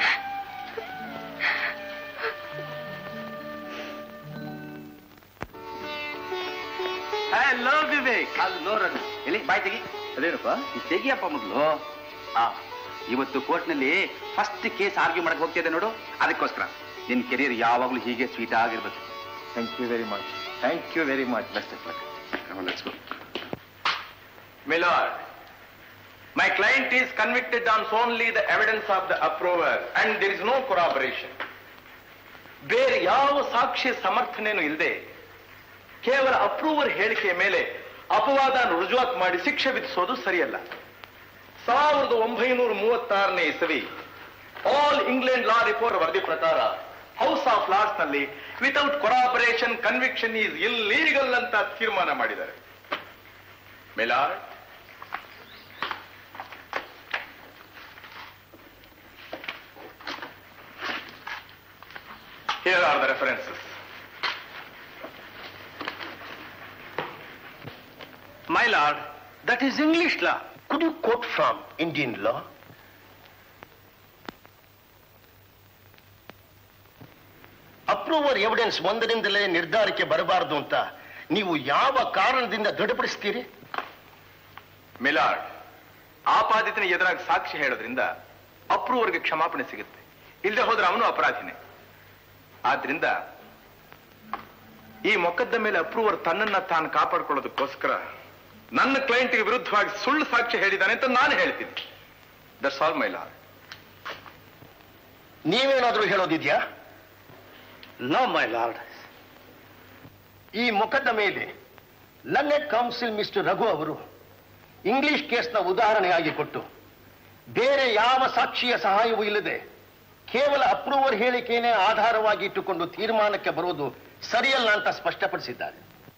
ಹಲೋ ವಿವೇಕ್. ಹಲೋ ರಘು. ಎಲ್ಲಿ ಬಾಯ್ ತೆಗಿ. ಅದೇನಪ್ಪ ಈ ತೆಗಿಯಪ್ಪ ಮೊದಲು. ಇವತ್ತು ಕೋರ್ಟ್ನಲ್ಲಿ ಫಸ್ಟ್ ಕೇಸ್ ಆರ್ಗ್ಯೂ ಮಾಡಕ್ ಹೋಗ್ತಿದೆ ನೋಡು, ಅದಕ್ಕೋಸ್ಕರ ನಿನ್ ಕೆರಿಯರ್ ಯಾವಾಗ್ಲೂ ಹೀಗೆ ಸ್ವೀಟ್ ಆಗಿರ್ಬೇಕು. Thank you very much. Thank you very much. Best of luck. Let's go. My lord, my client is convicted on only the evidence of the approver and there is no corroboration. ಬೇರೆ ಯಾವ ಸಾಕ್ಷಿ ಸಮರ್ಥನೆಯೂ ಇಲ್ಲದೆ ಕೇವಲ approver ಹೇಳಿಕೆಯ ಮೇಲೆ ಅಪವಾದ ರುಜುವಾತ್ ಮಾಡಿ ಶಿಕ್ಷೆ ವಿಧಿಸೋದು ಸರಿಯಲ್ಲ. 1936ನೇ ಇಸವಿ ಆಲ್ ಇಂಗ್ಲೆಂಡ್ ಲಾ ರಿಪೋರ್ಟ್ ವರದಿ ಪ್ರಕಾರ ಹೌಸ್ ಆಫ್ ಲಾರ್ಡ್ಸ್ ನಲ್ಲಿ without corroboration conviction is illegal ಅಂತ ತೀರ್ಮಾನ ಮಾಡಿದ್ದಾರೆ. My lord, here are the references. My lord, that is English law. Could you quote from Indian law? Approver evidence ಒಂದರಿಂದಲೇ ನಿರ್ಧಾರಕ್ಕೆ ಬರಬಾರದು ಅಂತ ನೀವು ಯಾವ ಕಾರಣದಿಂದ ದೃಢಪಡಿಸ್ತೀರಿ? ಮಿಲಾರ್ಡ್, ಆಪಾದಿತನ ಎದುರಾಗಿ ಸಾಕ್ಷಿ ಹೇಳೋದ್ರಿಂದ ಅಪ್ರೂವರ್ಗೆ ಕ್ಷಮಾಪಣೆ ಸಿಗುತ್ತೆ. ಇಲ್ಲದೆ ಹೋದ್ರೆ ಅವನು ಅಪರಾಧಿನೇ. ಆದ್ರಿಂದ ಈ ಮೊಕದ್ದಮೆ ಮೇಲೆ ಅಪ್ರೂವರ್ ತನ್ನನ್ನ ತಾನು ಕಾಪಾಡ್ಕೊಳ್ಳೋದಕ್ಕೋಸ್ಕರ ನನ್ನ ಕ್ಲೈಂಟ್ಗೆ ವಿರುದ್ಧವಾಗಿ ಸುಳ್ಳು ಸಾಕ್ಷ್ಯ ಹೇಳಿದ್ದಾನೆ ಅಂತ ನಾನು ಹೇಳ್ತೀನಿ. That's all my lord. ನೀವೇನಾದ್ರೂ ಹೇಳೋದಿದ್ಯಾ? No my lord. ಈ ಮೊಕದ್ದಮೆಯಲ್ಲಿ ಲರ್ನೆಡ್ ಕೌನ್ಸಿಲ್ ಮಿಸ್ಟರ್ ರಘು ಅವರು ಇಂಗ್ಲಿಷ್ ಕೇಸ್ನ ಉದಾಹರಣೆಯಾಗಿ ಕೊಟ್ಟು ಬೇರೆ ಯಾವ ಸಾಕ್ಷಿಯ ಸಹಾಯವೂ ಇಲ್ಲದೆ ಕೇವಲ ಅಪ್ರೂವರ್ ಹೇಳಿಕೆಯನ್ನೇ ಆಧಾರವಾಗಿ ಇಟ್ಟುಕೊಂಡು ತೀರ್ಮಾನಕ್ಕೆ ಬರುವುದು ಸರಿಯಲ್ಲ ಅಂತ ಸ್ಪಷ್ಟಪಡಿಸಿದ್ದಾರೆ.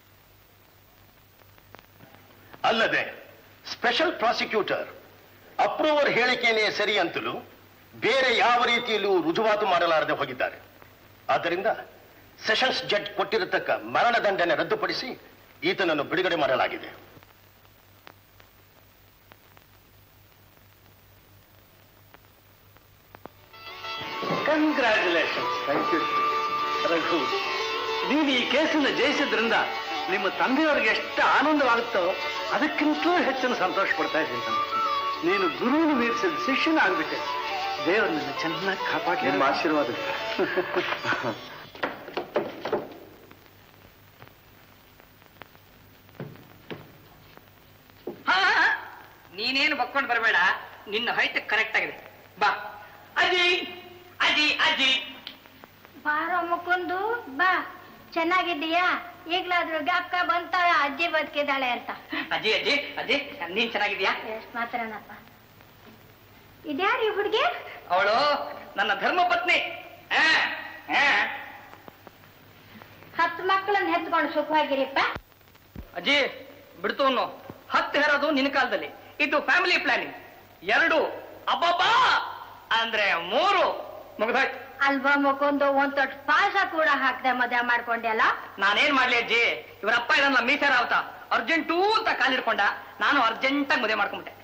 ಅಲ್ಲದೆ ಸ್ಪೆಷಲ್ ಪ್ರಾಸಿಕ್ಯೂಟರ್ ಅಪ್ರೂವರ್ ಹೇಳಿಕೆಯನ್ನೇ ಸರಿ ಅಂತಲೂ ಬೇರೆ ಯಾವ ರೀತಿಯಲ್ಲೂ ರುಜುವಾತು ಮಾಡಲಾರದೆ ಹೋಗಿದ್ದಾರೆ. ಆದ್ದರಿಂದ ಸೆಷನ್ಸ್ ಜಡ್ಜ್ ಕೊಟ್ಟಿರತಕ್ಕ ಮರಣದಂಡನೆ ರದ್ದುಪಡಿಸಿ ಈತನನ್ನು ಬಿಡುಗಡೆ ಮಾಡಲಾಗಿದೆ. ಕಂಗ್ರ್ಯಾಚುಲೇಷನ್ಸ್. ಥ್ಯಾಂಕ್ ಯು ರಘು, ನೀವು ಈ ಕೇಸನ್ನು ಜಯಿಸಿದ್ರಿಂದ ನಿಮ್ಮ ತಂದೆಯವರಿಗೆ ಎಷ್ಟು ಆನಂದವಾಗುತ್ತೋ ಅದಕ್ಕಿಂತಲೂ ಹೆಚ್ಚನ್ನು ಸಂತೋಷ ಪಡ್ತಾ ಇದ್ದೀನಿ ನಾನು. ನೀನು ಗುರುವಿನ ಮೀರಿಸಿದ ಶಿಷ್ಯನ ಆಗ್ಬಿಟ್ಟೆ. ದೇವರನ್ನ ಚೆನ್ನಾಗಿ ಕಾಪಾಡಲಿ. ನಿಮ್ಮ ಆಶೀರ್ವಾದ. ನೀನೇನು ಬಕ್ಕೊಂಡು ಬರಬೇಡ, ನಿನ್ನ ಹೈಟ್ ಕರೆಕ್ಟ್ ಆಗಿದೆ. ಬಾ ಅಜ್ಜಿ ಅಜ್ಜಿ ಅಜ್ಜಿ. ಬಾರೋ ಮುಕುಂದು ಬಾ. ಚೆನ್ನಾಗಿದ್ದೀಯಾ? ಈಗ್ಲಾದ್ರೂ ಗಾಪ್ಕ ಬಂತಾಳ ಅಜ್ಜಿ ಬದುಕಿದ್ದಾಳೆ ಅಂತ. ಅಜ್ಜಿ ಅಜ್ಜಿ ಅಜ್ಜಿ, ನೀನ್ ಚೆನ್ನಾಗಿದ್ಯಾ? ಎಷ್ಟ್ ಮಾತ್ರನಪ್ಪ. ಇದ್ಯಾರು ಈ ಹುಡುಗಿ? ಅವಳು ನನ್ನ ಧರ್ಮ ಪತ್ನಿ. 10 ಮಕ್ಕಳನ್ನ ಹೆತ್ಕೊಂಡು ಸುಖವಾಗಿರಿಪ್ಪ. ಅಜ್ಜಿ ಬಿಡ್ತು 10 ಹೆರೋದು ನಿನ್ನ ಕಾಲದಲ್ಲಿ. ಇದು ಫ್ಯಾಮಿಲಿ ಪ್ಲಾನಿಂಗ್. 2 ಅಬ್ಬಬ್ಬಾ ಅಂದ್ರೆ 3 ಮುಗಿದೋಯ್ತು. ಅಲ್ವಾ ಮಕ್ಕೊಂದು ಒಂದ್ ತೊಟ್ಟು ಪಾಸ ಕೂಡ ಹಾಕ್ದೆ ಮದುವೆ ಮಾಡ್ಕೊಂಡೆಲ್ಲ. ನಾನೇನ್ ಮಾಡ್ಲಿ ಅಜ್ಜಿ, ಇವರಪ್ಪ ಇದನ್ನ ಮೀಸರ ಅವತ ಅರ್ಜೆಂಟೂ ಅಂತ ಕಾಲಿಡ್ಕೊಂಡ, ನಾನು ಅರ್ಜೆಂಟಾಗಿ ಮದುವೆ ಮಾಡ್ಕೊಂಡ್ಬಿಟ್ಟೆ.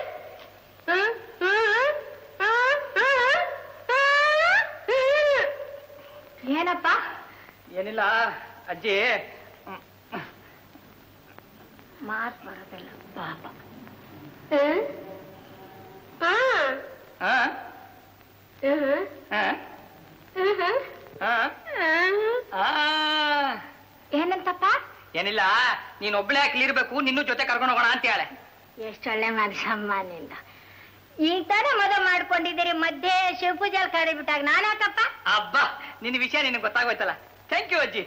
ಏನಪ್ಪ? ಏನಿಲ್ಲ ಅಜ್ಜಿ, ಮಾತ್ ಬರೋದಿಲ್ಲ ಪಾಪ. ಏನಂತಪ್ಪ? ಏನಿಲ್ಲ, ನೀನ್ ಒಬ್ಳೆ ಯಾಕೆ ನಿನ್ನೂ ಜೊತೆ ಕರ್ಕೊಂಡು ಹೋಗೋಣ ಅಂತ ಹೇಳೆ. ಎಷ್ಟೊಳ್ಳೆ ಮನಸ್ಸಮ್ಮ ನಿಂದ. ಈಗ ತಾನೇ ಮದುವೆ ಮಾಡ್ಕೊಂಡಿದ್ದೀರಿ, ಮಧ್ಯೆ ಶಿವಪೂಜೆ ಕಡಿಬಿಟ್ಟಾಗ ನಾನ್ಯಾಕಪ್ಪ? ಅಬ್ಬಾ, ನಿನ್ನ ವಿಷಯ ನಿನಗೆ ಗೊತ್ತಾಗೋಯ್ತಲ್ಲ. ಥ್ಯಾಂಕ್ ಯು ಅಜ್ಜಿ.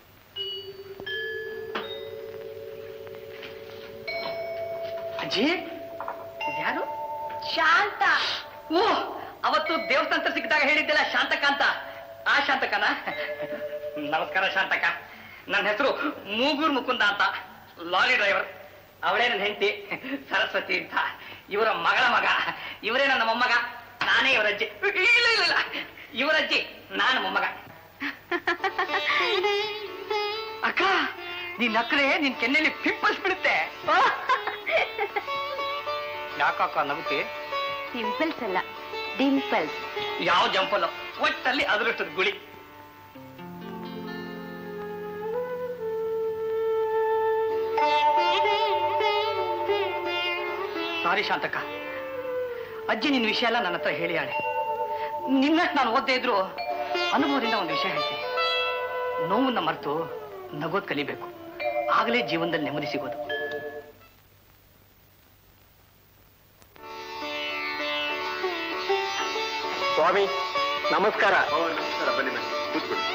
ಅಜ್ಜಿ, ಯಾರು? ಶಾಂತ. ಓ, ಅವತ್ತು ದೇವಸ್ಥಾನ ಸಿಕ್ಕಿದಾಗ ಹೇಳಿದ್ದೆಲ್ಲ ಶಾಂತಕ ಅಂತ. ಆ ಶಾಂತಕನ? ನಮಸ್ಕಾರ ಶಾಂತಕ. ನನ್ನ ಹೆಸರು ಮೂಗೂರ್ ಮುಕುಂದ ಅಂತ, ಲಾರಿ ಡ್ರೈವರ್. ಅವಳೇ ನನ್ನ ಹೆಂಡತಿ ಸರಸ್ವತಿ ಅಂತ. ಇವರ ಮಗಳ ಮಗ. ಇವರೇ ನನ್ನ ಮೊಮ್ಮಗ, ನಾನೇ ಇವರಜ್ಜಿ. ಇಲ್ಲ ಇಲ್ಲ ಇಲ್ಲ, ಇವರಜ್ಜಿ, ನಾನು ಮೊಮ್ಮಗ. ಅಕ್ಕ, ನಿನ್ ನಕ್ರೆ ನಿನ್ ಕೆನ್ನೆಯಲ್ಲಿ ಪಿಂಪಲ್ಸ್ ಬಿಡುತ್ತೆ. ಯಾಕಕ್ಕ ನಗುತ್ತಿ? ಪಿಂಪಲ್ಸ್ ಅಲ್ಲ, ಡಿಂಪಲ್ಸ್. ಯಾವ ಜಂಪಲ್ ಒಟ್ಟಲ್ಲಿ ಅದೃಷ್ಟದ ಗುಳಿ. ಸಾರಿ ಶಾಂತಕ್ಕ, ಅಜ್ಜಿ ನಿನ್ನ ವಿಷಯ ಎಲ್ಲ ನನ್ನ ಹತ್ರ ಹೇಳಿಯಾಳೆ. ನಿನ್ನಷ್ಟು ನಾನು ಓದ್ದೇ ಇದ್ರು ಅನುಭವದಿಂದ ಒಂದು ವಿಷಯ ಹೇಳ್ತೀನಿ. ನೋವನ್ನ ಮರೆತು ನಗೋದ್ ಕಲಿಬೇಕು, ಆಗಲೇ ಜೀವನದಲ್ಲಿ ನೆಮ್ಮದಿ ಸಿಗೋದು. ಸ್ವಾಮಿ ನಮಸ್ಕಾರ. ನಮಸ್ಕಾರ, ಬನ್ನಿ ಬನ್ನಿ ಕೂತ್ಕೊಳ್ಳಿ.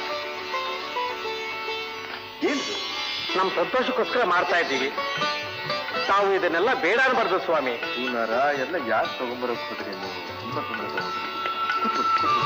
ಏನು ನಮ್ಮ ಸಂತೋಷಕ್ಕೋಸ್ಕರ ಮಾಡ್ತಾ ಇದ್ದೀವಿ. ತಾವು ಇದನ್ನೆಲ್ಲ ಬೇಡ ಅನ್ಬಾರ್ದು ಸ್ವಾಮಿ. ಹೂನಾರ ಎಲ್ಲ ಯಾಕೆ ತಗೊಂಬರೋಕ್ ಹೋದ್ರಿ ನೀವು? ತುಂಬಾ ತೊಂದರೆ ತಗೊಂಡ್ರಿ. ಕೂತ್ಕೊಳ್ಳಿ ಕೂತ್ಕೊಳ್ಳಿ.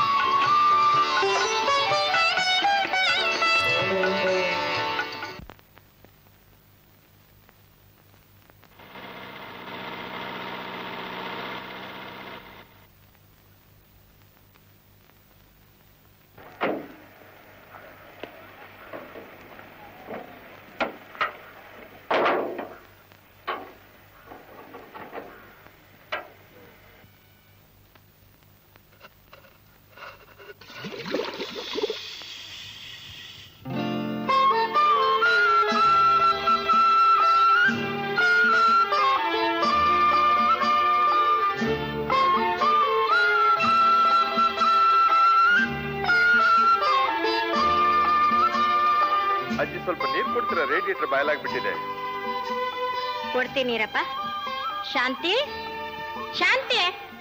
ಅಜ್ಜಿ ಸ್ವಲ್ಪ ನೀರು ಕೊಡ್ತೀರಾ? ರೇಡಿಯೇಟರ್ ಬಾಯಲಾಗ್ಬಿಟ್ಟಿದೆ. ಕೊಡ್ತೀನಿರಪ್ಪ. ಶಾಂತಿ, ಶಾಂತಿ,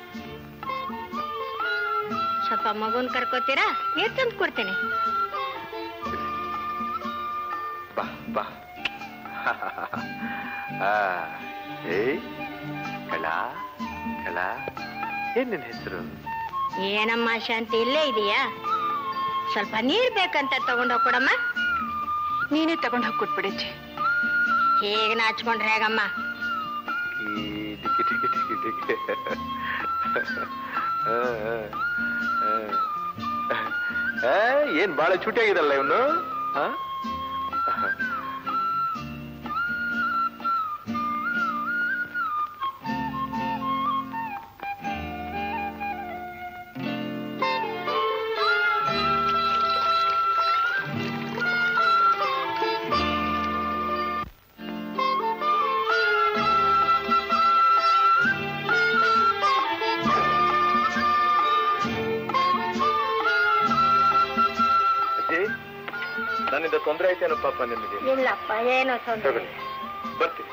ಸ್ವಲ್ಪ ಮಗುನ್ ಕರ್ಕೋತೀರಾ? ನೀರ್ ತಂದು ಕೊಡ್ತೀನಿ. ಬಾ ಬಾ. ಏಯ್ ಕಳ ಕಳ, ಏನ್ ನಿನ್ ಹೆಸರು? ಏನಮ್ಮ ಶಾಂತಿ, ಇಲ್ಲೇ ಇದೆಯಾ? ಸ್ವಲ್ಪ ನೀರ್ ಬೇಕಂತ ತಗೊಂಡೋಗ್ ಕೊಡಮ್ಮ. ನೀನೇ ತಗೊಂಡು ಹೋಗಿ ಕೊಟ್ಬಿಡಜ್ಜಿ. ಹೇಗೆ ನಾಚ್ಕೊಂಡ್ರೆ ಹೇಗಮ್ಮ? ಏನ್ ಬಾಳ ಚೂಟಿಯಾಗಿದಲ್ಲ ಇವನು. ನನ್ನಿಂದ ತೊಂದರೆ ಆಯ್ತೇನೋ ಪಾಪ ನಿಮಗೆ? ಇಲ್ಲಪ್ಪ, ಏನೋ ತೊಂದರೆ. ಬರ್ತೀನಿ.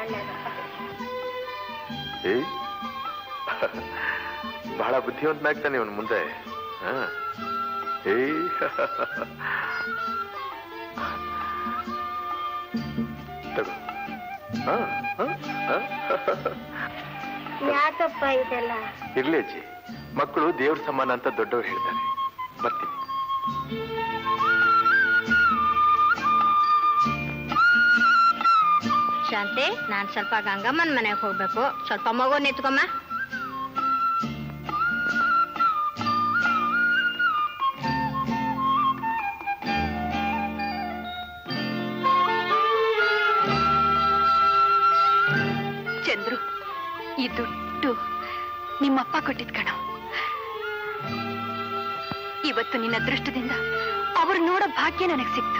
ಬಹಳ ಬುದ್ಧಿವಂತನಾಗ್ತಾನೆ ಇವನು ಮುಂದೆ. ತಗೋ. ಯಾಕಪ್ಪ ಇದೆಲ್ಲ? ಇರ್ಲಿ ಅಜ್ಜಿ, ಮಕ್ಕಳು ದೇವ್ರ ಸಮಾನ ಅಂತ ದೊಡ್ಡವರು ಹೇಳ್ತಾರೆ. ಬರ್ತೀನಿ. ಶಾಂತಿ, ನಾನ್ ಸ್ವಲ್ಪ ಗಂಗಮ್ಮನ ಮನೆಗೆ ಹೋಗ್ಬೇಕು. ಸ್ವಲ್ಪ ಮಗು ನಿಂತ್ಕೊಮ್ಮ. ದುಡ್ಡು ನಿಮ್ಮಪ್ಪ ಕೊಟ್ಟಿದ್ ಕಣ. ಇವತ್ತು ನಿನ್ನ ಅದೃಷ್ಟದಿಂದ ಅವರು ನೋಡೋ ಭಾಗ್ಯ ನನಗೆ ಸಿಕ್ತು.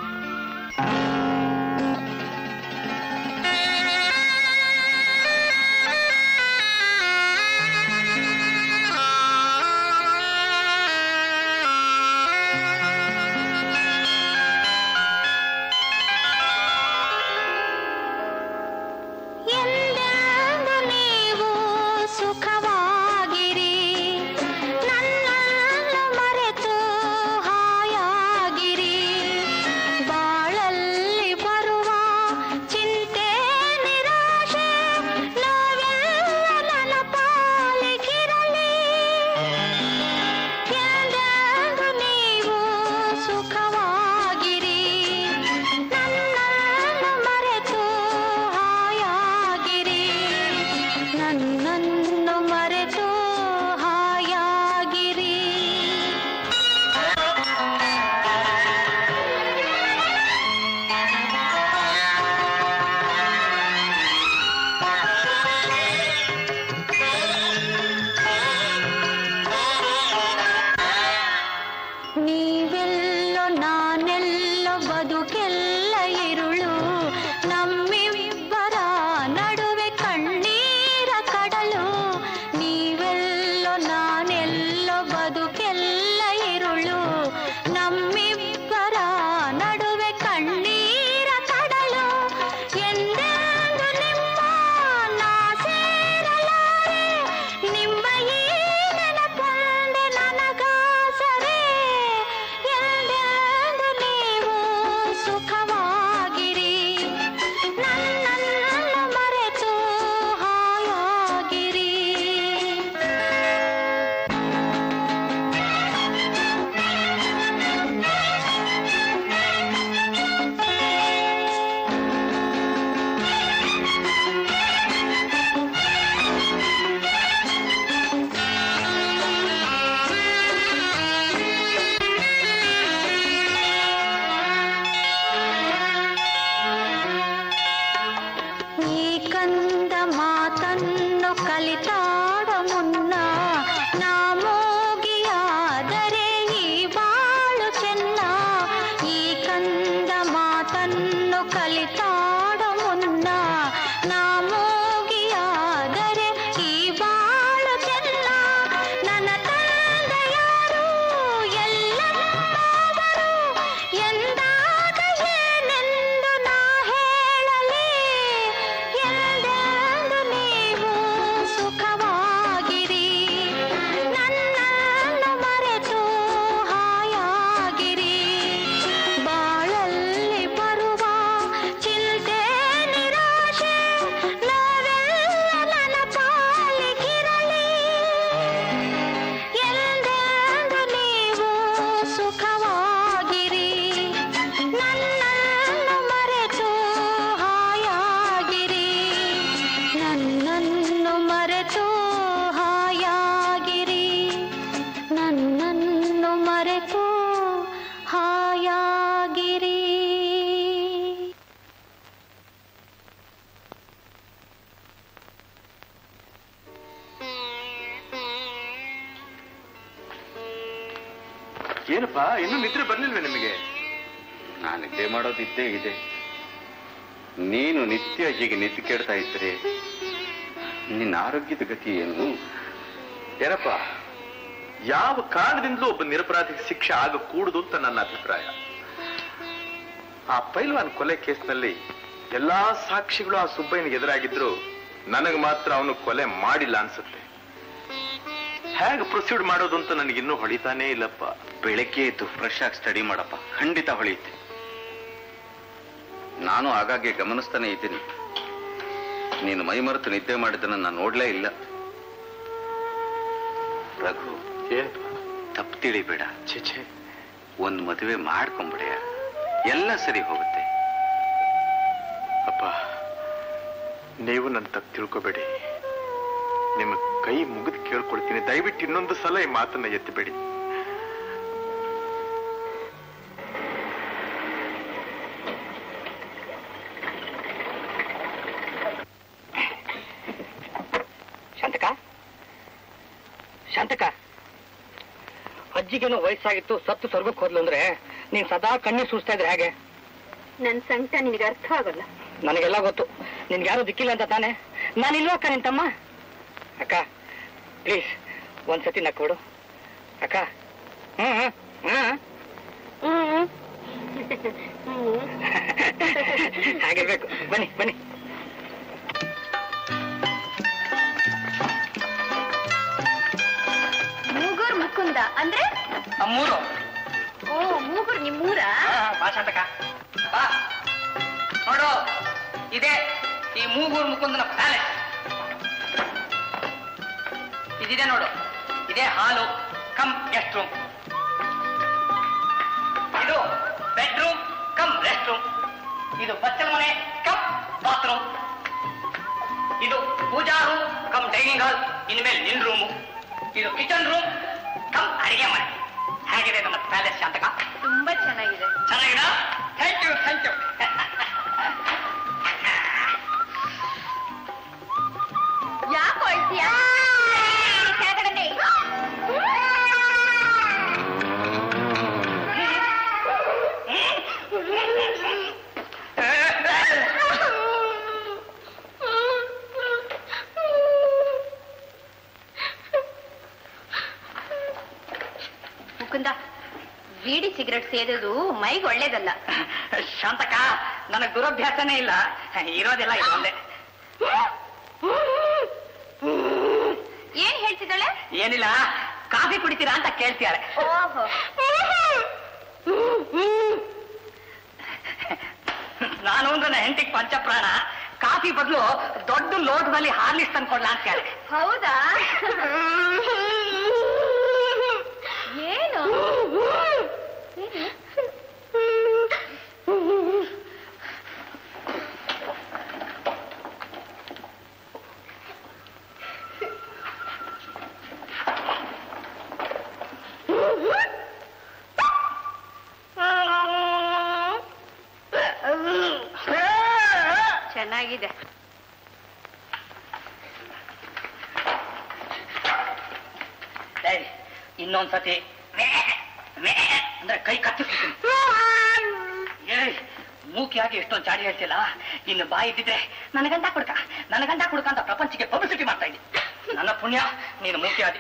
ಏನಪ್ಪ ಇನ್ನೂ ನಿದ್ರೆ ಬರ್ಲಿಲ್ವೇ ನಿಮಗೆ? ನಾನು ನಿದ್ದೆ ಮಾಡೋದಿದ್ದೇ ಇದೆ. ನೀನು ನಿತ್ಯ ಹೀಗೆ ನಿದ್ದೆ ಕೆಡ್ತಾ ಇದ್ರೆ ನಿನ್ನ ಆರೋಗ್ಯದ ಗತಿ ಏನು? ಏನಪ್ಪ, ಯಾವ ಕಾರಣದಿಂದಲೂ ಒಬ್ಬ ನಿರಪರಾಧಿಗೆ ಶಿಕ್ಷೆ ಆಗಕೂಡದು ಅಂತ ನನ್ನ ಅಭಿಪ್ರಾಯ. ಆ ಪೈಲ್ವಾನ್ ಕೊಲೆ ಕೇಸ್ನಲ್ಲಿ ಎಲ್ಲಾ ಸಾಕ್ಷಿಗಳು ಆ ಸುಬ್ಬಯ್ಯನಿಗೆ ಎದುರಾಗಿದ್ರು, ನನಗೆ ಮಾತ್ರ ಅವನು ಕೊಲೆ ಮಾಡಿಲ್ಲ ಅನ್ಸುತ್ತೆ. ಹೇಗೆ ಪ್ರೊಸೀಡ್ ಮಾಡೋದು ಅಂತ ನನಗಿನ್ನೂ ಹೊಳಿತಾನೇ ಇಲ್ಲಪ್ಪ. ಬೆಳಗ್ಗೆ ಎದ್ದು ಫ್ರೆಶ್ ಆಗಿ ಸ್ಟಡಿ ಮಾಡಪ್ಪ, ಖಂಡಿತ ಹೊಳೆಯುತ್ತೆ. ನಾನು ಆಗಾಗ್ಗೆ ಗಮನಿಸ್ತಾನೆ ಇದ್ದೀನಿ. ನೀನು ಮೈಮರೆತು ನಿದ್ದೆ ಮಾಡಿದ್ದನ್ನು ನಾನು ನೋಡ್ಲೇ ಇಲ್ಲ. ರಘು, ತಪ್ಪು ತಿಳಿಬೇಡ. ಛೇ, ಒಂದು ಮದುವೆ ಮಾಡ್ಕೊಂಬಿಡೆಯ, ಎಲ್ಲ ಸರಿ ಹೋಗುತ್ತೆ. ಅಪ್ಪ, ನೀವು ನನ್ನ ತಪ್ಪು ತಿಳ್ಕೊಬೇಡಿ. ನಿಮ್ಮ ಕೈ ಮುಗಿದು ಕೇಳ್ಕೊಳ್ತೀನಿ, ದಯವಿಟ್ಟು ಇನ್ನೊಂದು ಸಲ ಈ ಮಾತನ್ನ ಎತ್ತಬೇಡಿ. ಶಾಂತಕ ಶಾಂತಕ, ಅಜ್ಜಿಗೇನೋ ವಯಸ್ಸಾಗಿತ್ತು, ಸತ್ತು ಸ್ವರ್ಗಕ್ಕೆ ಹೋದ್ಲು ಅಂದ್ರೆ ನೀನ್ ಸದಾ ಕಣ್ಣೀರ್ ಸುರಿಸ್ತಾ ಇದ್ರೆ ಹೇಗೆ? ನನ್ ಸಂಕಟ ನಿನಗೆ ಅರ್ಥ ಆಗಲ್ಲ. ನನಗೆಲ್ಲ ಗೊತ್ತು, ನಿನ್ಗೆ ಯಾರು ದಿಕ್ಕಿಲ್ಲ ಅಂತ ತಾನೆ. ನಾನಿಲ್ವ ಅಕ್ಕ ನಿನ್ ತಮ್ಮ? ಅಕ್ಕ ಪ್ಲೀಸ್ ಒಂದ್ಸತಿ ನಕ್ಕೊಡು ಅಕ್ಕ. ಹಾಗಿರ್ಬೇಕು. ಬನ್ನಿ ಬನ್ನಿ. ಮೂಗೂರ್ ಮುಕುಂದ ಅಂದ್ರೆ ನಮ್ಮೂರು. ಓ, ಮೂಗೂರ್ ನಿಮ್ಮೂರ? ಬಾ ಶಾಂತಕ ಬಾ. ನೋಡು, ಇದೇ ಈ ಮೂಗೂರು ಮುಕುಂದನ ಪ್ಯಾಲೆಸ್. ಇದಿದೆ ನೋಡು, ಇದೇ ಹಾಲು ಕಮ್ ಗೆಸ್ಟ್ ರೂಮ್. ಇದು ಬೆಡ್ರೂಮ್ ಕಮ್ ರೆಸ್ಟ್ ರೂಮ್. ಇದು ಬಚ್ಚಲ ಮನೆ ಕಮ್ ಬಾತ್ರೂಮ್. ಇದು puja room cum dining hall, ಇನ್ಮೇಲೆ ನಿನ್ ರೂಮು. ಇದು ಕಿಚನ್ ರೂಮ್ ಕಮ್ ಅಡಿಗೆ ಮನೆ. ಹೇಗಿದೆ ನಮ್ಮ ಪ್ಯಾಲೇಸ್ ಶಾಂತಕ? ತುಂಬಾ ಚೆನ್ನಾಗಿದೆ. ಚೆನ್ನಾಗಿದ? Thank you thank you. ಯಾಕೆ ಹೊಳ್ತೀಯಾ? ಕೆಳಗಡೆ ಮುಕುಂದ, ಬೀಡಿ ಸಿಗರೆಟ್ ಸೇದೋದು ಮೈಗೆ ಒಳ್ಳೇದಲ್ಲ. ಶಾಂತಕ, ನನಗೆ ದುರಭ್ಯಾಸನೇ ಇಲ್ಲ, ಇರೋದೆಲ್ಲ ಇದು ಒಂದೇ. ಏನ್ ಹೇಳ್ತಿದ್ದಾಳೆ? ಏನಿಲ್ಲ, ಕಾಫಿ ಕುಡಿತೀರಾ ಅಂತ ಕೇಳ್ತಿಯಾಳೆ. ಓಹೋ, ನಾನು ನನ್ನ ಹೆಂಡತಿಗೆ ಪಂಚಪ್ರಾಣ. ಕಾಫಿ ಬದಲು ದೊಡ್ಡ ಲೋಟದಲ್ಲಿ ಹಾರ್ಲಿಸ್ ತಂದ್ಕೊಡ್ಲಾ ಅಂತ ಹೇಳಿ. ಹೌದಾ? ಏನು? ಚೆನ್ನಾಗಿದೆ. ಇನ್ನೊಂದ್ಸತಿ ಅಂದ್ರೆ ಕೈ ಕತ್ತಿಸ್ತೀನಿ. ಮೂಕಿಯಾಗಿ ಎಷ್ಟೊಂದು ಚಾಡಿ ಹೇಳ್ತಿಲ್ಲ. ಇನ್ನು ಬಾಯಿ ಇದ್ದಿದ್ರೆ ನನಗಂಟ ಕುಡ್ಕ ಅಂತ ಪ್ರಪಂಚಕ್ಕೆ ಪಬ್ಲಿಸಿಟಿ ಮಾಡ್ತಾ ಇದ್ದೆ. ನನ್ನ ಪುಣ್ಯ ನೀನು ಮೂಕಿಯಾದಿ.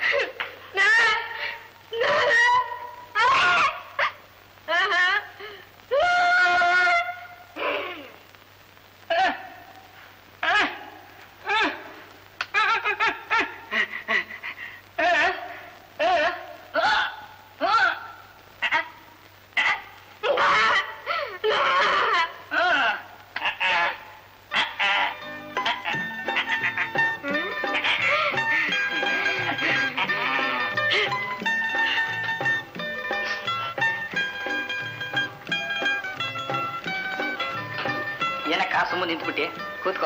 ಏನಕ್ಕ ಸುಮ್ಮನೆ ನಿಂತ್ಬಿಟ್ಟಿ? ಕೂತ್ಕೋ.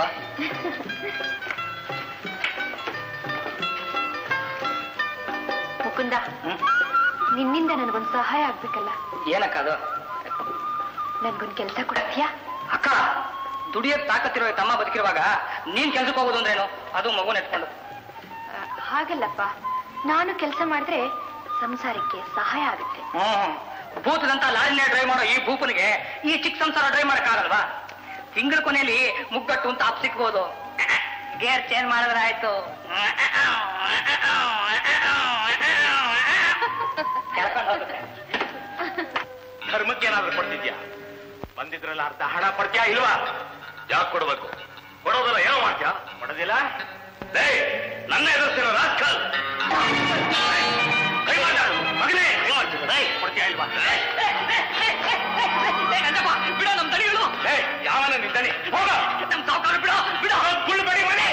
ಮುಕುಂದ, ನಿನ್ನಿಂದ ನನ್ಗೊಂದು ಸಹಾಯ ಆಗ್ಬೇಕಲ್ಲ. ಏನಕ್ಕ ಅದು? ನನ್ಗೊಂದು ಕೆಲಸ ಕೊಡ್ತೀಯಾ? ಅಕ್ಕ, ದುಡಿಯೋದ್ ತಾಕತ್ತಿರೋ ತಮ್ಮ ಬದುಕಿರುವಾಗ ನೀನ್ ಕೆಲ್ಸಕ್ಕೆ ಹೋಗೋದು ಅಂದ್ರೇನು? ಅದು ಮಗು ನೆಟ್ಕೊಂಡು. ಹಾಗಲ್ಲಪ್ಪ, ನಾನು ಕೆಲಸ ಮಾಡಿದ್ರೆ ಸಂಸಾರಕ್ಕೆ ಸಹಾಯ ಆಗುತ್ತೆ. ಭೂತದಂತ ಲಾರಿನೇ ಡ್ರೈವ್ ಮಾಡೋ ಈ ಭೂಪನಿಗೆ ಈ ಚಿಕ್ಕ ಸಂಸಾರ ಡ್ರೈವ್ ಮಾಡಕ್ಕಾಗಲ್ವಾ? ತಿಂಗಳ ಕೊನೆಯಲ್ಲಿ ಮುಗ್ಗಟ್ಟು ಅಂತ ಆಪ್ ಸಿಕ್ಬೋದು. ಗೇರ್ ಚೇಂಜ್ ಮಾಡಿದ್ರೆ ಆಯ್ತು. ಧರ್ಮಕ್ಕೆ ಏನಾದ್ರೂ ಕೊಡ್ತಿದ್ಯಾ? ಬಂದಿದ್ರಲ್ಲ ಅರ್ಧ ಹಣ ಕೊಡ್ತೀಯಾ ಇಲ್ವಾ? ಯಾಕೆ ಕೊಡ್ಬೇಕು? ಕೊಡೋದಲ್ಲ ಏನೋ ಮಾಡ್ತೀಯಾ? ಕೊಡೋದಿಲ್ಲ? ನನ್ನ ಎದುರಿಸಿರೋ ರಾಸ್ಕಲ್ ಕೈ ಮಾತಾಡು ಮಗನೇ, ಕೈ ಮಾಡ್ತಿದ್ದ ಕೊಡ್ತೀಯಾ ಇಲ್ವಾ? ಬಿಡೋ ನಮ್ ದಣಿಗಳು. ಯಾವನ ನಿಂತಾನೆ? ಹೋಗ ನಮ್ ಸಾವುಕಾರ ಬಿಡೋ ಬಿಡೋ. ಗುಳ್ಳು ಬಡಿ ಮಾಡಿ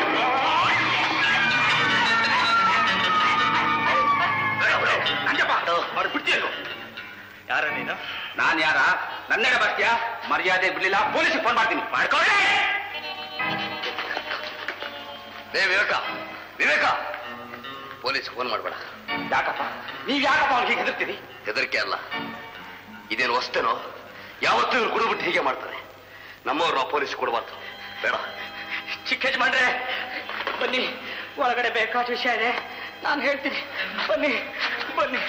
ಅವ್ರು ಬಿಡ್ತೀಯಲ್ಲ. ಯಾರ ನೀನು? ನಾನ್ ಯಾರ? ನನ್ನೆಡೆ ಬರ್ತೀಯಾ? ಮರ್ಯಾದೆ ಬಿಡ್ಲಿಲ್ಲ, ಪೊಲೀಸಿಗೆ ಫೋನ್ ಮಾಡ್ತೀನಿ. ಮಾಡ್ಕೊಳ್ಳಿ. ವಿವೇಕ, ವಿವೇಕ, ಪೊಲೀಸ್ ಫೋನ್ ಮಾಡಬೇಡ. ಯಾಕಪ್ಪ ನೀವ್ ಯಾಕಪ್ಪ ಅವ್ನಿಗೆ ಹೆದರ್ತೀರಿ? ಹೆದರಿಕೆ ಅಲ್ಲ, ಇದೇನು ಹೊಸ್ತೇನೋ? ಯಾವತ್ತೂ ಇವ್ರು ಕುಡಿದ್ಬಿಟ್ಟು ಹೀಗೆ ಮಾಡ್ತಾರೆ. ನಮ್ಮವ್ರು ನಾವು ಪೊಲೀಸ್ ಕೊಡಬಾರ್ದು. ಬೇಡ. ಚಿಕ್ಕ ಮಾಡ್ರೆ ಬನ್ನಿ, ಒಳಗಡೆ ಬೇಕಾದ ವಿಷಯ ಇದೆ, ನಾನು ಹೇಳ್ತೀನಿ. ಬನ್ನಿ ಬನ್ನಿ.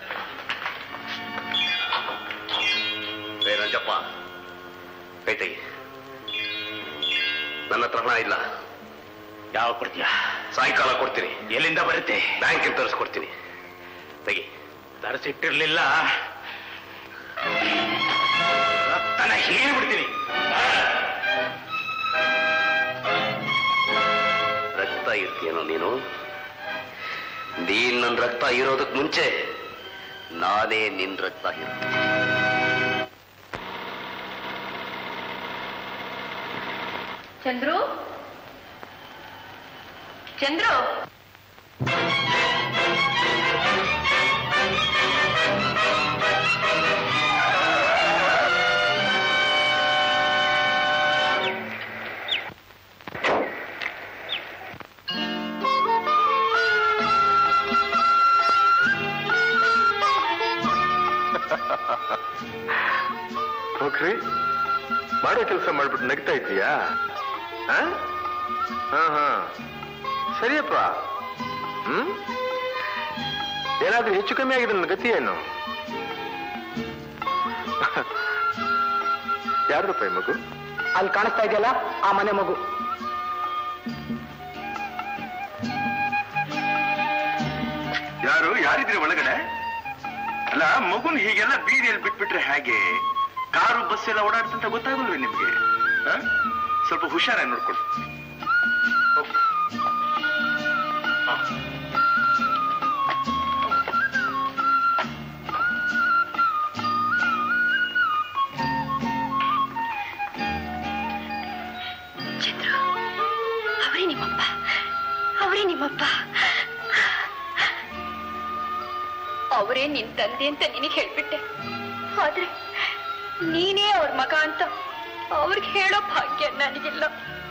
ನಂಜಪ್ಪ, ಕೈ ತೆಗಿ. ನನ್ನ ಹತ್ರ ಹಣ ಇಲ್ಲ. ಯಾವ ಕೊಡ್ತೀಯ? ಸಾಯಂಕಾಲ ಕೊಡ್ತೀನಿ. ಎಲ್ಲಿಂದ ಬರುತ್ತೆ? ಬ್ಯಾಂಕಿಂದ ತರಿಸ್ಕೊಡ್ತೀನಿ. ತೆಗಿ. ತರಿಸಿಟ್ಟಿರ್ಲಿಲ್ಲ, ರಕ್ತನ ಹೀರಿಬಿಡ್ತೀನಿ. ರಕ್ತ ಇರ್ತೀಯನೋ ನೀನು? ನೀನ್ ನನ್ನ ರಕ್ತ ಇರೋದಕ್ಕೆ ಮುಂಚೆ ನಾನೇ ನಿನ್ ರಕ್ತ ಇರ್ತೀನಿ. ಚಂದ್ರು, ಚಂದ್ರು, ಹೋಗ್ರಿ, ಮಾಡೋ ಕೆಲಸ ಮಾಡ್ಬಿಟ್ಟು ನಗ್ತಾ ಇದ್ದೀಯಾ? ಹಾ ಸರಿಯಪ್ಪ. ಏನಾದ್ರೂ ಹೆಚ್ಚು ಕಮ್ಮಿ ಆಗಿದೆ ನನ್ನ ಗತಿ ಏನು? ಯಾರ್ದಪ್ಪ ಈ ಮಗು? ಅಲ್ಲಿ ಕಾಣಿಸ್ತಾ ಇದೆಯಲ್ಲ, ಆ ಮನೆ ಮಗು. ಯಾರಿದ್ರಿ ಒಳಗಡೆ? ಅಲ್ಲ, ಮಗುನ್ ಹೀಗೆಲ್ಲ ಬೀದಿಯಲ್ಲಿ ಬಿಟ್ಬಿಟ್ರೆ ಹೇಗೆ? ಕಾರು ಬಸ್ ಎಲ್ಲ ಓಡಾಡ್ತಂತ ಗೊತ್ತಾಗಲ್ವೇ ನಿಮ್ಗೆ? ಸ್ವಲ್ಪ ಹುಷಾರಾಗಿ ನೋಡ್ಕೊಳ್ಳಿ. ಚಂದ್ರು, ಅವರೇ ನಿಮ್ಮಪ್ಪ, ಅವರೇ ನಿಮ್ಮಪ್ಪ, ಅವರೇ ನಿನ್ ತಂದೆ ಅಂತ ನಿನಗೆ ಹೇಳ್ಬಿಟ್ಟೆ. ಆದ್ರೆ ನೀನೇ ಅವ್ರ ಮಗ ಅಂತ ಅವ್ರಿಗೆ ಹೇಳೋ ಭಾಗ್ಯ ನನಗಿಲ್ಲ.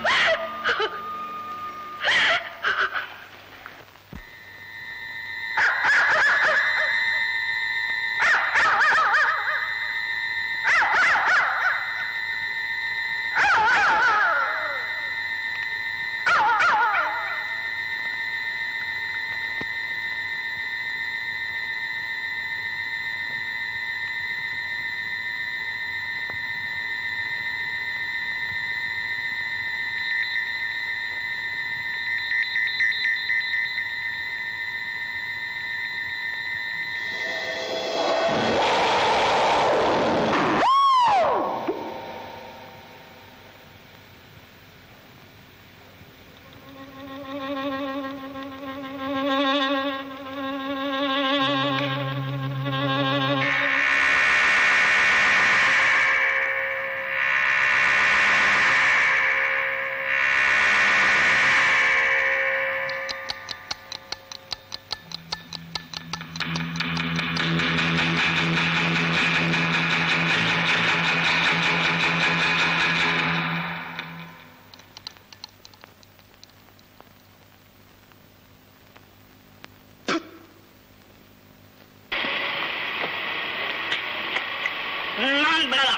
ನಾನ್ ಬಿಡಲ್ಲ.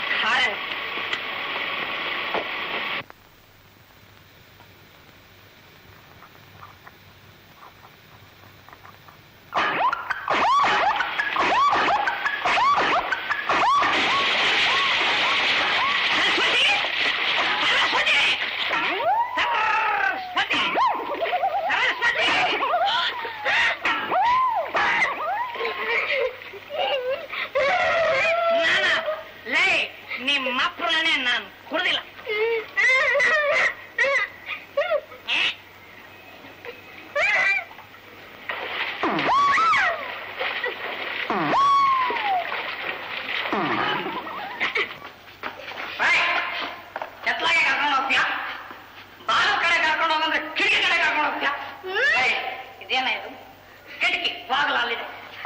ನಿಮ್ಮಪ್ಪನೇ ನಾನು ಕುಡ್ದಿಲ್ಲ. ಎತ್ಲಾಗೆ ಕರ್ಕೊಂಡು ಹೋಗ್ತೀಯ? ಬಾಲು ಕಡೆ ಕರ್ಕೊಂಡು ಹೋಗಂದ್ರೆ ಕಿಟಕಿ ಕಡೆ ಕರ್ಕೊಂಡು ಹೋಗ್ತೀಯ? ಇದೇನ ಇದು? ಕಿಟಕಿ ಬಾಗಿಲು ಅಲ್ಲಿದೆ.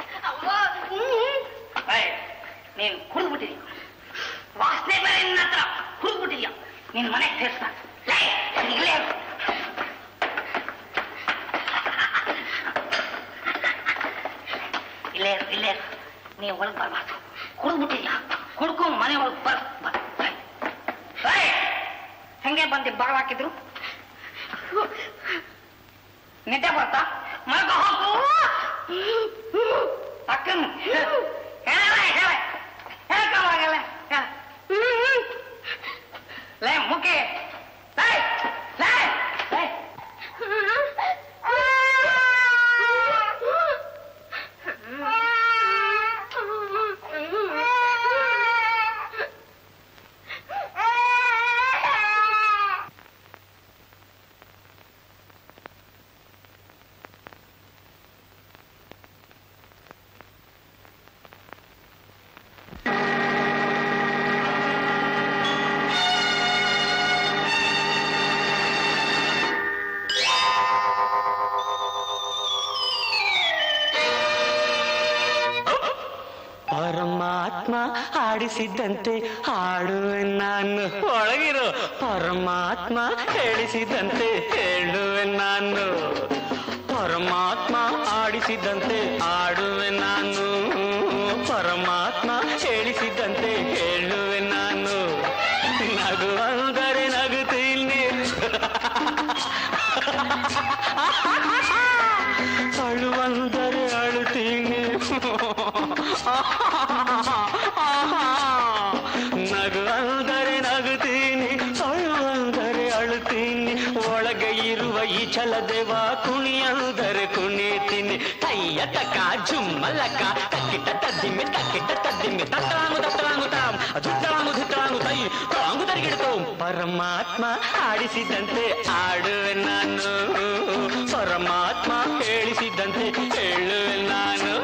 ನೀನ್ ಕುಡಿದ್ಬಿಟ್ಟಿದೀಯ, ವಾಸನೆ ಬೇರೆ ನಿನ್ನ ಹತ್ರ ಕುಡಿದ್ಬಿಟ್ಟಿದೀಯ. ನಿನ್ ಮನೆಗೆ ಸೇರ್ಸ್ತ ಇಲ್ಲೇ ಇಲ್ಲೇ ಇಲ್ಲೇ ನೀವು ಒಳಗೆ ಬರ್ಬಾರ್ದು. ಕುಡಿದ್ಬಿಟ್ಟಿದೀಯ, ಕುಡ್ಕೊಂಡು ಮನೆ ಒಳಗೆ ಹೆಂಗೆ ಬಂದು ಬಾಗಿಲು ಹಾಕಿದ್ರು? ನಿದ್ದೆ ಬರ್ತಾ ಮಲ್ಕೋ ಹೋಗು ಅಕ್ಕನು ಹೇಳ್ಕವಾಗಲ್ಲ ಲೇ ಮುಖಿ ಪರಮಾತ್ಮ ಆಡಿಸಿದಂತೆ ಹಾಡುವೆ ನಾನು. ಒಳಗಿರೋ ಪರಮಾತ್ಮ ಹೇಳಿಸಿದಂತೆ ಹೇಳುವೆ ನಾನು. ಪರಮಾತ್ಮ ಆಡಿಸಿದಂತೆ ಆಡುವೆ ನಾನು. ಪರಮಾತ್ಮ ಹೇಳಿಸಿದಂತೆ ಹೇಳುವೆ ನಾನು. ನಗು ಅಂದರೆ ನಗುತ್ತೀನಿ, ಅಳುವಂದರೆ ಅಳುತ್ತೀನಿ. ನಗು ಅಂದರೆ ನಗುತ್ತೀನಿ, ಅಳುವಂದರೆ ಅಳುತ್ತೀನಿ. ಒಳಗೆ ಇರುವ ಈ ಛಲದೇವ ಕುಣಿಯಂದರೆ ಕುಣಿತೀನಿ. ತಯ್ಯ ತಕ ಜುಮ್ಮಲಕ ತಕ್ಕಿಟ ತದ್ದಿಮ್ಮಿ ತಕ್ಕಿಟ ತದ್ದಿಮ್ಮಿ ತತ್ತಳಾಂಗು ತತ್ತಳಾಂಗು ತಾಂ ದುತ್ತಳಾಂಗು ದುತ್ತಳಾಂಗು ತೈ ತಾಂಗು ತರಿಗಿಡ್ತು. ಪರಮಾತ್ಮ ಆಡಿಸಿದಂತೆ ಆಡುವೆ ನಾನು. ಪರಮಾತ್ಮ ಹೇಳಿಸಿದಂತೆ ಹೇಳುವೆ ನಾನು.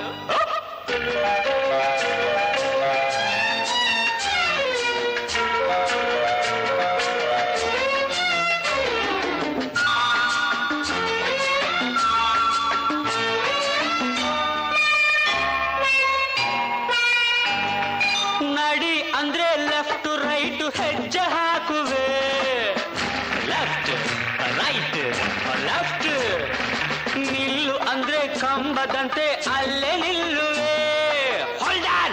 ನಡಿ ಅಂದ್ರೆ ಲೆಫ್ಟ್ ರೈಟ್ ಹೆಜ್ಜೆ ಹಾಕುವೆ. Left right left. ನಿಲ್ಲು ಅಂದ್ರೆ ಕಂಬದಂತೆ ಅಲ್ಲೇ ನಿಲ್ಲುವೆ. Hold on.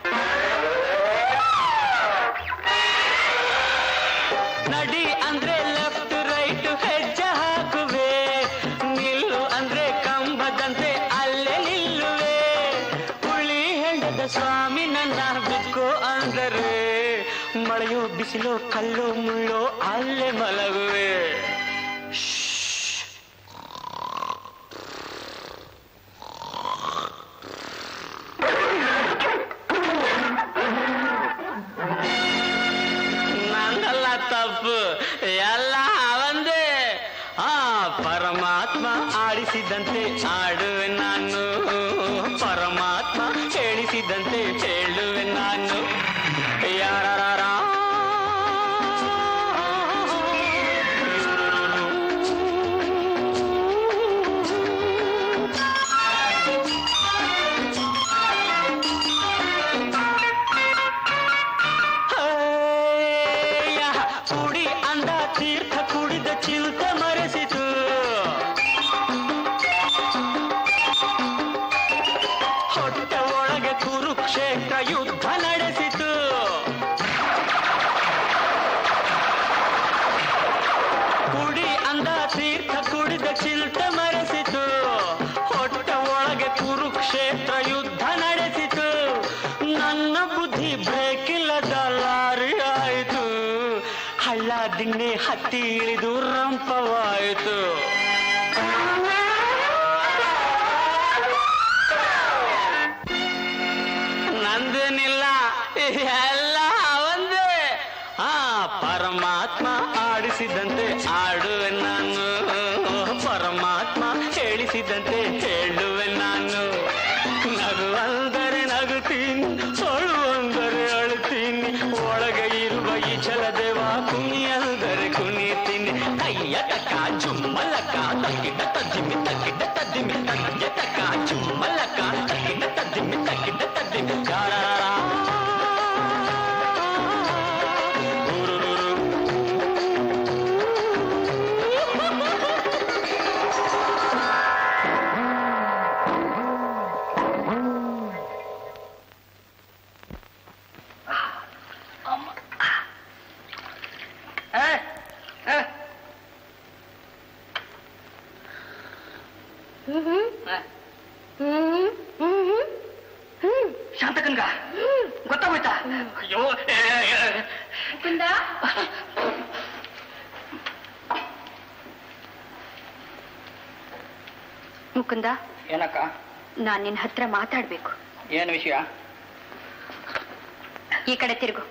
ನಡಿ ಅಂದ್ರೆ ಲೆಫ್ಟ್ ರೈಟ್ ಹೆಜ್ಜೆ ಹಾಕುವೆ. ನಿಲ್ಲು ಅಂದ್ರೆ ಕಂಬದಂತೆ ಅಲ್ಲೇ ನಿಲ್ಲುವೆ. ಹುಳಿ ಹೆಂಡದ ಸ್ವಾಮಿ ನನ್ನ ಬಿಕ್ಕೋ ಅಂದರೆ ಮಳೆಯೋ ಬಿಸಿಲೋ ಕಲ್ಲೋ ಮುಳ್ಳೋ ಅಲ್ಲೇ ಮಲಗುವೆ. ನಂದಲ್ಲ ತಪ್ಪು, ಎಲ್ಲ ಅವಂದೇ. ಪರಮಾತ್ಮ ಆಡಿಸಿದಂತೆ ಆಡುವೆ ನಾನು. ಪರಮಾತ್ಮ ಹೇಳಿಸಿದಂತೆ ಹೇಳುವೆ ನಾನು. ಯಾರ ಕುಡಿ ಅಂದ ತೀರ್ಥ ಕುಡಿದ ಚಿಂತೆ ಮರೆಸಿತು. ಹೊಟ್ಟೆ ಒಳಗೆ ಕುರುಕ್ಷೇತ್ರ ಯುದ್ಧ ನಡೆಸಿತು. ಕುಡಿ ಅಂದ ತೀರ್ಥ ಕುಡಿದ ಚಿಂತೆ ಮರೆಸಿತು. ಹೊಟ್ಟೆ ಒಳಗೆ ಕುರುಕ್ಷೇತ್ರ ಯುದ್ಧ ನಡೆಸಿತು. ನನ್ನ ಬುದ್ಧಿ ಬ್ರೇಕಿಲ್ಲದ ಲಾರಿ ಆಯಿತು. ಹಳ್ಳ ದಿಣ್ಣೆ ಹತ್ತಿ ಇಳಿದು ರಂಪವಾಯಿತು. ನಂದೇನಿಲ್ಲ, ಎಲ್ಲ ಒಂದೇ. ಪರಮಾತ್ಮ ಆಡಿಸಿದಂತೆ ಆಡುವೆ ನಾನು. ಪರಮಾತ್ಮ ಹೇಳಿಸಿದಂತೆ ಹೇಳುವೆ ನಾನು. ನಗು ಅಂದರೆ ನಗುತ್ತೀನಿ, ಅಳು ಅಂದರೆ ಅಳುತ್ತೀನಿ. ಒಳಗೆ ಇರುವ ಈ ಛಲದೇವ ಕುಣಿಯಂದರೆ ಕುಣಿತೀನಿ. ಕೈಯ ತಕ ಜುಮ್ಮಲಕ ತಕ್ಕಿಟ ತದ್ದಿಮ್ಮಿ ತಕ್ಕಿಟ ತದ್ದಿಮ್ಮಿ ತಕ್ಕ ತಕ ಜುಮ್ಮಲಕ ತಕ್ಕಿಟ ತದ್ದಿಮ್ಮಿ ತಕ್ಕಿಟ ತದ್ದಿಮ್ಮಿ ಗಾರ. ಶಾಂತಕಂಗ ಗೊತ್ತಾಗೋಯ್ತಾ? ಅಯ್ಯೋ ಮುಕುಂದ, ಮುಕುಂದ. ಏನಕ್ಕ? ನಾನ್ ನಿನ್ ಹತ್ರ ಮಾತಾಡ್ಬೇಕು. ಏನು ವಿಷಯ? ಈ ಕಡೆ ತಿರುಗು.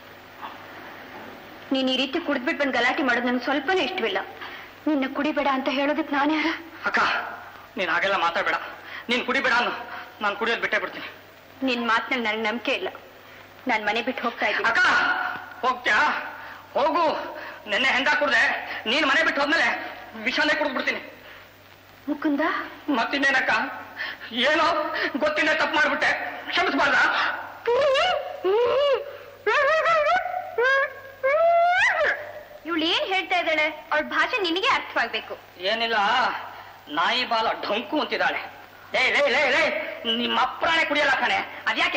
ನೀನ್ ಈ ರೀತಿ ಕುಡಿದ್ಬಿಟ್ಟು ಬಂದು ಗಲಾಟೆ ಮಾಡೋದು ನನ್ಗೆ ಸ್ವಲ್ಪನೂ ಇಷ್ಟವಿಲ್ಲ. ನಿನ್ನ ಕುಡಿಬೇಡ ಅಂತ ಹೇಳೋದಕ್ಕೆ ನಾನು ಯಾರ? ಅಕ್ಕ, ನೀನ್ ಹಾಗೆಲ್ಲ ಮಾತಾಡ್ಬೇಡ. ನೀನ್ ಕುಡಿಬೇಡ ಅನ್ನು, ನಾನು ಕುಡಿಯೋದು ಬಿಟ್ಟೇ ಬಿಡ್ತೀನಿ. ನಿನ್ ಮಾತ್ನಲ್ಲಿ ನನಗೆ ನಂಬಿಕೆ ಇಲ್ಲ. ನಾನ್ ಮನೆ ಬಿಟ್ಟು ಹೋಗ್ತಾ ಇದ್ದೀನಿ. ಅಕ್ಕ, ಹೋಗ್ತ್ಯಾ? ಹೋಗು. ನೆನ್ನೆ ಹೆಂಗ ಕುಡ್ದೆ, ನೀನ್ ಮನೆ ಬಿಟ್ಟು ಹೋದ್ಮೇಲೆ ವಿಷಾನೇ ಕುಡಿದು ಬಿಡ್ತೀನಿ. ಮುಕುಂದ, ಮತ್ತಿನ್ನೇನಕ್ಕ? ಏನೋ ಗೊತ್ತಿಲ್ಲ, ತಪ್ಪು ಮಾಡ್ಬಿಟ್ಟೆ, ಕ್ಷಮಿಸಬಾರ್ದ? ಇವಳು ಏನ್ ಹೇಳ್ತಾ ಇದ್ದಾಳೆ? ಅವಳ ಭಾಷೆ ನಿನಗೆ ಅರ್ಥವಾಗ್ಬೇಕು. ಏನಿಲ್ಲ, ನಾಯಿ ಬಾಲ ಢಂಕು ಅಂತಿದ್ದಾಳೆ. ಲೇ ಲೇ ಲೇ ಲೇ, ನಿಮ್ಮ ಅಪ್ರಾಣೆ ಕುಡಿಯಲ್ಲ ಕಣೆ. ಅದ್ಯಾಕೆ?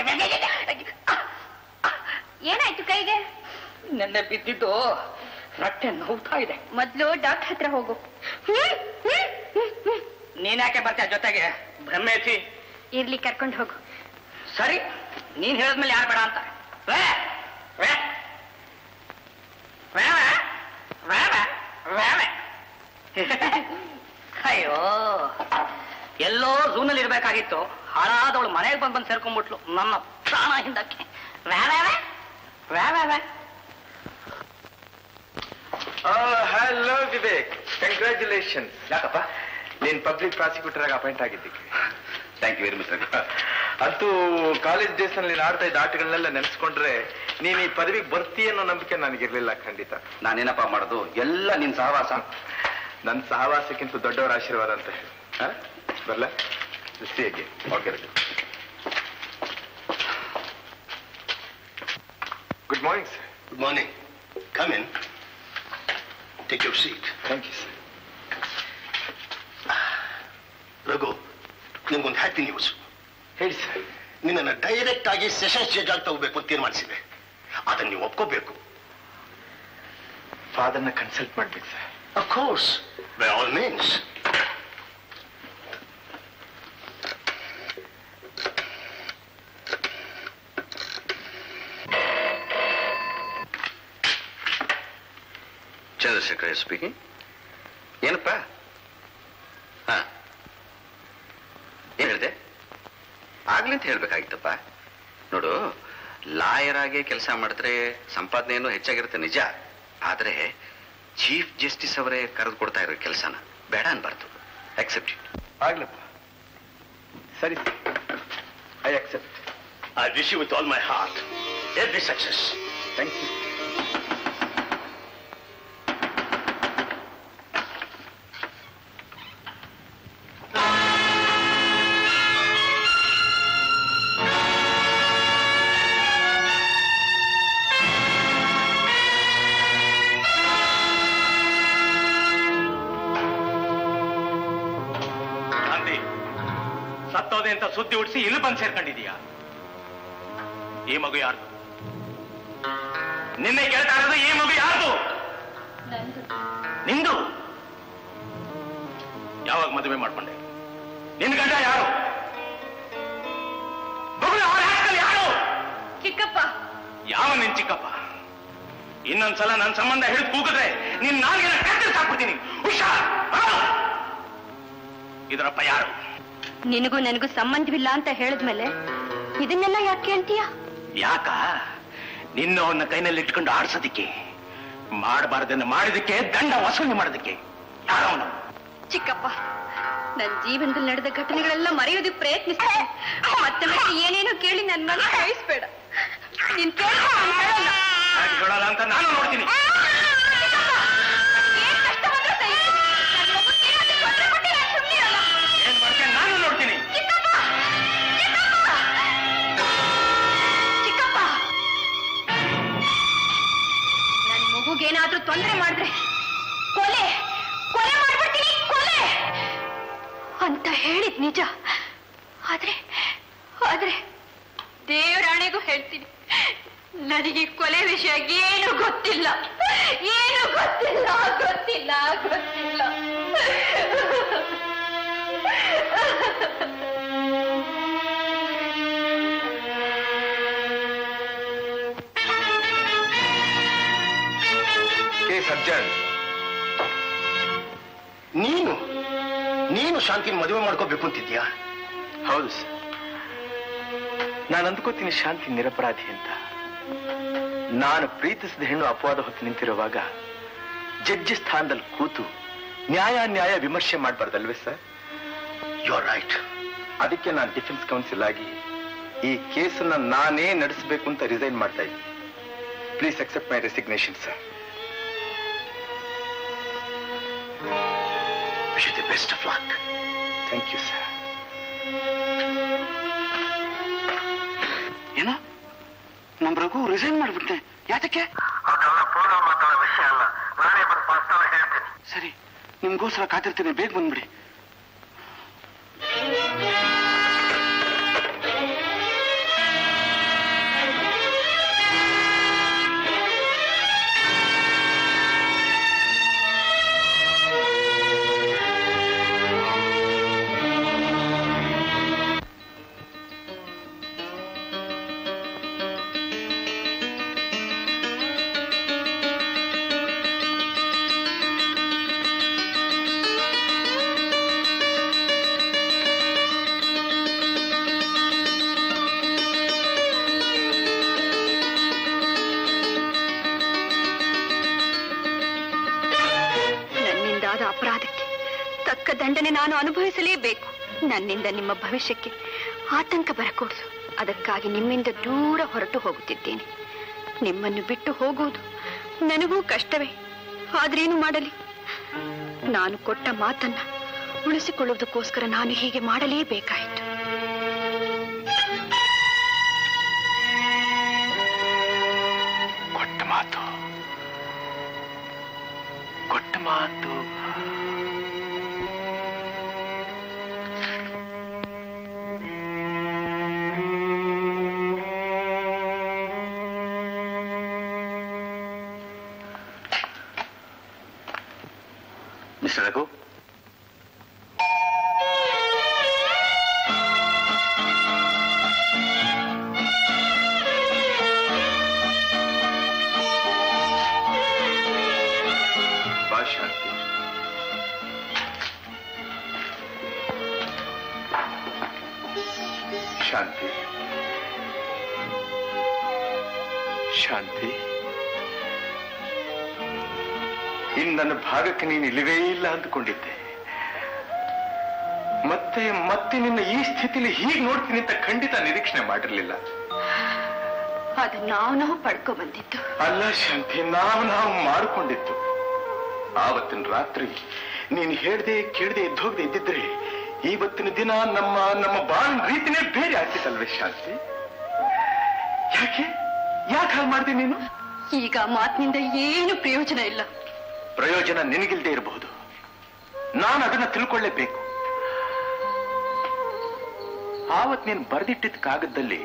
ಏನಾಯ್ತು ಕೈಗೆ? ನೆನ್ನೆ ಬಿದ್ದಿದ್ದು ರಟ್ಟೆ ನೋವ್ತಾ ಇದೆ. ಮೊದ್ಲು ಡಾಕ್ಟರ್ ಹತ್ರ ಹೋಗು. ನೀನ್ಯಾಕೆ ಬರ್ತೀಯ ಜೊತೆಗೆ? ಬ್ರಹ್ಮೇತಿ ಇರ್ಲಿ, ಕರ್ಕೊಂಡು ಹೋಗು. ಸರಿ, ನೀನ್ ಹೇಳಿದ್ಮೇಲೆ ಯಾರು ಬೇಡ ಅಂತ? ಅಯ್ಯೋ, ಎಲ್ಲೋ ಝೂನಲ್ಲಿ ಇರ್ಬೇಕಾಗಿತ್ತು. ಹಾಳಾದವಳು ಮನೆಗೆ ಬಂದು ಸೇರ್ಕೊಂಡ್ಬಿಟ್ಲು. ನನ್ನ ಪ್ರಾಣ ಹಿಂದಕ್ಕೆ. Hello Vivek, congratulation. ಯಾಕಪ್ಪ ನೀನ್ ಪಬ್ಲಿಕ್ ಪ್ರಾಸಿಕ್ಯೂಟರ್ ಆಗಿ ಅಪಾಯಿಂಟ್ ಆಗಿದ್ದಕ್ಕೆ? Thank you very much. ಅಂತೂ ಕಾಲೇಜ್ ಡೇಸ್ ನಲ್ಲಿ ನೀನು ಆಡ್ತಾ ಇದ್ದ ಆಟಗಳನ್ನೆಲ್ಲ ನೆನೆಸ್ಕೊಂಡ್ರೆ ನೀನ್ ಈ ಪದವಿಗೆ ಬರ್ತೀಯ ಅನ್ನೋ ನಂಬಿಕೆ ನನಗಿರ್ಲಿಲ್ಲ. ಖಂಡಿತ. ನಾನೇನಪ್ಪ ಮಾಡೋದು? ಎಲ್ಲ ನಿನ್ ಸಹವಾಸ. ನನ್ನ ಸಹವಾಸಕ್ಕಿಂತ ದೊಡ್ಡವರ ಆಶೀರ್ವಾದ ಅಂತ ಹೇಳಿ. ಬರ್ಲ ಹೇಗೆ? Okay. Good morning sir. Good morning. Come in. Take your seat. Thank you sir. Raghu, ನಿಮ್ಗೊಂದು ಹ್ಯಾಪಿ ನ್ಯೂಸ್. ಹೇಳಿ ಸರ್. ನಿನ್ನನ್ನು ಡೈರೆಕ್ಟ್ ಆಗಿ ಸೆಷನ್ಸ್ ಜಡ್ಜ್ ಆಗಿ ತಗೋಬೇಕು ಅಂತ ತೀರ್ಮಾನಿಸಿದೆ. ಅದನ್ನು ನೀವು ಒಪ್ಕೋಬೇಕು. ಫಾದರ್ನ ಕನ್ಸಲ್ಟ್ ಮಾಡ್ಬೇಕು sir. Of course, by all means. Chandrashekhar speaking. ಏನಪ್ಪ? ಹಾ, ಏನ್ ಹೇಳಿದೆ? ಆಗ್ಲಿಂತ ಹೇಳ್ಬೇಕಾಗಿತ್ತಪ್ಪ. ನೋಡು, ಲಾಯರ್ ಆಗಿ ಕೆಲಸ ಮಾಡಿದ್ರೆ ಸಂಪಾದನೆಯನ್ನು ಹೆಚ್ಚಾಗಿರುತ್ತೆ ನಿಜ. ಆದ್ರೆ ಚೀಫ್ ಜಸ್ಟಿಸ್ ಅವರೇ ಕರೆದು ಕೊಡ್ತಾ ಇರೋ ಕೆಲಸನ ಬೇಡ ಅನ್ಬಾರ್ದು. Accept it. ಆಗ್ಲಪ್ಪ, ಸರಿ. I accept. I wish you with all my heart every success. Thank you. ಸತ್ತೋದೆ ಅಂತ ಸುದ್ದಿ ಹುಟ್ಟಿಸಿ ಇಲ್ಲಿ ಬಂದು ಸೇರ್ಕೊಂಡಿದೀಯ. ಈ ಮಗು ಯಾರ್ದು? ನಿನ್ನೆ ಕೇಳ್ತಾ ಇರೋದು, ಈ ಮಗು ಯಾರ್ದು? ನಿಂದು. ಯಾವಾಗ ಮದುವೆ ಮಾಡ್ಕೊಂಡೆ? ನಿನ್ ಗಂಡ ಯಾರು? ಯಾರು? ಚಿಕ್ಕಪ್ಪ. ಯಾವ ನಿನ್ ಚಿಕ್ಕಪ್ಪ? ಇನ್ನೊಂದ್ಸಲ ನನ್ನ ಸಂಬಂಧ ಹಿಡಿದು ಕೂಗಿದ್ರೆ ನಿನ್ ನಾಲ್ಗೆ ಸಾಕ್ಬಿಡ್ತೀನಿ. ಹುಷಾರ್. ಇದರಪ್ಪ ಯಾರು? ನಿನಗೂ ನನಗೂ ಸಂಬಂಧವಿಲ್ಲ ಅಂತ ಹೇಳಿದ್ಮೇಲೆ ಇದನ್ನೆಲ್ಲ ಯಾಕೆ ಕೇಳ್ತೀಯ? ಯಾಕ? ನಿನ್ನವನ್ನ ಕೈನಲ್ಲಿ ಇಟ್ಕೊಂಡು ಆಡ್ಸೋದಿಕ್ಕೆ, ಮಾಡಬಾರ್ದನ್ನ ಮಾಡಿದಕ್ಕೆ, ದಂಡ ವಸೂಲಿ ಮಾಡೋದಕ್ಕೆ. ಯಾರವನು? ಚಿಕ್ಕಪ್ಪ, ನನ್ನ ಜೀವನದಲ್ಲಿ ನಡೆದ ಘಟನೆಗಳೆಲ್ಲ ಮರೆಯೋದಕ್ಕೆ ಪ್ರಯತ್ನಿಸ್ತೀನಿ. ಮತ್ತೆ ಮತ್ತೆ ಏನೇನೋ ಕೇಳಿ ನನ್ನ ಮನೆ ಕಳಿಸ್ಬೇಡ. ನೀನ್ ಕೇಳಲ್ಲ ಅಂತ ನಾನು ನೋಡ್ತೀನಿ. ಏನ್ ಮಾಡ್ತೀನಿ ನಾನು ನೋಡ್ತೀನಿ. ಚಿಕ್ಕಪ್ಪ, ನನ್ ಮಗುಗೇನಾದ್ರೂ ತೊಂದರೆ ಮಾಡಿದ್ರೆ ಕೊಲೆ ಕೊಲೆ ಮಾಡ್ಬಿಡ್ತೀನಿ, ಕೊಲೆ ಅಂತ ಹೇಳಿದ್ ನಿಜ. ಆದ್ರೆ ಆದ್ರೆ ದೇವರಾಣೆಗೂ ಹೇಳ್ತೀನಿ, ನನಗೆ ಕೊಲೆ ವಿಷಯ ಏನು ಗೊತ್ತಿಲ್ಲ, ಏನು ಗೊತ್ತಿಲ್ಲ, ಗೊತ್ತಿಲ್ಲ, ಗೊತ್ತಿಲ್ಲ. Case urgent. ನೀನು ಶಾಂತಿನ ಮದುವೆ ಮಾಡ್ಕೋಬೇಕು ಅಂತಿದ್ಯಾ? ಹೌದು ಸರ್. ನಾನು ಅಂದ್ಕೋತೀನಿ ಶಾಂತಿ ನಿರಪರಾಧಿ ಅಂತ. ನಾನು ಪ್ರೀತಿಸಿದ ಹೆಣ್ಣು ಅಪವಾದ ಹೊತ್ತು ನಿಂತಿರುವಾಗ ಜಡ್ಜಿ ಸ್ಥಾನದಲ್ಲಿ ಕೂತು ನ್ಯಾಯ ವಿಮರ್ಶೆ ಮಾಡಬಾರ್ದಲ್ವೇ ಸರ್? You are right. ಅದಕ್ಕೆ ನಾನು ಡಿಫೆನ್ಸ್ ಕೌನ್ಸಿಲ್ ಆಗಿ ಈ ಕೇಸನ್ನ ನಾನೇ ನಡೆಸಬೇಕು ಅಂತ ರಿಸೈನ್ ಮಾಡ್ತಾ ಇದ್ದೀನಿ. Please accept my resignation sir. Wish you the best of luck. Thank you sir. ಏನೋ ನಮ್ ರಘು ರಿಸೈನ್ ಮಾಡ್ಬಿಟ್ಟೆ? ಯಾತಕ್ಕೆ? ವಿಷಯ ಅಲ್ಲ, ನಾನೇ ಬಂದು ಪರ್ಸನಲ್ ಹೇಳ್ತೀನಿ. ಸರಿ, ನಿಮ್ಗೋಸ್ಕರ ಕಾತಿರ್ತೀನಿ, ಬೇಗ ಬಂದ್ಬಿಡಿ. ಅಪರಾಧಕ್ಕೆ ತಕ್ಕ ದಂಡನೆ ನಾನು ಅನುಭವಿಸಲೇಬೇಕು. ನನ್ನಿಂದ ನಿಮ್ಮ ಭವಿಷ್ಯಕ್ಕೆ ಆತಂಕ ಬರಕೂಡದು. ಅದಕ್ಕಾಗಿ ನಿಮ್ಮಿಂದ ದೂರ ಹೊರಟು ಹೋಗುತ್ತಿದ್ದೇನೆ. ನಿಮ್ಮನ್ನು ಬಿಟ್ಟು ಹೋಗುವುದು ನನಗೂ ಕಷ್ಟವೇ. ಆದ್ರೇನು ಮಾಡಲಿ? ನಾನು ಕೊಟ್ಟ ಮಾತನ್ನ ಉಳಿಸಿಕೊಳ್ಳುವುದಕ್ಕೋಸ್ಕರ ನಾನು ಹೀಗೆ ಮಾಡಲೇಬೇಕಾಯಿತು. ಕೊಟ್ಟ ಮಾತು ಮಿಸ್ಟರ್ ರಘು, ಶಾಂತಿ. ಶಾಂತಿ ಶಾಂತಿ, ಇನ್ನು ನನ್ನ ಭಾಗಕ್ಕೆ ನೀನು ಇಲ್ಲವೇ ಇಲ್ಲ ಅಂದುಕೊಂಡಿದ್ದೆ. ಮತ್ತೆ ನಿನ್ನ ಈ ಸ್ಥಿತಿಲಿ ಹೀಗೆ ನೋಡ್ತೀನಿ ಅಂತ ಖಂಡಿತ ನಿರೀಕ್ಷಣೆ ಮಾಡಿರ್ಲಿಲ್ಲ. ಅದು ನಾವು ಪಡ್ಕೊ ಬಂದಿದ್ದು ಅಲ್ಲ ಶಾಂತಿ, ನಾವು ಮಾಡಿಕೊಂಡಿತ್ತು. ಆವತ್ತಿನ ರಾತ್ರಿ ನೀನು ಹೇಳ್ದೆ ಕೇಳದೆ ಎದ್ದೋಗದೆ ಇದ್ದಿದ್ರೆ ಇವತ್ತಿನ ದಿನ ನಮ್ಮ ಬಾಳ್ ರೀತಿನೇ ಬೇರೆ ಆಗ್ತಿತ್ತಲ್ವೇ ಶಾಂತಿ? ಯಾಕೆ ಹಾಗೆ ಮಾಡಿದೆ ನೀನು? ಈಗ ಮಾತಿನಿಂದ ಏನು ಪ್ರಯೋಜನ ಇಲ್ಲ. ಪ್ರಯೋಜನ ನಿನಗಿಲ್ದೇ ಇರಬಹುದು, ನಾನು ಅದನ್ನ ತಿಳ್ಕೊಳ್ಳೇಬೇಕು. ಆವತ್ ನೀನು ಬರೆದಿಟ್ಟಿದ್ದ ಕಾಗದದಲ್ಲಿ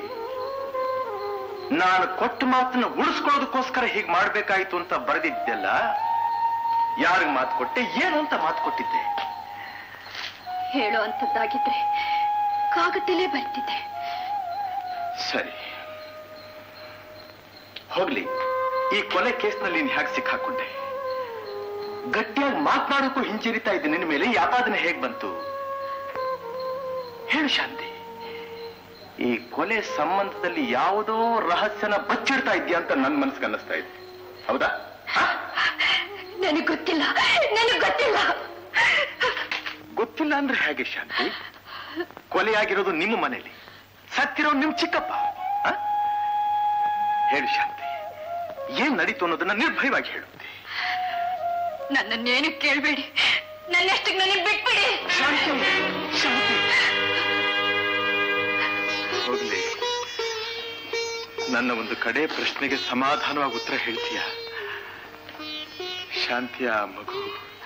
ನಾನು ಕೊಟ್ಟ ಮಾತನ್ನ ಉಳಿಸ್ಕೊಳ್ಳೋದಕ್ಕೋಸ್ಕರ ಹೀಗೆ ಮಾಡ್ಬೇಕಾಯ್ತು ಅಂತ ಬರೆದಿದ್ದೆಲ್ಲ, ಯಾರಿಗೆ ಮಾತು ಕೊಟ್ಟೆ, ಏನು ಅಂತ ಮಾತು ಕೊಟ್ಟಿದ್ದೆ? ಹೇಳೋ ಅಂತದ್ದಾಗಿದ್ರೆ ಕಾಗದಲ್ಲೇ ಬರ್ತಿದ್ದೆ. ಸರಿ ಹೋಗ್ಲಿ, ಈ ಕೊಲೆ ಕೇಸ್ನಲ್ಲಿ ನೀನು ಹೇಗೆ ಸಿಕ್ಕಾಕೊಂಡೆ? ಗಟ್ಟಿಯಾಗಿ ಮಾತನಾಡೋಕ್ಕೂ ಹಿಂಜರಿತಾ ಇದ್ದೆ ನಿನ್ನ ಮೇಲೆ, ಯಾಪಾದನೆ ಹೇಗೆ ಬಂತು? ಹೇಳು ಶಾಂತಿ, ಈ ಕೊಲೆ ಸಂಬಂಧದಲ್ಲಿ ಯಾವುದೋ ರಹಸ್ಯನ ಬಚ್ಚಿಡ್ತಾ ಇದೆಯಾ ಅಂತ ನನ್ನ ಮನಸ್ಸಿಗೆ ಅನ್ನಿಸ್ತಾ ಇದೆ. ಹೌದಾ? ನನಗೆ ಗೊತ್ತಿಲ್ಲ. ಗೊತ್ತಿಲ್ಲ ಅಂದ್ರೆ ಹೇಗೆ ಶಾಂತಿ? ಕೊಲೆಯಾಗಿರೋದು ನಿಮ್ಮ ಮನೆಯಲ್ಲಿ, ಸತ್ತಿರೋ ನಿಮ್ ಚಿಕ್ಕಪ್ಪ. ಹೇಳು ಶಾಂತಿ, ಏನ್ ನಡೀತು ಅನ್ನೋದನ್ನ ನಿರ್ಭಯವಾಗಿ ಹೇಳು. ನನ್ನನ್ನೇನು ಕೇಳಬೇಡಿ, ನನ್ನಷ್ಟಕ್ಕೆ ನನಗೆ ಬಿಟ್ಬಿಡಿ. ಹೋಗ್ಲಿ, ನನ್ನ ಒಂದು ಕಡೆ ಪ್ರಶ್ನೆಗೆ ಸಮಾಧಾನವಾಗಿ ಉತ್ತರ ಹೇಳ್ತೀಯ ಶಾಂತಿಯ ಮಗು?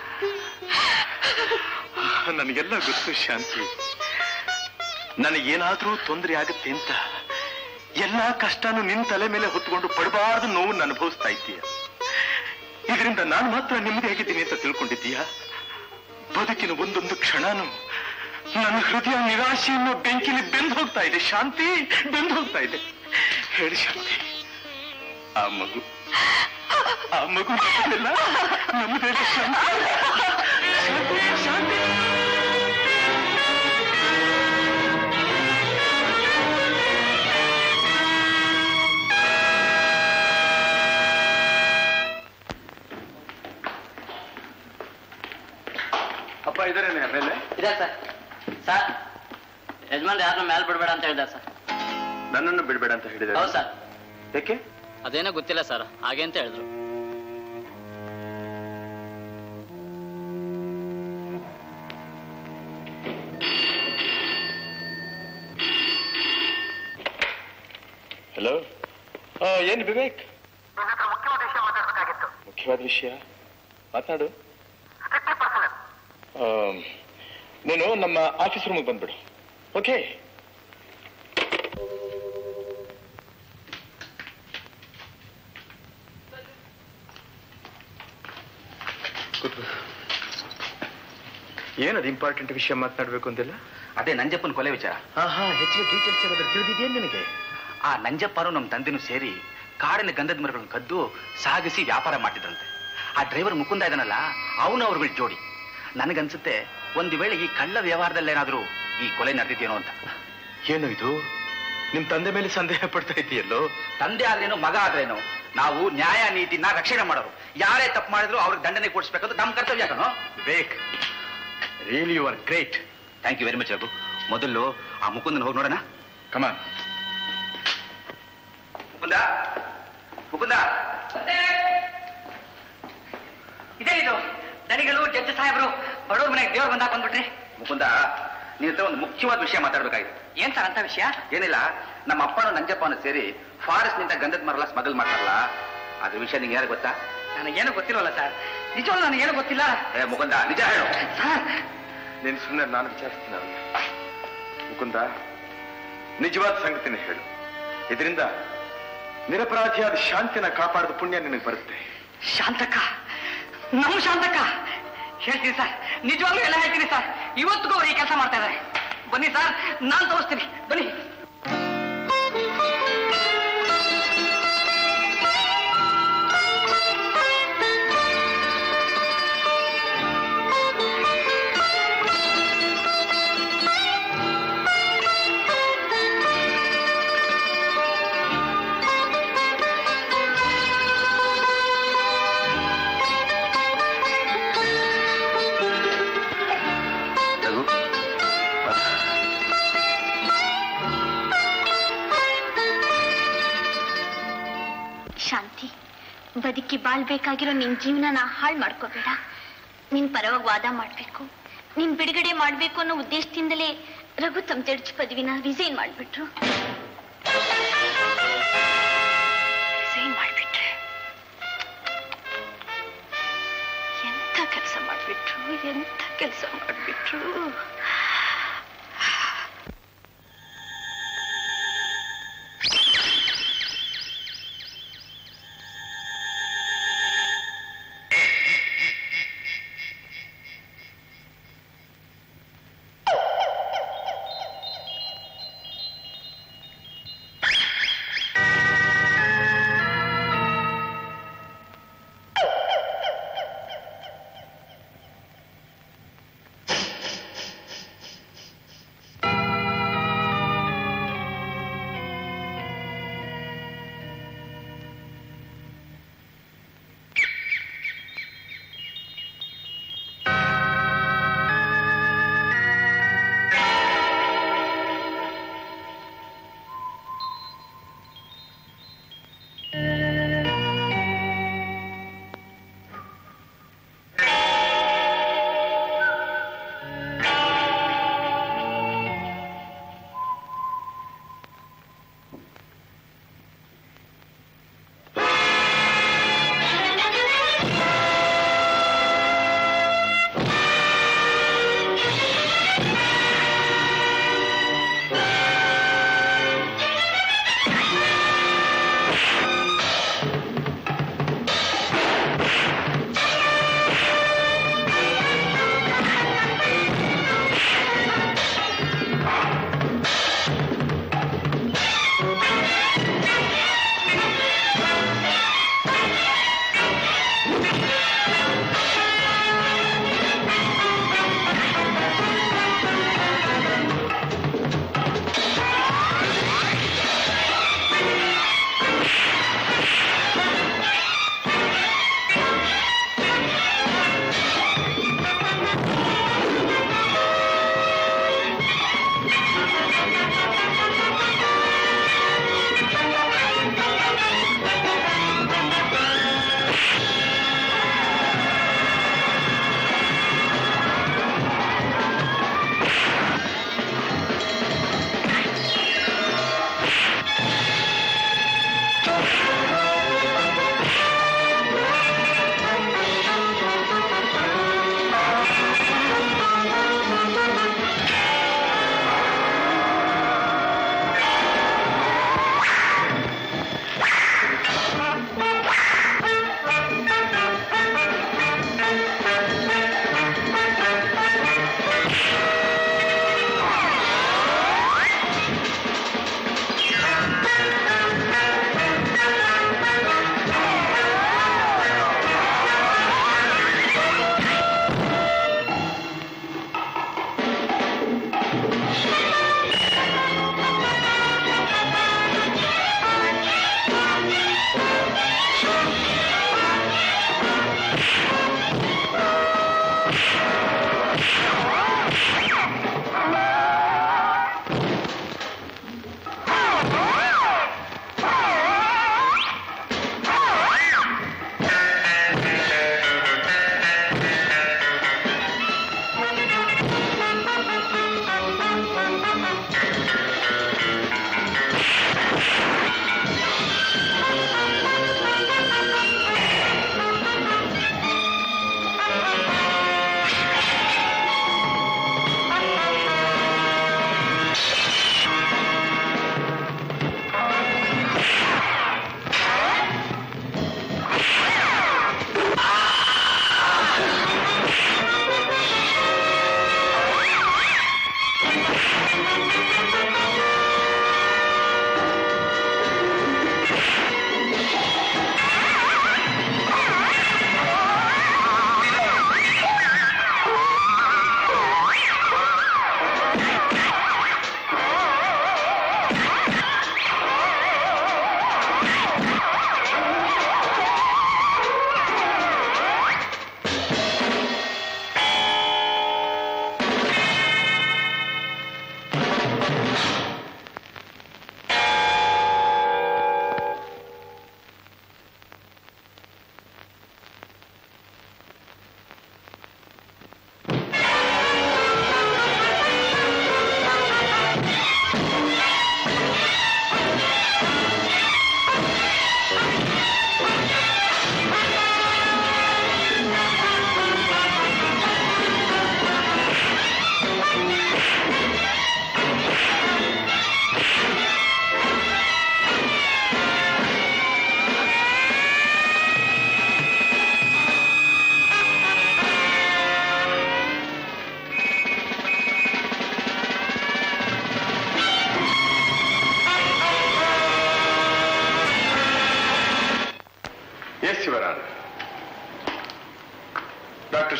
ನನಗೆಲ್ಲ ಗೊತ್ತು ಶಾಂತಿ, ನನಗೇನಾದ್ರೂ ತೊಂದರೆ ಆಗುತ್ತೆ ಅಂತ ಎಲ್ಲಾ ಕಷ್ಟನೂ ನಿನ್ನ ತಲೆ ಮೇಲೆ ಹೊತ್ಕೊಂಡು ಪಡಬಾರ್ದು ನೋವನ್ನು ಅನುಭವಿಸ್ತಾ ಇದ್ದೀಯ. ಇದರಿಂದ ನಾನು ಮಾತ್ರ ನಿಮ್ಮದೇ ಆಗಿದ್ದೀನಿ ಅಂತ ತಿಳ್ಕೊಂಡಿದ್ದೀಯಾ? ಬದುಕಿನ ಒಂದೊಂದು ಕ್ಷಣನೂ ನನ್ನ ಹೃದಯ ನಿರಾಶೆಯನ್ನು ಬೆಂಕಿಲಿ ಬೆಂದು ಹೋಗ್ತಾ ಇದೆ ಶಾಂತಿ, ಬೆಂದು ಹೋಗ್ತಾ ಇದೆ. ಹೇಳಿ ಶಾಂತಿ, ಆ ಮಗು ಆ ಮಗು ಬರೋದಿಲ್ಲ, ನಮ್ಮದೇನು ಶಾಂತಿ. ಅಪ್ಪ ಇದಾರೇನೆ ಮೇಲೆ? ಇದೆ ಸರ್. ಸರ್ ಯಜಮಾನ್ ಯಾರನ್ನ ಮೇಲೆ ಬಿಡ್ಬೇಡ ಅಂತ ಹೇಳಿದ್ದಾರೆ ಸರ್. ನನ್ನನ್ನು ಬಿಡ್ಬೇಡ ಅಂತ ಹೇಳಿದ್ದಾರೆ? ಹೌದು ಸರ್. ಯಾಕೆ? ಅದೇನೋ ಗೊತ್ತಿಲ್ಲ ಸರ್, ಹಾಗೆ ಅಂತ ಹೇಳಿದ್ರು. ಹಲೋ, ಏನು ವಿವೇಕ್? ಮುಖ್ಯವಾದ ವಿಷಯ ಮಾತನಾಡು. ನೀನು ನಮ್ಮ ಆಫೀಸ್ ರೂಮಿಗೆ ಬಂದ್ಬಿಡು. ಓಕೆ? ಏನದು ಇಂಪಾರ್ಟೆಂಟ್ ವಿಷಯ ಮಾತನಾಡಬೇಕು ಅಂದಿಲ್ಲ? ಅದೇ ನಂಜಪ್ಪನ ಕೊಲೆ ವಿಚಾರ. ಹೆಚ್ಚಿನ ಡೀಟೇಲ್ಸ್ ಏನಾದ್ರೂ ತಿಳಿದಿದೆಯೇನು ನಿನಗೆ? ಆ ನಂಜಪ್ಪನು ನಮ್ಮ ತಂದೆನೂ ಸೇರಿ ಕಾಡಿನ ಗಂಧದ ಮರಗಳನ್ನು ಕದ್ದು ಸಾಗಿಸಿ ವ್ಯಾಪಾರ ಮಾಡಿದ್ರಂತೆ. ಆ ಡ್ರೈವರ್ ಮುಕುಂದ ಇದನ್ನಲ್ಲ, ಅವನು ಅವ್ರಗಳ ಜೋಡಿ. ನನಗನ್ಸುತ್ತೆ ಒಂದು ವೇಳೆ ಈ ಕಳ್ಳ ವ್ಯವಹಾರದಲ್ಲೇನಾದ್ರೂ ಈ ಕೊಲೆ ನಡೆದಿದ್ದೇನೋ ಅಂತ. ಏನು ಇದು? ನಿಮ್ ತಂದೆ ಮೇಲೆ ಸಂದೇಹ ಪಡ್ತಾ ಇದೆಯಲ್ಲೋ? ತಂದೆ ಆದ್ರೇನು ಮಗ ಆದ್ರೇನು, ನಾವು ನ್ಯಾಯ ನೀತಿನ ರಕ್ಷಣೆ ಮಾಡೋರು. ಯಾರೇ ತಪ್ಪು ಮಾಡಿದ್ರು ಅವ್ರಿಗೆ ದಂಡನೆ ಕೊಡಿಸ್ಬೇಕಂತ ನಮ್ಮ ಕರ್ತವ್ಯ ಕಣೋ. Vivek, really you are great. Thank you very much Raghu. ಮೊದಲು ಆ ಮುಕುಂದನ ಹೋಗಿ ನೋಡೋಣ. ಕಮಾನ್. ಮುಕುಂದ, ಮುಕುಂದ. ಇದೇನಿದು? ದಣಿಗಳು, ಜಡ್ಜ್ ಸಾಹೇಬರು ಬಡವ್ರ ಮನೆಗೆ ದೇವ್ರು ಬಂದಾಗ ಬಂದ್ಬಿಟ್ರಿ. ಮುಕುಂದ, ನಿನ್ನ ಹತ್ರ ಒಂದು ಮುಖ್ಯವಾದ ವಿಷಯ ಮಾತಾಡ್ಬೇಕಾಗಿದೆ. ಏನ್ ಸರ್ ಅಂತ ವಿಷಯ? ಏನಿಲ್ಲ, ನಮ್ಮ ಅಪ್ಪನು ನಂಜಪ್ಪನು ಸೇರಿ ಫಾರೆಸ್ಟ್ ನಿಂದ ಗಂಧದ ಮರಲ್ಲ ಸ್ಮಗಲ್ ಮಾಡ್ತಾರಲ್ಲ, ಅದ್ರ ವಿಷಯ ನಿಂಗೆ ಯಾರು ಗೊತ್ತಾ? ನನಗೇನು ಗೊತ್ತಿಲ್ವಲ್ಲ ಸರ್. ನಿಜವಲ್ಲ, ನನಗೇನು ಗೊತ್ತಿಲ್ಲ. ಮುಕುಂದ, ನಿಜ ಹೇಳು. ನೀನು ಸುಮ್ಮನೆ, ನಾನು ವಿಚಾರಿಸ್ತೀನಿ ಅವ್ರಿಗೆ. ಮುಕುಂದ, ನಿಜವಾದ ಸಂಗತಿನ ಹೇಳು. ಇದರಿಂದ ನಿರಪರಾಧಿಯಾದ ಶಾಂತಿನ ಕಾಪಾಡದ ಪುಣ್ಯ ನಿನಗೆ ಬರುತ್ತೆ. ಶಾಂತಕ್ಕ, ನಮ್ಮ ಶಾಂತಕ್ಕ. ಹೇಳ್ತೀನಿ ಸರ್, ನಿಜವಾಗ್ಲೂ ಎಲ್ಲ ಹೇಳ್ತೀನಿ ಸರ್. ಇವತ್ತಿಗೂ ಅವ್ರು ಈ ಕೆಲಸ ಮಾಡ್ತಾ ಇದ್ದಾರೆ. ಬನ್ನಿ ಸರ್, ನಾನು ತೋರಿಸ್ತೀನಿ, ಬನ್ನಿ. ಶಾಂತಿ, ಬದುಕಿ ಬಾಳ್ಬೇಕಾಗಿರೋ ನಿನ್ ಜೀವನನ ಹಾಳು ಮಾಡ್ಕೋಬೇಡ. ನಿನ್ ಪರವಾಗಿ ವಾದ ಮಾಡ್ಬೇಕು, ನಿನ್ ಬಿಡುಗಡೆ ಮಾಡ್ಬೇಕು ಅನ್ನೋ ಉದ್ದೇಶದಿಂದಲೇ ರಘು ತಮ್ಮ ಜಡ್ಜ್ ಪದವಿನ ರಿಸೈನ್ ಮಾಡ್ಬಿಟ್ರು. ರಿಸೈನ್ ಮಾಡ್ಬಿಟ್ರೆ ಎಂತ ಕೆಲಸ ಮಾಡ್ಬಿಟ್ರು, ಎಂತ ಕೆಲಸ ಮಾಡ್ಬಿಟ್ರು.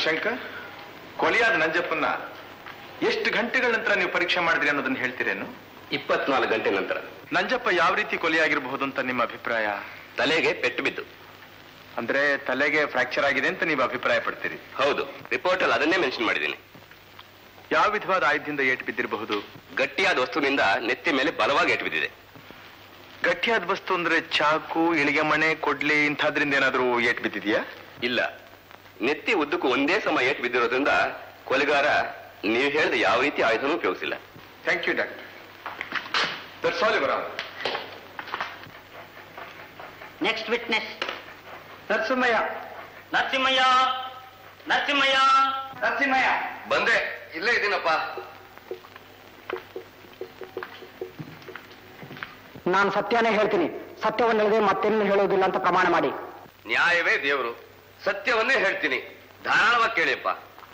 ಶಂಕರ್, ಕೊಲೆಯಾದ ನಂಜಪ್ಪನ್ನ ಎಷ್ಟು ಗಂಟೆಗಳ ನಂತರ ನೀವು ಪರೀಕ್ಷೆ ಮಾಡಿದ್ರಿ ಅನ್ನೋದನ್ನ ಹೇಳ್ತೀರೇನು? 24 ಗಂಟೆ ನಂತರ. ನಂಜಪ್ಪ ಯಾವ ರೀತಿ ಕೊಲೆಯಾಗಿರಬಹುದು ಅಂತ ನಿಮ್ಮ ಅಭಿಪ್ರಾಯ? ತಲೆಗೆ ಪೆಟ್ಟು ಬಿದ್ದು. ಅಂದ್ರೆ ತಲೆಗೆ ಫ್ರಾಕ್ಚರ್ ಆಗಿದೆ ಅಂತ ನೀವು ಅಭಿಪ್ರಾಯ ಪಡ್ತೀರಿ? ಹೌದು, ರಿಪೋರ್ಟ್ ಅಲ್ಲಿ ಅದನ್ನೇ ಮೆನ್ಷನ್ ಮಾಡಿದ್ದೀನಿ. ಯಾವ ವಿಧವಾದ ಆಯುಧದಿಂದ ಏಟು ಬಿದ್ದಿರಬಹುದು? ಗಟ್ಟಿಯಾದ ವಸ್ತುವಿನಿಂದ ನೆತ್ತಿ ಮೇಲೆ ಬಲವಾಗಿ ಏಟು ಬಿದ್ದಿದೆ. ಗಟ್ಟಿಯಾದ ವಸ್ತು ಅಂದ್ರೆ ಚಾಕು, ಇಳಿಗೆ ಮಣೆ, ಕೊಡ್ಲಿ ಇಂಥದ್ರಿಂದ ಏನಾದ್ರೂ ಏಟು ಬಿದ್ದಿದೆಯಾ? ಇಲ್ಲ, ನೆತ್ತಿ ಉದ್ದಕ್ಕೂ ಒಂದೇ ಸಮ ಏಟು ಬಿದ್ದಿರೋದ್ರಿಂದ ಕೊಲೆಗಾರ ನೀವು ಹೇಳಿದ ಯಾವ ರೀತಿ ಆಯುಧನೂ ಉಪಯೋಗಿಸಿಲ್ಲ. Thank you doctor. That's all your honour. Next witness Narasimhaiah. Narasimhaiah Narasimhaiah Narasimhaiah. ಬಂದೆ, ಇಲ್ಲೇ ಇದ್ದೀನಪ್ಪ. ನಾನು ಸತ್ಯನೇ ಹೇಳ್ತೀನಿ, ಸತ್ಯವನ್ನ ಹೇಳದೆ ಮತ್ತೇನು ಹೇಳೋದಿಲ್ಲ ಅಂತ ಪ್ರಮಾಣ ಮಾಡಿ. ನ್ಯಾಯವೇ ದೇವರು, ಸತ್ಯವನ್ನೇ ಹೇಳ್ತೀನಿ, ಧಾರಾಳವಾಗಿ ಕೇಳಿಯಪ್ಪ.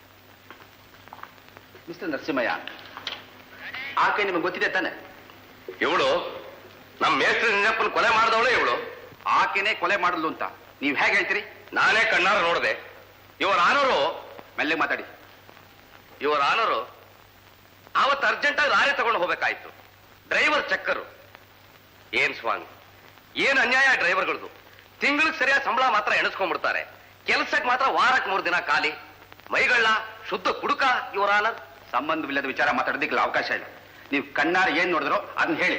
ಮಿಸ್ಟರ್ ನರಸಿಂಹಯ್ಯ, ಆಕೆ ನಿಮಗೆ ಗೊತ್ತಿದೆ ತಾನೆ? ಇವಳು ನಮ್ಮ ಮೇಸ್ತ್ರಿ ನಿನ್ನಪ್ಪನ ಕೊಲೆ ಮಾಡಿದವಳೆ ಇವಳು. ಆಕೆನೇ ಕೊಲೆ ಮಾಡಲು ಅಂತ ನೀವು ಹೇಗೆ ಹೇಳ್ತೀರಿ? ನಾನೇ ಕಣ್ಣಾರ ನೋಡಿದೆ. ಇವರ ಆನರು, ಮೆಲ್ಲೆ ಮಾತಾಡಿ. ಇವರ ಆನರು ಅವತ್ತು ಅರ್ಜೆಂಟಾಗಿ ಲಾರಿ ತಗೊಂಡು ಹೋಗ್ಬೇಕಾಯ್ತು. ಡ್ರೈವರ್ ಚಕ್ಕರು. ಏನ್ ಸ್ವಾಮಿ, ಏನ್ ಅನ್ಯಾಯ ಡ್ರೈವರ್ಗಳದು. ತಿಂಗಳಿಗೆ ಸರಿಯಾದ ಸಂಬಳ ಮಾತ್ರ ಎಣಿಸ್ಕೊಂಡ್ಬಿಡ್ತಾರೆ, ಕೆಲಸಕ್ಕೆ ಮಾತ್ರ ವಾರಕ್ಕೆ 3 ದಿನ ಖಾಲಿ. ಮೈಗಳ ಶುದ್ಧ ಕುಡುಕ ಇವರ ಆನರ್. ಸಂಬಂಧವಿಲ್ಲದ ವಿಚಾರ ಮಾತಾಡೋದಕ್ಕೆ ಅವಕಾಶ ಇಲ್ಲ. ನೀವು ಕಣ್ಣಾರ ಏನ್ ನೋಡಿದ್ರೋ ಅದನ್ನ ಹೇಳಿ.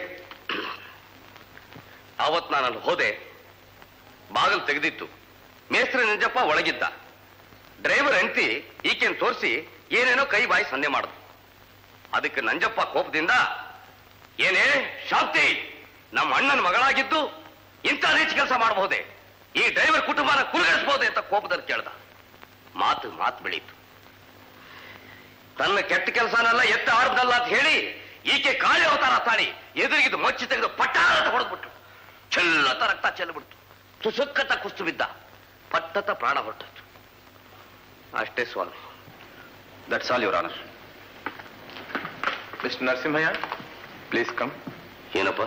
ಅವತ್ ನಾನಲ್ಲಿ ಹೋದೆ, ಬಾಗಿಲು ತೆಗೆದಿತ್ತು. ಮೇಸ್ತ್ರಿ ನಿಂಜಪ್ಪ ಒಳಗಿದ್ದ. ಡ್ರೈವರ್ ಹೆಂಡತಿ ಈಕೆನ್ ತೋರಿಸಿ ಏನೇನೋ ಕೈ ಬಾಯಿ ಸಂಧೆ ಮಾಡುದು. ಅದಕ್ಕೆ ನಂಜಪ್ಪ ಕೋಪದಿಂದ, ಏನೇ ಶಾಂತಿ, ನಮ್ಮ ಅಣ್ಣನ ಮಗಳಾಗಿದ್ದು ಇಂಥ ರೀತಿ ಕೆಲಸ ಮಾಡಬಹುದೇ, ಈ ಡ್ರೈವರ್ ಕುಟುಂಬನ ಕುರುಗಿಸಬಹುದೇ ಅಂತ ಕೋಪದಲ್ಲಿ ಕೇಳ್ದ. ಮಾತು ಬೆಳೀತು. ತನ್ನ ಕೆಟ್ಟ ಕೆಲಸನೆಲ್ಲ ಎತ್ತ ಆಡ್ದಲ್ಲ ಅಂತ ಹೇಳಿ ಈಕೆ ಕಾಳಿ ಅವತಾರ ತಾಳಿ ಎದುರಿಗಿದ್ದು ಮಚ್ಚಿ ತೆಗೆದು ಪಟ್ಟಾರ ಹೊಡೆದ್ಬಿಟ್ಟು ಚೆಲ್ಲತ ರಕ್ತ ಚೆಲ್ಲಬಿಡ್ತು. ತುಸುಕ್ಕತ ಕುಸ್ತು ಬಿದ್ದ, ಪಟ್ಟತ ಪ್ರಾಣ ಹೊರಟಿತ್ತು. ಅಷ್ಟೇ ಸ್ವಾಮಿ. That's all your honour. Mister Narasimhaiah, please come. ಏನಪ್ಪ?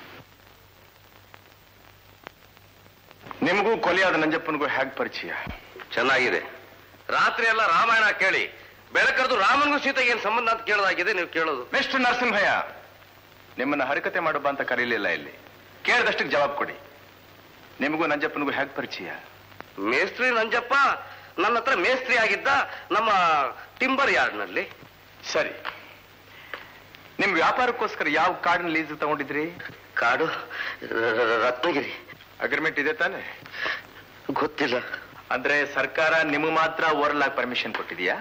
ನಿಮಗೂ ಕೊಲೆಯಾದ ನಂಜಪ್ಪನಿಗೂ ಹೇಗೆ ಪರಿಚಯ? ಚೆನ್ನಾಗಿದೆ. ರಾತ್ರಿ ಎಲ್ಲ ರಾಮಾಯಣ ಕೇಳಿ ಬೆಳಕರದು ರಾಮನಿಗೂ ಸೀತೆಗೆ ಏನ್ ಸಂಬಂಧ ಅಂತ ಕೇಳೋದಾಗಿದೆ ನೀವು ಕೇಳೋದು. ಮಿಸ್ಟರ್ ನರಸಿಂಹಯ್ಯ, ನಿಮ್ಮನ್ನ ಹರಕತೆ ಮಾಡಬ್ಬ ಅಂತ ಕರೀಲಿಲ್ಲ. ಇಲ್ಲಿ ಕೇಳಿದಷ್ಟಕ್ಕೆ ಜವಾಬ್ ಕೊಡಿ. ನಿಮಗೂ ನಂಜಪ್ಪನಿಗೂ ಹೇಗೆ ಪರಿಚಯ? ಮೇಸ್ತ್ರಿ ನಂಜಪ್ಪ ನನ್ನ ಹತ್ರ ಮೇಸ್ತ್ರಿ ಆಗಿದ್ದ ನಮ್ಮ ಟಿಂಬರ್ ಯಾರ್ಡ್ನಲ್ಲಿ. ಸರಿ, ನಿಮ್ ವ್ಯಾಪಾರಕ್ಕೋಸ್ಕರ ಯಾವ ಕಾಡಿನ ಲೀಸ್ ತಗೊಂಡಿದ್ರಿ? ಕಾಡು ರತ್ನಗಿರಿ. ಅಗ್ರಿಮೆಂಟ್ ಇದೆ ತಾನೆ? ಗೊತ್ತಿಲ್ಲ. ಅಂದ್ರೆ ಸರ್ಕಾರ ನಿಮಗೆ ಮಾತ್ರ ಓರಲ್ ಆಗಿ ಪರ್ಮಿಷನ್ ಕೊಟ್ಟಿದೆಯಾ?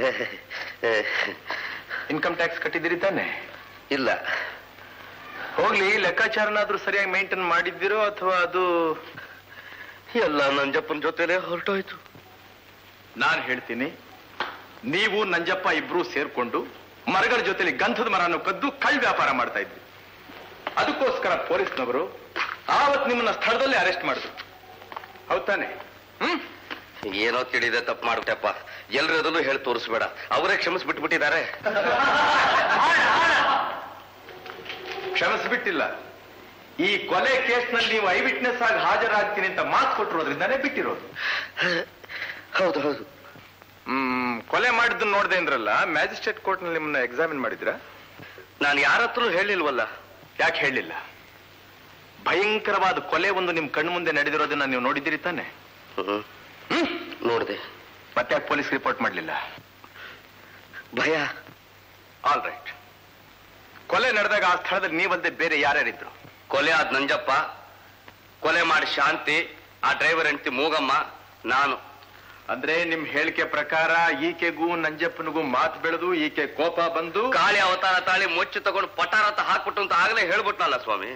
ಇನ್ಕಮ್ ಟ್ಯಾಕ್ಸ್ ಕಟ್ಟಿದ್ದೀರಿ ತಾನೆ? ಇಲ್ಲ. ಹೋಗ್ಲಿ, ಲೆಕ್ಕಾಚಾರನಾದ್ರೂ ಸರಿಯಾಗಿ ಮೇಂಟೈನ್ ಮಾಡಿದ್ದೀರೋ ಅಥವಾ ಅದು ಎಲ್ಲ ನಂಜಪ್ಪನ ಜೊತೆಲೇ ಹೊರಟೋಯ್ತು? ನಾನು ಹೇಳ್ತೀನಿ, ನೀವು ನಂಜಪ್ಪ ಇಬ್ರು ಸೇರ್ಕೊಂಡು ಮರಗಳ ಜೊತೆಲಿ ಗಂಧದ ಮರನ್ನು ಕದ್ದು ಕಳ್ಳ ವ್ಯಾಪಾರ ಮಾಡ್ತಾ ಇದ್ರಿ. ಅದಕ್ಕೋಸ್ಕರ ಪೊಲೀಸ್ನವರು ಆವತ್ತು ನಿಮ್ಮನ್ನ ಸ್ಥಳದಲ್ಲೇ ಅರೆಸ್ಟ್ ಮಾಡಿದ್ರು. ಹೌದ್ ತಾನೆ? ಏನೋ ತಿಳಿದೆ ತಪ್ಪು ಮಾಡ್ಬಿಟ್ಟಪ್ಪ. ಎಲ್ರು ಅದನ್ನು ಹೇಳಿ ತೋರಿಸ್ಬೇಡ, ಅವರೇ ಕ್ಷಮಿಸ್ಬಿಟ್ಬಿಟ್ಟಿದ್ದಾರೆ. ಕ್ಷಮಿಸ್ಬಿಟ್ಟಿಲ್ಲ. ಈ ಕೊಲೆ ಕೇಸ್ನಲ್ಲಿ ನೀವು ಐ ವಿಟ್ನೆಸ್ ಆಗಿ ಹಾಜರಾಗ್ತೀನಿ ಅಂತ ಮಾತು ಕೊಟ್ಟಿರೋದ್ರಿಂದಾನೇ ಬಿಟ್ಟಿರೋದು. ಹೌದು ಹೌದು. ಕೊಲೆ ಮಾಡಿದ್ದನ್ನು ನೋಡ್ದೆ ಅಂದ್ರಲ್ಲ, ಮ್ಯಾಜಿಸ್ಟ್ರೇಟ್ ಕೋರ್ಟ್ ನಲ್ಲಿ ನಿಮ್ಮನ್ನ ಎಕ್ಸಾಮಿನ್ ಮಾಡಿದ್ರ? ನಾನು ಯಾರತ್ರ ಹೇಳಿಲ್ವಲ್ಲ. ಯಾಕೆ ಹೇಳಿಲ್ಲ? ಭಯಂಕರವಾದ ಕೊಲೆ ಒಂದು ನಿಮ್ ಕಣ್ಣು ಮುಂದೆ ನಡೆದಿರೋದನ್ನ ನೀವು ನೋಡಿದ್ದೀರಿ ತಾನೆ? ನೋಡಿದೆ. ಮತ್ತೆ ಪೊಲೀಸ್ ರಿಪೋರ್ಟ್ ಮಾಡಲಿಲ್ಲ? ಭಯ. All right. ಕೊಲೆ ನಡೆದಾಗ ಆ ಸ್ಥಳದಲ್ಲಿ ನೀವಲ್ಲದೆ ಬೇರೆ ಯಾರ್ಯಾರಿದ್ರು? ಕೊಲೆ ಆದ ನಂಜಪ್ಪ, ಕೊಲೆ ಮಾಡಿ ಶಾಂತಿ, ಆ ಡ್ರೈವರ್ ಹೆಂಡತಿ ಮೂಗಮ್ಮ, ನಾನು. ಅಂದ್ರೆ ನಿಮ್ ಹೇಳಿಕೆ ಪ್ರಕಾರ ಈಕೆಗೂ ನಂಜಪ್ಪನಿಗೂ ಮಾತು ಬೆಳೆದು ಈಕೆ ಕೋಪ ಬಂದು ಕಾಳಿ ಅವತಾರ ತಾಳಿ ಮುಚ್ಚಿ ತಗೊಂಡು ಪಟಾರತ ಹಾಕ್ಬಿಟ್ಟು ಅಂತ ಆಗ್ಲೇ ಹೇಳ್ಬಿಟ್ನಲ್ಲ ಸ್ವಾಮಿ.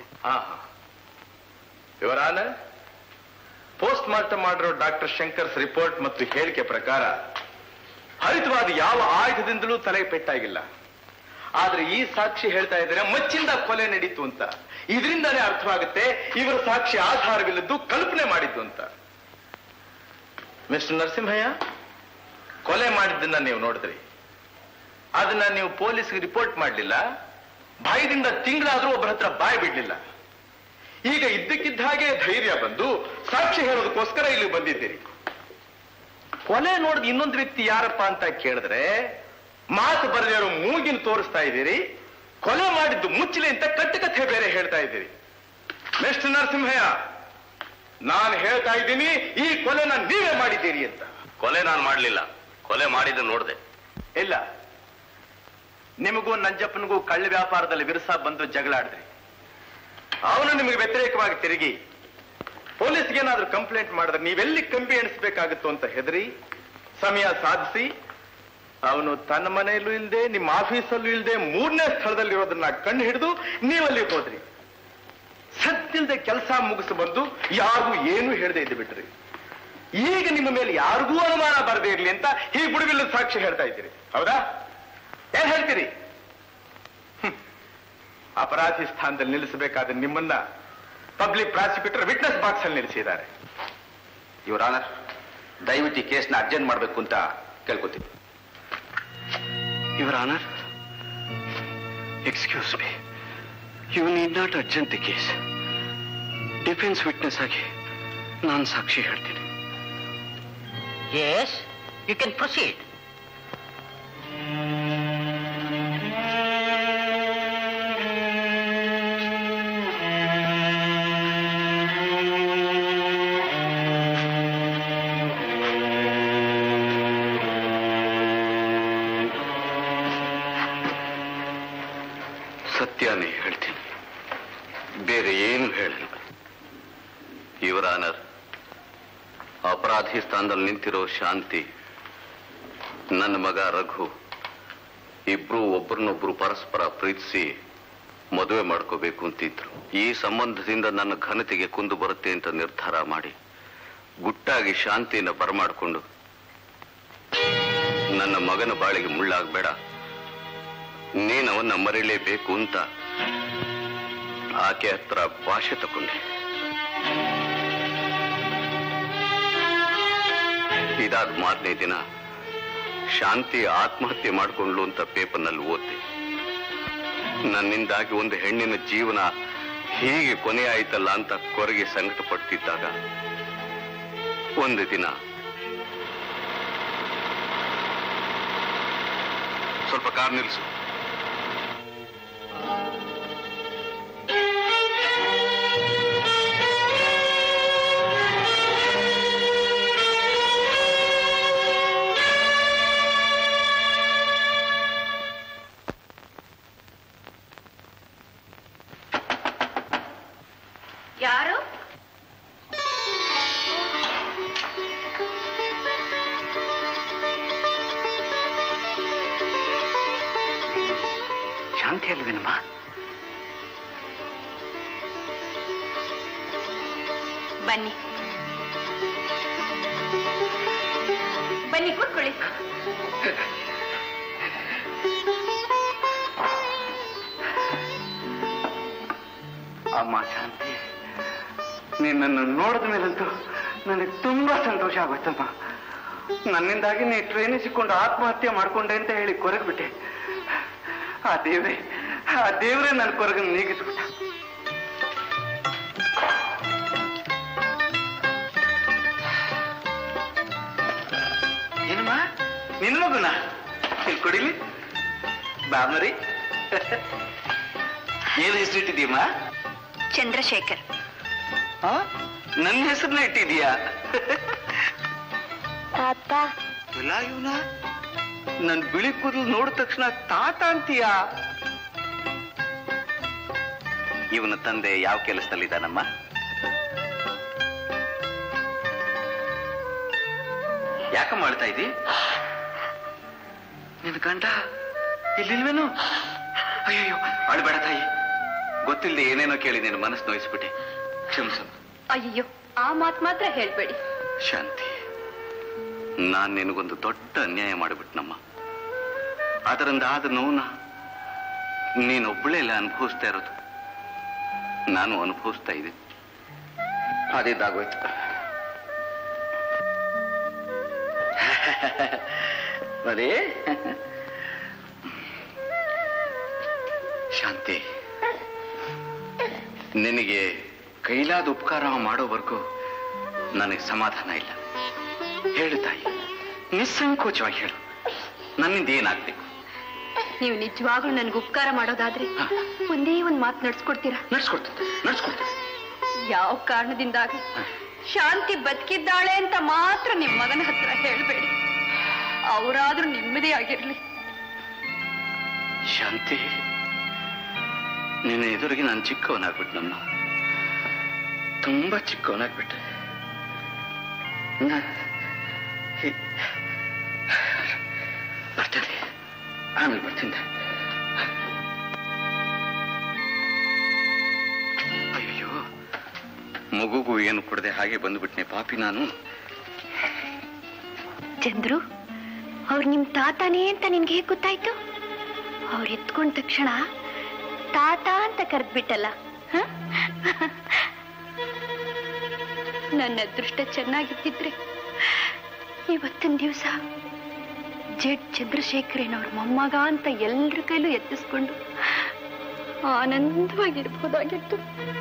ಇವರಾನ ಪೋಸ್ಟ್ ಮಾರ್ಟಮ್ ಮಾಡಿರೋ ಡಾಕ್ಟರ್ ಶಂಕರ್ಸ್ ರಿಪೋರ್ಟ್ ಮತ್ತು ಹೇಳಿಕೆ ಪ್ರಕಾರ ಹರಿತವಾದ ಯಾವ ಆಯುಧದಿಂದಲೂ ತಲೆಗೆ ಪೆಟ್ಟಾಗಿಲ್ಲ. ಆದ್ರೆ ಈ ಸಾಕ್ಷಿ ಹೇಳ್ತಾ ಇದ್ದಾರೆ ಮಚ್ಚಿಂದ ಕೊಲೆ ನಡೀತು ಅಂತ. ಇದರಿಂದಾನೇ ಅರ್ಥವಾಗುತ್ತೆ ಇವರ ಸಾಕ್ಷಿ ಆಧಾರವಿಲ್ಲದ್ದು ಕಲ್ಪನೆ ಮಾಡಿದ್ದು ಅಂತ. ಮಿಸ್ಟರ್ ನರಸಿಂಹಯ್ಯ, ಕೊಲೆ ಮಾಡಿದ್ದನ್ನ ನೀವು ನೋಡಿದ್ರಿ, ಅದನ್ನ ನೀವು ಪೊಲೀಸ್ಗೆ ರಿಪೋರ್ಟ್ ಮಾಡಲಿಲ್ಲ. ಭಯದಿಂದ ತಿಂಗಳಾದ್ರೂ ಒಬ್ಬರ ಹತ್ರ ಬಾಯಿ ಬಿಡ್ಲಿಲ್ಲ. ಈಗ ಇದ್ದಕ್ಕಿದ್ದ ಹಾಗೆ ಧೈರ್ಯ ಬಂದು ಸಾಕ್ಷಿ ಹೇಳೋದಕ್ಕೋಸ್ಕರ ಇಲ್ಲಿ ಬಂದಿದ್ದೀರಿ. ಕೊಲೆ ನೋಡಿದ ಇನ್ನೊಂದು ವ್ಯಕ್ತಿ ಯಾರಪ್ಪ ಅಂತ ಕೇಳಿದ್ರೆ ಮಾತು ಬರೆದಿರೋ ಮೂಗಿನ ತೋರಿಸ್ತಾ ಇದ್ದೀರಿ, ಕೊಲೆ ಮಾಡಿದ್ದು ಮುಚ್ಚಲಿ ಅಂತ ಕಟ್ಟುಕಥೆ ಬೇರೆ ಹೇಳ್ತಾ ಇದ್ದೀರಿ. ಮಿಸ್ಟರ್ ನರಸಿಂಹಯ್ಯ, ನಾನು ಹೇಳ್ತಾ ಇದ್ದೀನಿ ಈ ಕೊಲೆನ ನೀವೇ ಮಾಡಿದ್ದೀರಿ ಅಂತ. ಕೊಲೆ ನಾನು ಮಾಡಲಿಲ್ಲ, ಕೊಲೆ ಮಾಡಿದ್ದು ನೋಡಿದೆ. ಇಲ್ಲ, ನಿಮಗೂ ನಂಜಪ್ಪನಿಗೂ ಕಳ್ಳ ವ್ಯಾಪಾರದಲ್ಲಿ ವಿರಸ ಬಂದು ಜಗಳಾಡಿದ್ರಿ. ಅವನು ನಿಮಗೆ ವ್ಯತಿರೇಕವಾಗಿ ತಿರುಗಿ ಪೊಲೀಸ್ಗೆ ಏನಾದ್ರೂ ಕಂಪ್ಲೇಂಟ್ ಮಾಡಿದ್ರೆ ನೀವೆಲ್ಲಿ ಕಂಬಿ ಎಣಿಸ್ಬೇಕಾಗುತ್ತೋ ಅಂತ ಹೆದರಿ ಸಮಯ ಸಾಧಿಸಿ ಅವನು ತನ್ನ ಮನೆಯಲ್ಲೂ ಇಲ್ಲದೆ ನಿಮ್ಮ ಆಫೀಸಲ್ಲೂ ಇಲ್ಲದೆ 3ನೇ ಸ್ಥಳದಲ್ಲಿರೋದನ್ನ ಕಣ್ಣು ಹಿಡಿದು ನೀವಲ್ಲಿ ಹೋದ್ರಿ. ಸದ್ದಿಲ್ದೆ ಕೆಲಸ ಮುಗಿಸಿ ಬಂದು ಯಾರಿಗೂ ಏನು ಹೇಳದೆ ಇದ್ದು ಬಿಟ್ರಿ. ಈಗ ನಿಮ್ಮ ಮೇಲೆ ಯಾರಿಗೂ ಅನುಮಾನ ಬರದೇ ಇರ್ಲಿ ಅಂತ ಈ ಬುಡವಿಲ್ಲದ ಸಾಕ್ಷಿ ಹೇಳ್ತಾ ಇದ್ದೀರಿ, ಹೌದಾ? ಏನ್ ಹೇಳ್ತೀರಿ? ಅಪರಾಧಿ ಸ್ಥಾನದಲ್ಲಿ ನಿಲ್ಲಿಸಬೇಕಾದ ನಿಮ್ಮನ್ನ ಪಬ್ಲಿಕ್ ಪ್ರಾಸಿಕ್ಯೂಟರ್ ವಿಟ್ನೆಸ್ ಬಾಕ್ಸ್ ಅಲ್ಲಿ ನಿಲ್ಲಿಸಿದ್ದಾರೆ. ಯುವರ್ ಆನರ್, ದಯವಿಟ್ಟು ಈ ಕೇಸ್ನ ಅರ್ಜೆಂಟ್ ಮಾಡಬೇಕು ಅಂತ ಕೇಳ್ಕೊತೀನಿ. Your honour, excuse me, you need not urgent the case. Defence witness ಆಗಿ ನಾನು ಸಾಕ್ಷಿ ಹೇಳ್ತೀನಿ. Yes, you can proceed. ಸತ್ಯನೇ ಹೇಳ್ತೀನಿ, ಬೇರೆ ಏನು ಹೇಳಲ್ಲ. ಯುವರ್ ಆನರ್, ಅಪರಾಧಿ ಸ್ಥಾನದಲ್ಲಿ ನಿಂತಿರೋ ಶಾಂತಿ, ನನ್ನ ಮಗ ರಘು ಇಬ್ರು ಒಬ್ಬರನ್ನೊಬ್ರು ಪರಸ್ಪರ ಪ್ರೀತಿಸಿ ಮದುವೆ ಮಾಡ್ಕೋಬೇಕು ಅಂತಿದ್ರು. ಈ ಸಂಬಂಧದಿಂದ ನನ್ನ ಘನತೆಗೆ ಕುಂದು ಬರುತ್ತೆ ಅಂತ ನಿರ್ಧಾರ ಮಾಡಿ ಗುಟ್ಟಾಗಿ ಶಾಂತಿಯನ್ನು ಬರಮಾಡಿಕೊಂಡು ನನ್ನ ಮಗನ ಬಾಳಿಗೆ ಮುಳ್ಳಾಗಬೇಡ, ನೀನು ಅವನ್ನ ಮರೀಲೇಬೇಕು ಅಂತ ಆಕೆ ಹತ್ರ ಭಾಷೆ ತಗೊಂಡೆ. ಇದಾದ ಮಾರನೇ ದಿನ ಶಾಂತಿ ಆತ್ಮಹತ್ಯೆ ಮಾಡಿಕೊಂಡ್ಲು ಅಂತ ಪೇಪರ್ನಲ್ಲಿ ಓದ್ದೆ. ನನ್ನಿಂದಾಗಿ ಒಂದು ಹೆಣ್ಣಿನ ಜೀವನ ಹೀಗೆ ಕೊನೆ ಆಯ್ತಲ್ಲ ಅಂತ ಕೊರಗೆ ಸಂಕಟ ಪಡ್ತಿದ್ದಾಗ ಒಂದು ದಿನ ಸ್ವಲ್ಪ ಕಾರ್ ನಿಲ್ಲಿಸು. ಯಾರು? ಶಾಂತಿ ಅಲ್ವೇನಮ್ಮ? ಬನ್ನಿ ಬನ್ನಿ, ಕೂತ್ಕೊಳ್ಳಿ. ಅಮ್ಮ ಶಾಂತಿ, ನಿನ್ನನ್ನು ನೋಡಿದ ಮೇಲಂತೂ ನನಗೆ ತುಂಬಾ ಸಂತೋಷ ಆಗೋಯ್ತಮ್ಮ. ನನ್ನಿಂದಾಗಿ ನೀ ಟ್ರೈನಿಗೆ ಸಿಕ್ಕೊಂಡು ಆತ್ಮಹತ್ಯೆ ಮಾಡ್ಕೊಂಡೆ ಅಂತ ಹೇಳಿ ಕೊರಗ್ಬಿಟ್ಟೆ. ಆ ದೇವ್ರೇ ನನ್ನ ಕೊರಗನ್ನು ನೀಗಿಸ್ಬಿಟ್ಟ. ಏನಮ್ಮ, ನಿನ್ನ ಮಗುನ ಇಲ್ಲಿ ಕೊಡಿಲಿ ಬಾಮರಿ. ಏನು ಹೆಸರಿಟ್ಟಿದೀಯಮ್ಮ? ಚಂದ್ರಶೇಖರ್. ನನ್ನ ಹೆಸರನ್ನ ಇಟ್ಟಿದೀಯಾ? ತಾತ. ಇಲ್ಲ ಇವನ ನನ್ ಬಿಳಿ ಕೂದಲು ನೋಡಿದ ತಕ್ಷಣ ತಾತ ಅಂತೀಯಾ? ಇವನ ತಂದೆ ಯಾವ ಕೆಲಸದಲ್ಲಿದ್ದಾನಮ್ಮ? ಯಾಕಮ್ಮ ಮಾಡ್ತಾ ಇದ್ದಿ? ನಿನ್ ಗಂಡ ಇಲ್ಲಿಲ್ವೇನು? ಅಯ್ಯೋ, ಅಳ್ಬೇಡ ತಾಯಿ. ಗೊತ್ತಿಲ್ಲದೆ ಏನೇನೋ ಕೇಳಿ ನಿನ್ನ ಮನಸ್ಸು ನೋಯಿಸ್ಬಿಟ್ಟೆ, ಕ್ಷಮಿಸಮ್ಮ. ಅಯ್ಯೋ, ಆ ಮಾತು ಮಾತ್ರ ಹೇಳ್ಬೇಡಿ. ಶಾಂತಿ, ನಾನ್ ನಿನಗೊಂದು ದೊಡ್ಡ ಅನ್ಯಾಯ ಮಾಡಿಬಿಟ್ನಮ್ಮ. ಅದರಿಂದ ಆದ ನೋವನ್ನ ನೀನೊಬ್ಬಳೇ ಇಲ್ಲ ಅನುಭವಿಸ್ತಾ ಇರೋದು, ನಾನು ಅನುಭವಿಸ್ತಾ ಇದ್ದೀನಿ. ಅದೇದಾಗೋಯ್ತು. ಬರೀ ಶಾಂತಿ, ನಿನಗೆ ಕೈಲಾದ ಉಪಕಾರ ಮಾಡೋವರೆಗೂ ನನಗೆ ಸಮಾಧಾನ ಇಲ್ಲ. ಹೇಳು ತಾಯಿ, ನಿಸ್ಸಂಕೋಚವಾಗಿ ಹೇಳು, ನನ್ನಿಂದ ಏನಾಗ್ಬೇಕು? ನೀವು ನಿಜವಾಗ್ಲೂ ನನ್ಗೆ ಉಪಕಾರ ಮಾಡೋದಾದ್ರೆ ಒಂದೇ ಒಂದು ಮಾತು ನಡ್ಸ್ಕೊಡ್ತೀರಾ? ನಡ್ಸ್ಕೊಡ್ತೀನಿ. ಯಾವ ಕಾರಣದಿಂದಾಗ ಶಾಂತಿ ಬದುಕಿದ್ದಾಳೆ ಅಂತ ಮಾತ್ರ ನಿಮ್ ಮಗನ ಹತ್ರ ಹೇಳ್ಬೇಡಿ. ಅವರಾದ್ರೂ ನೆಮ್ಮದಿ ಆಗಿರ್ಲಿ. ಶಾಂತಿ, ನಿನ್ನ ಎದುರಿಗೆ ನಾನು ಚಿಕ್ಕವನಾಗ್ಬಿಟ್ನಮ್ಮ, ತುಂಬಾ ಚಿಕ್ಕವನಾಗ್ಬಿಟ್ಟೆ. ಬರ್ತೇನೆ, ಆಮೇಲೆ ಬರ್ತೀನಿ. ಅಯ್ಯೋ, ಮಗುಗೂ ಏನು ಕೊಡದೆ ಹಾಗೆ ಬಂದ್ಬಿಟ್ನೆ ಪಾಪಿ ನಾನು. ಚಂದ್ರು, ಅವ್ರು ನಿಮ್ ತಾತನೇ ಅಂತ ನಿನ್ಗೆ ಹೇಗೆ ಗೊತ್ತಾಯ್ತು? ಅವ್ರು ಎತ್ಕೊಂಡ ತಕ್ಷಣ ತಾತ ಅಂತ ಕರೆದ್ಬಿಟ್ಟಲ್ಲ. ನನ್ನ ಅದೃಷ್ಟ ಚೆನ್ನಾಗಿದ್ದಿದ್ರೆ ಇವತ್ತಿನ ದಿವಸ ಜೆಡ್ ಚಂದ್ರಶೇಖರನವ್ರ ಮೊಮ್ಮಗ ಅಂತ ಎಲ್ರ ಕೈಲೂ ಎತ್ತಿಸ್ಕೊಂಡು ಆನಂದವಾಗಿರ್ಬೋದಾಗಿತ್ತು.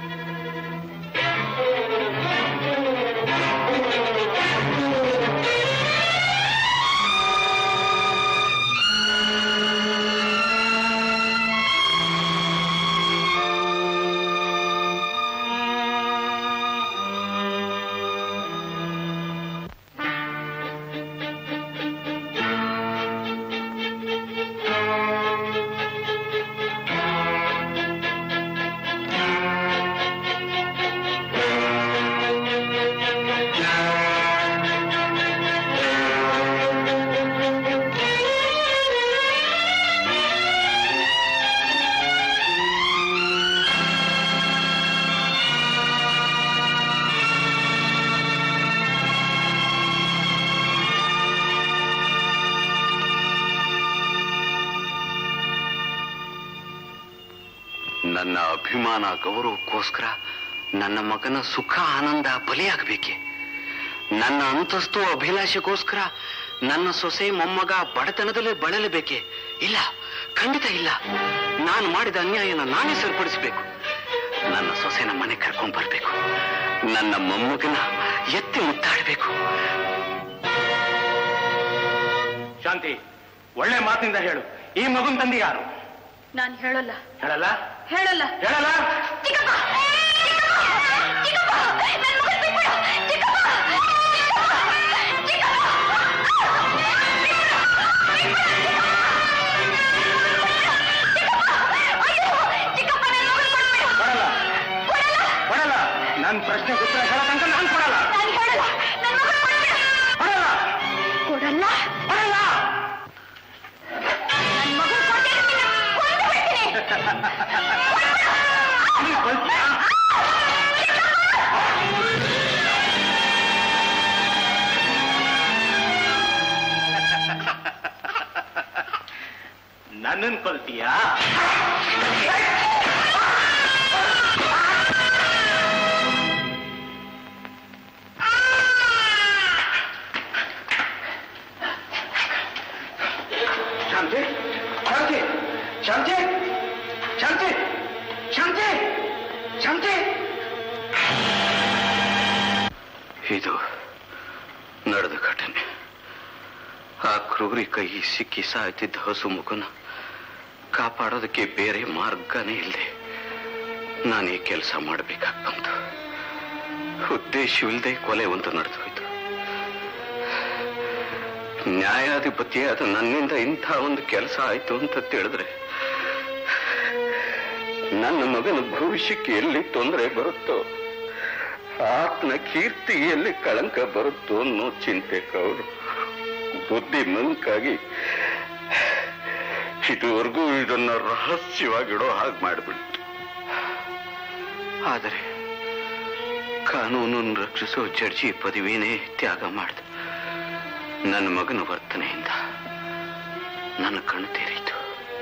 ನನ್ನ ಅಭಿಮಾನ ಗೌರವಕ್ಕೋಸ್ಕರ ನನ್ನ ಮಗನ ಸುಖ ಆನಂದ ಬಲಿಯಾಗಬೇಕೆ? ನನ್ನ ಅಂತಸ್ತು ಅಭಿಲಾಷೆಗೋಸ್ಕರ ನನ್ನ ಸೊಸೆ ಮೊಮ್ಮಗ ಬಡತನದಲ್ಲೇ ಬಳಲಬೇಕೆ? ಇಲ್ಲ, ಖಂಡಿತ ಇಲ್ಲ. ನಾನು ಮಾಡಿದ ಅನ್ಯಾಯನ ನಾನೇ ಸರಿಪಡಿಸಬೇಕು. ನನ್ನ ಸೊಸೆನ ಮನೆ ಕರ್ಕೊಂಡು ಬರ್ಬೇಕು. ನನ್ನ ಮೊಮ್ಮಗನ ಎತ್ತಿ ಮುತ್ತಾಡಬೇಕು. ಶಾಂತಿ, ಒಳ್ಳೆ ಮಾತಿನಿಂದ ಹೇಳು, ಈ ಮಗುನ್ ತಂದಿ ಯಾರು? ನಾನು ಹೇಳಲ್ಲ. ಹೇಳಲ್ಲ? ಹೇಳಲ್ಲ. ಹೇಳಲ್ಲ? ಕೊಡಲ್ಲ. ನನ್ನ ಪ್ರಶ್ನೆಗೆ ಉತ್ತರ ಹೇಳಕ್ಕಂತ ನಾನು ಕೊಡಲ್ಲ. ಕೊಡಲ್ಲ. ನನ್ನನ್ನು ಕೊಲ್ತೀಯಾ? ಶಾಂತಿ, ಶಾಂತಿ, ಶಾಂತಿ, ಶಾಂತಿ, ಶಾಂತಿ, ಶಾಂತಿ. ಇದು ನಡೆದ ಘಟನೆ. ಆ ಕ್ರೂರಿ ಕೈ ಸಿಕ್ಕಿ ಸಾಯ್ತಿದ್ದ ಹಸು ಮಗುನ ಕಾಪಾಡೋದಕ್ಕೆ ಬೇರೆ ಮಾರ್ಗನೇ ಇಲ್ಲದೆ ನಾನು ಈ ಕೆಲಸ ಮಾಡಬೇಕಾಗಿ ಬಂತು. ಉದ್ದೇಶವಿಲ್ಲದೆ ಕೊಲೆ ಒಂದು ನಡೆದು ಹೋಯ್ತು. ನ್ಯಾಯಾಧಿಪತಿಯಾದ ನನ್ನಿಂದ ಇಂಥ ಒಂದು ಕೆಲಸ ಆಯ್ತು ಅಂತ ತಿಳಿದ್ರೆ ನನ್ನ ಮಗನ ಭವಿಷ್ಯಕ್ಕೆ ಎಲ್ಲಿ ತೊಂದರೆ ಬರುತ್ತೋ, ಆತ್ನ ಕೀರ್ತಿ ಎಲ್ಲಿ ಕಳಂಕ ಬರುತ್ತೋ ಅನ್ನೋ ಚಿಂತೆ ಕೌರು ಬುದ್ಧಿ ಮಂಕಾಗಿ ಇದುವರೆಗೂ ಇದನ್ನ ರಹಸ್ಯವಾಗಿಡೋ ಹಾಗೆ ಮಾಡಿಬಿಡ್ತು. ಆದರೆ ಕಾನೂನನ್ನು ರಕ್ಷಿಸೋ ಜಡ್ಜಿ ಪದವಿನೇ ತ್ಯಾಗ ಮಾಡಿದ ನನ್ನ ಮಗನ ವರ್ತನೆಯಿಂದ ನನ್ನ ಕಣ್ಣು ತೆರೀತು.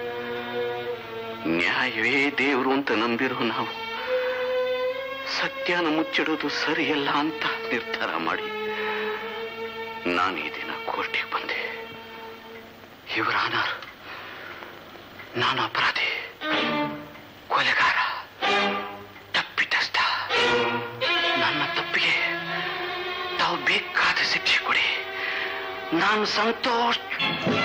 ನ್ಯಾಯವೇ ದೇವರು ಅಂತ ನಂಬಿರೋ ನಾವು ಸತ್ಯನ ಮುಚ್ಚಿಡೋದು ಸರಿಯಲ್ಲ ಅಂತ ನಿರ್ಧಾರ ಮಾಡಿ ನಾನು ಈ ದಿನ ಕೋರ್ಟಿಗೆ ಬಂದೆ. ಇವರ ಆನರ್, ನಾನು ಅಪರಾಧಿ, ಕೊಲೆಗಾರ, ತಪ್ಪಿತಸ್ಥ. ನನ್ನ ತಪ್ಪಿಗೆ ತಾವು ಬೇಕಾದ ಶಿಕ್ಷೆ ಕೊಡಿ. ನಾನು ಸಂತೋಷ್